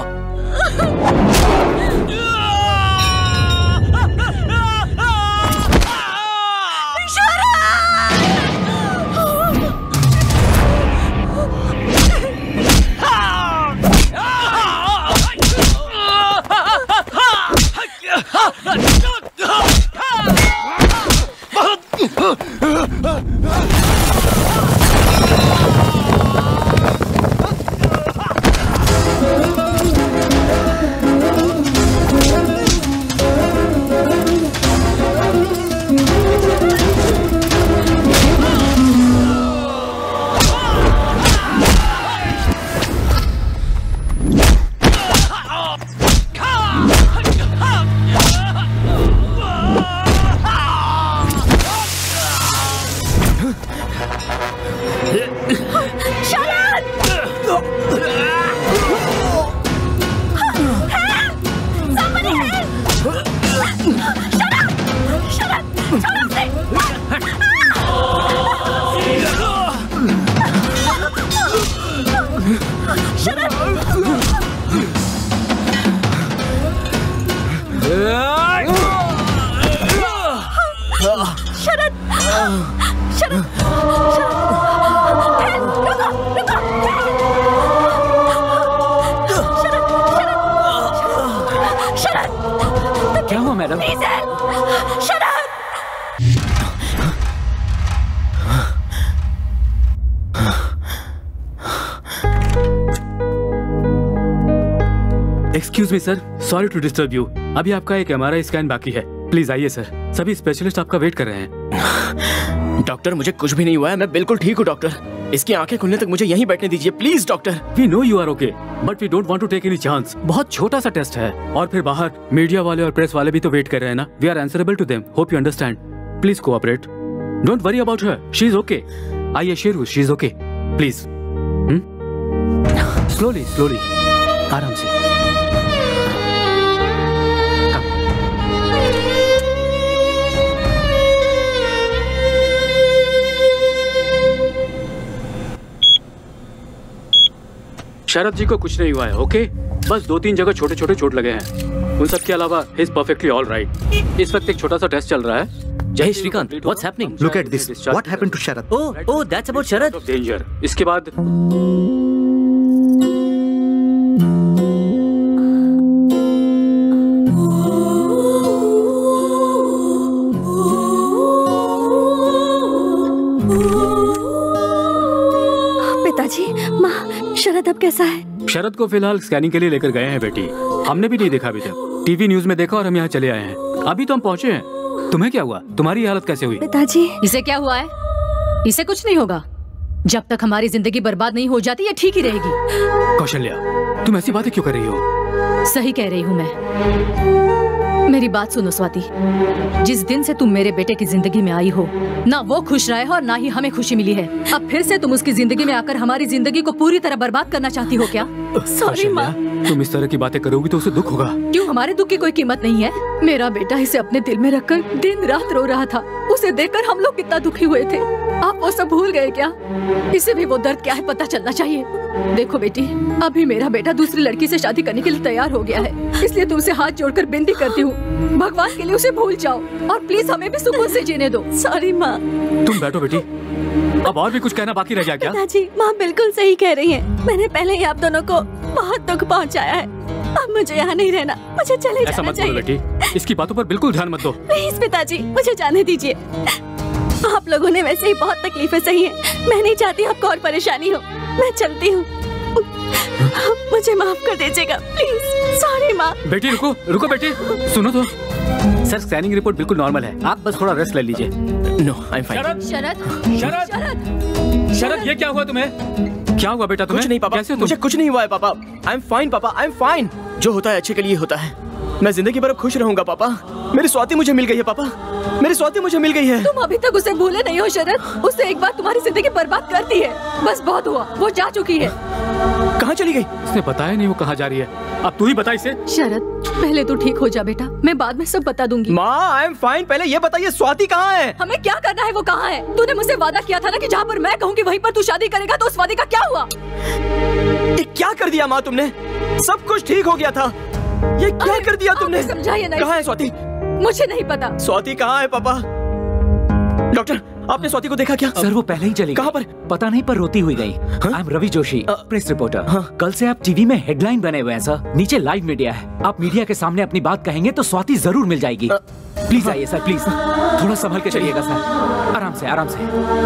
शरद, क्या हुआ madam? Excuse me sir, sorry to disturb you. अभी आपका एक MRI स्कैन बाकी है, प्लीज आइए सर। सभी स्पेशलिस्ट आपका वेट कर रहे हैं। डॉक्टर मुझे कुछ भी नहीं हुआ है, मैं बिल्कुल ठीक हूँ डॉक्टर। इसकी आंखें खुलने तक मुझे यहीं बैठने दीजिए please doctor. We know you are okay, but we don't want to take any chance. बहुत छोटा सा टेस्ट है, और फिर बाहर मीडिया वाले और प्रेस वाले भी तो वेट कर रहे हैं ना। We are answerable to them, hope you understand. Please cooperate, don't worry about her, she is okay. I assure you she is okay, please. Slowly slowly, आराम से। शरद जी को कुछ नहीं हुआ है, ओके? बस 2-3 जगह छोटे छोटे चोट लगे हैं। उन सब के अलावा he is perfectly all right. इस वक्त एक छोटा सा टेस्ट चल रहा है। Jai Shrikant, what's happening? Look at this, what happened to Sharad? Oh that's about Sharad. Danger. इसके बाद पिताजी, माँ, शरद अब कैसा है? शरद को फिलहाल स्कैनिंग के लिए लेकर गए हैं बेटी। हमने भी नहीं देखा अभी तक, टीवी न्यूज में देखा और हम यहाँ चले आए हैं। अभी तो हम पहुँचे हैं। तुम्हें क्या हुआ? तुम्हारी हालत कैसे हुई? पिताजी, इसे क्या हुआ है? इसे कुछ नहीं होगा। जब तक हमारी जिंदगी बर्बाद नहीं हो जाती, ये ठीक ही रहेगी। कौशल्या, तुम ऐसी बातें क्यों कर रही हो? सही कह रही हूँ मैं। मेरी बात सुनो स्वाति, जिस दिन से तुम मेरे बेटे की जिंदगी में आई हो, ना वो खुश रहा है और ना ही हमें खुशी मिली है। अब फिर से तुम उसकी जिंदगी में आकर हमारी जिंदगी को पूरी तरह बर्बाद करना चाहती हो क्या? सॉरी माँ। तुम इस तरह की बातें करोगी तो उसे दुख होगा। क्यों, हमारे दुख की कोई कीमत नहीं है? मेरा बेटा इसे अपने दिल में रखकर दिन रात रो रहा था। उसे देखकर हम लोग कितना दुखी हुए थे। आप वो सब भूल गए क्या? इसे भी वो दर्द क्या है पता चलना चाहिए। देखो बेटी, अभी मेरा बेटा दूसरी लड़की से शादी करने के लिए तैयार हो गया है, इसलिए तुमसे हाथ जोड़कर विनती करती हूँ, भगवान के लिए उसे भूल जाओ और प्लीज हमें भी सुकून से जीने दो। सॉरी माँ। तुम बैठो बेटी, अब और भी कुछ कहना बाकी रह गया क्या? पिताजी, माँ बिल्कुल सही कह रही है। मैंने पहले ही आप दोनों को बहुत दुख पहुँचाया है। अब मुझे यहाँ नहीं रहना, मुझे चले जाना चाहिए। बोलो बेटी, इसकी बातों पर बिल्कुल ध्यान मत दो। प्लीज पिताजी, मुझे जाने दीजिए। आप लोगों ने वैसे ही बहुत तकलीफें सही है, मैं नहीं चाहती आपको और परेशानी हो। मैं चलती हूँ, मुझे माफ कर दीजिएगा प्लीज। सॉरी माँ। बेटी रुको रुको बेटी, सुनो तो। सर, स्कैनिंग रिपोर्ट बिल्कुल नॉर्मल है, आप बस थोड़ा रेस्ट ले लीजिए। No, I am fine. Sharad, Sharad, Sharad, Sharad, ये क्या हुआ तुम्हें? क्या हुआ बेटा तुम्हें? कुछ नहीं पापा, कैसे मुझे कुछ नहीं हुआ है पापा। आई एम फाइन पापा, आई एम फाइन। जो होता है अच्छे के लिए होता है। मैं जिंदगी भर खुश रहूंगा पापा। मेरी स्वाति मुझे मिल गई है पापा, मेरी स्वाति मुझे मिल गई है। तुम अभी तक उसे भूले नहीं हो शरद। उसने एक बार तुम्हारी जिंदगी बर्बाद कर दी है। बस बहुत हुआ, वो जा चुकी है। कहाँ चली गई? उसने बताया नहीं वो कहाँ जा रही है। अब तू ही बता इसे। शरद, पहले तू ठीक हो जा बेटा, मैं बाद में सब बता दूंगी। माँ, आई एम फाइन। पहले ये बताइए स्वाति कहाँ है? हमें क्या करना है, वो कहाँ है? तूने मुझसे वादा किया था ना कि जहाँ पर मैं कहूँगी वहीं पर तू शादी करेगा, तो उस वादे का क्या हुआ? ये क्या कर दिया माँ तुमने? सब कुछ ठीक हो गया था, ये क्या कर दिया तुमने? समझाइए नहीं। कहाँ है स्वाति? मुझे नहीं पता। स्वाति कहाँ है पापा? डॉक्टर, आपने स्वाति को देखा क्या? सर, वो पहले ही चली कहाँ पर? पता नहीं, पर रोती हुई गई। I am Ravi Joshi, press reporter. कल से आप टीवी में हेडलाइन बने हुए हैं सर। नीचे लाइव मीडिया है, आप मीडिया के सामने अपनी बात कहेंगे तो स्वाति जरूर मिल जाएगी। प्लीज आइए सर, प्लीज थोड़ा संभल के चलिएगा सर। आराम से, आराम से।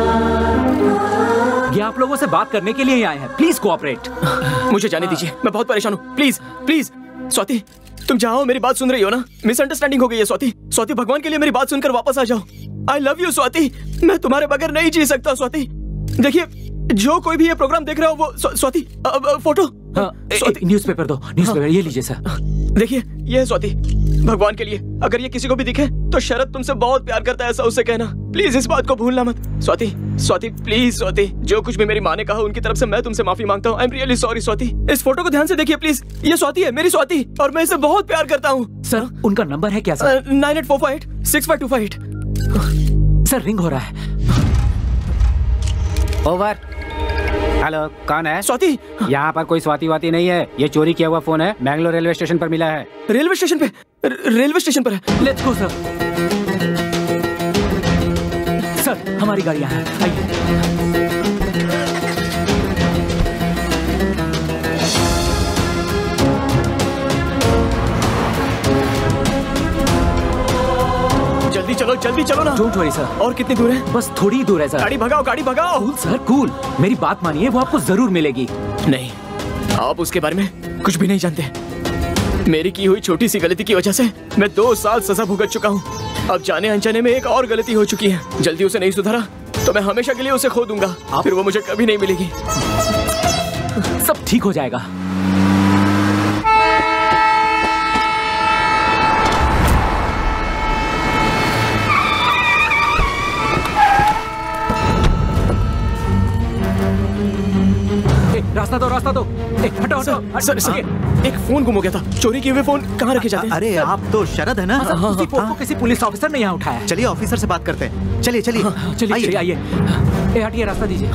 ये आप लोगों से बात करने के लिए ही आए हैं, प्लीज कोऑपरेट। मुझे जाने दीजिए, मैं बहुत परेशान हूँ। प्लीज प्लीज स्वाति, तुम जाओ, मेरी बात सुन रही हो ना? मिसअंडरस्टैंडिंग हो गई है स्वाति। स्वाति, भगवान के लिए मेरी बात सुनकर वापस आ जाओ। आई लव यू स्वाति, मैं तुम्हारे बगैर नहीं जी सकता स्वाति। देखिए, जो कोई भी ये प्रोग्राम देख रहा हो वो स्वाति, फोटो। न्यूज़पेपर दो, न्यूज़पेपर ये लीजिए सर। देखिए, ये है स्वाति। भगवान के लिए अगर ये किसी को भी दिखे तो शरद तुमसे बहुत प्यार करता है, ऐसा उसे कहना। प्लीज इस बात को भूलना मत स्वाति। स्वाति प्लीज स्वाति, जो कुछ भी मेरी माँ ने कहा उनकी तरफ से मैं तुमसे माफी मांगता हूँ। I am really sorry Swati. इस फोटो को ध्यान से देखिए प्लीज, ये स्वाति है, मेरी स्वाति, और मैं इसे बहुत प्यार करता हूँ। सर, उनका नंबर है क्या सर? 9845-6525। सर, रिंग हो रहा है। ओवर। हेलो, कौन है? स्वाति। यहाँ पर कोई स्वाति वाती नहीं है, ये चोरी किया हुआ फोन है, मैंगलोर रेलवे स्टेशन पर मिला है। रेलवे स्टेशन पे? रेलवे स्टेशन पर है। Let's go sir. सर, हमारी गाड़ियां हैं, आइए। जल्दी चलो ना। Don't worry sir. और कितनी दूर है? बस थोड़ी ही दूर है सर। गाड़ी भगाओ, गाड़ी भगाओ। Cool sir, cool. मेरी बात मानिए, वो आपको जरूर मिलेगी। नहीं, आप उसके बारे में कुछ भी नहीं जानते। मेरी की हुई छोटी सी गलती की वजह से मैं 2 साल सजा भुगत चुका हूँ। अब जाने अनजाने में एक और गलती हो चुकी है। जल्दी उसे नहीं सुधारा तो मैं हमेशा के लिए उसे खो दूंगा। फिर वो मुझे कभी नहीं मिलेगी। सब ठीक हो जाएगा। रास्ता दो, रास्ता दो। हटो, हटो। सर, एक फोन गुम हो गया था। चोरी किए हुए फोन कहाँ रखे जाते हैं? अरे आप तो शरद है ना? उसी फोन को किसी पुलिस ऑफिसर ने यहाँ उठाया। चलिए ऑफिसर से बात करते हैं। चलिए चलिए चलिए आइए। हटिए, रास्ता दीजिए।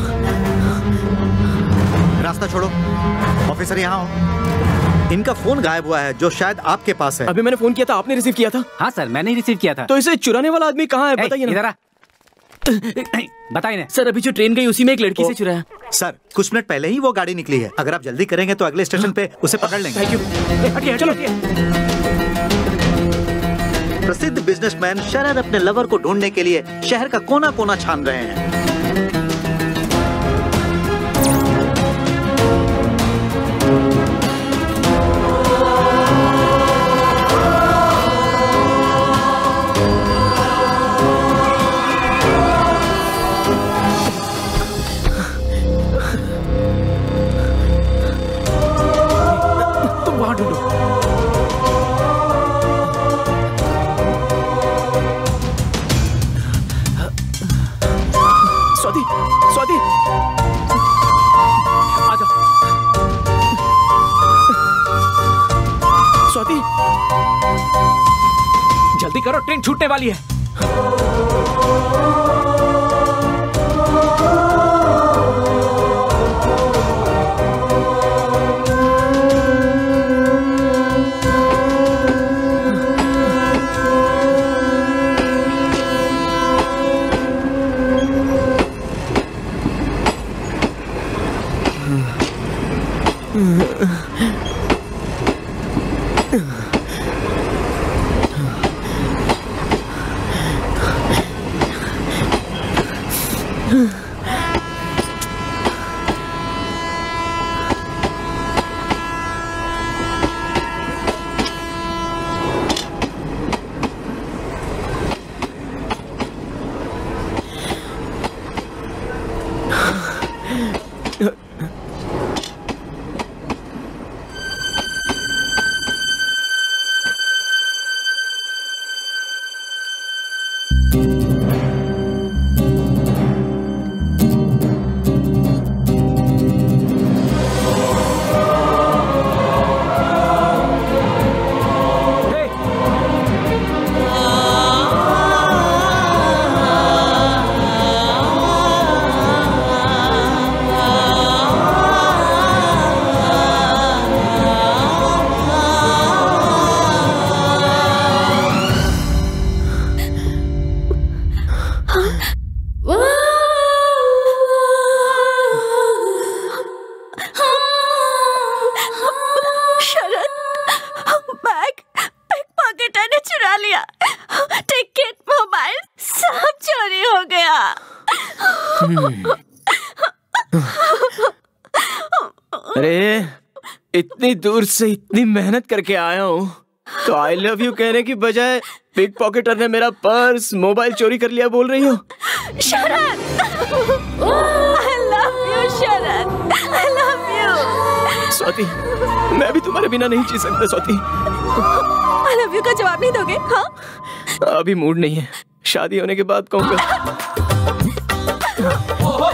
रास्ता छोड़ो। ऑफिसर यहाँ हो। इनका फोन गायब हुआ है जो शायद आपके पास है। अभी मैंने फोन किया था, आपने रिसीव किया था? हाँ सर, मैंने रिसीव किया था। तो इसे चुराने वाला आदमी कहाँ है, बताइए ना। बताइए ना सर। अभी जो ट्रेन गई उसी में एक लड़की से चुराया। सर, कुछ मिनट पहले ही वो गाड़ी निकली है। अगर आप जल्दी करेंगे तो अगले स्टेशन पे उसे पकड़ लेंगे। Thank you. हटिए, चलो। प्रसिद्ध बिजनेसमैन शरद अपने लवर को ढूंढने के लिए शहर का कोना कोना छान रहे हैं। स्वाति, आजा। स्वाति, जल्दी करो, ट्रेन छूटने वाली है। अरे इतनी दूर से इतनी मेहनत करके आया हूँ तो आई लव यू कहने की बजाय पिक पॉकेटर ने मेरा पर्स मोबाइल चोरी कर लिया बोल रही हो? शरद, I love you, Sharad, I love you। Swati, मैं भी तुम्हारे बिना नहीं जी सकता स्वाति। I love you का जवाब नहीं दोगे? हाँ? अभी मूड नहीं है, शादी होने के बाद कहूँगा।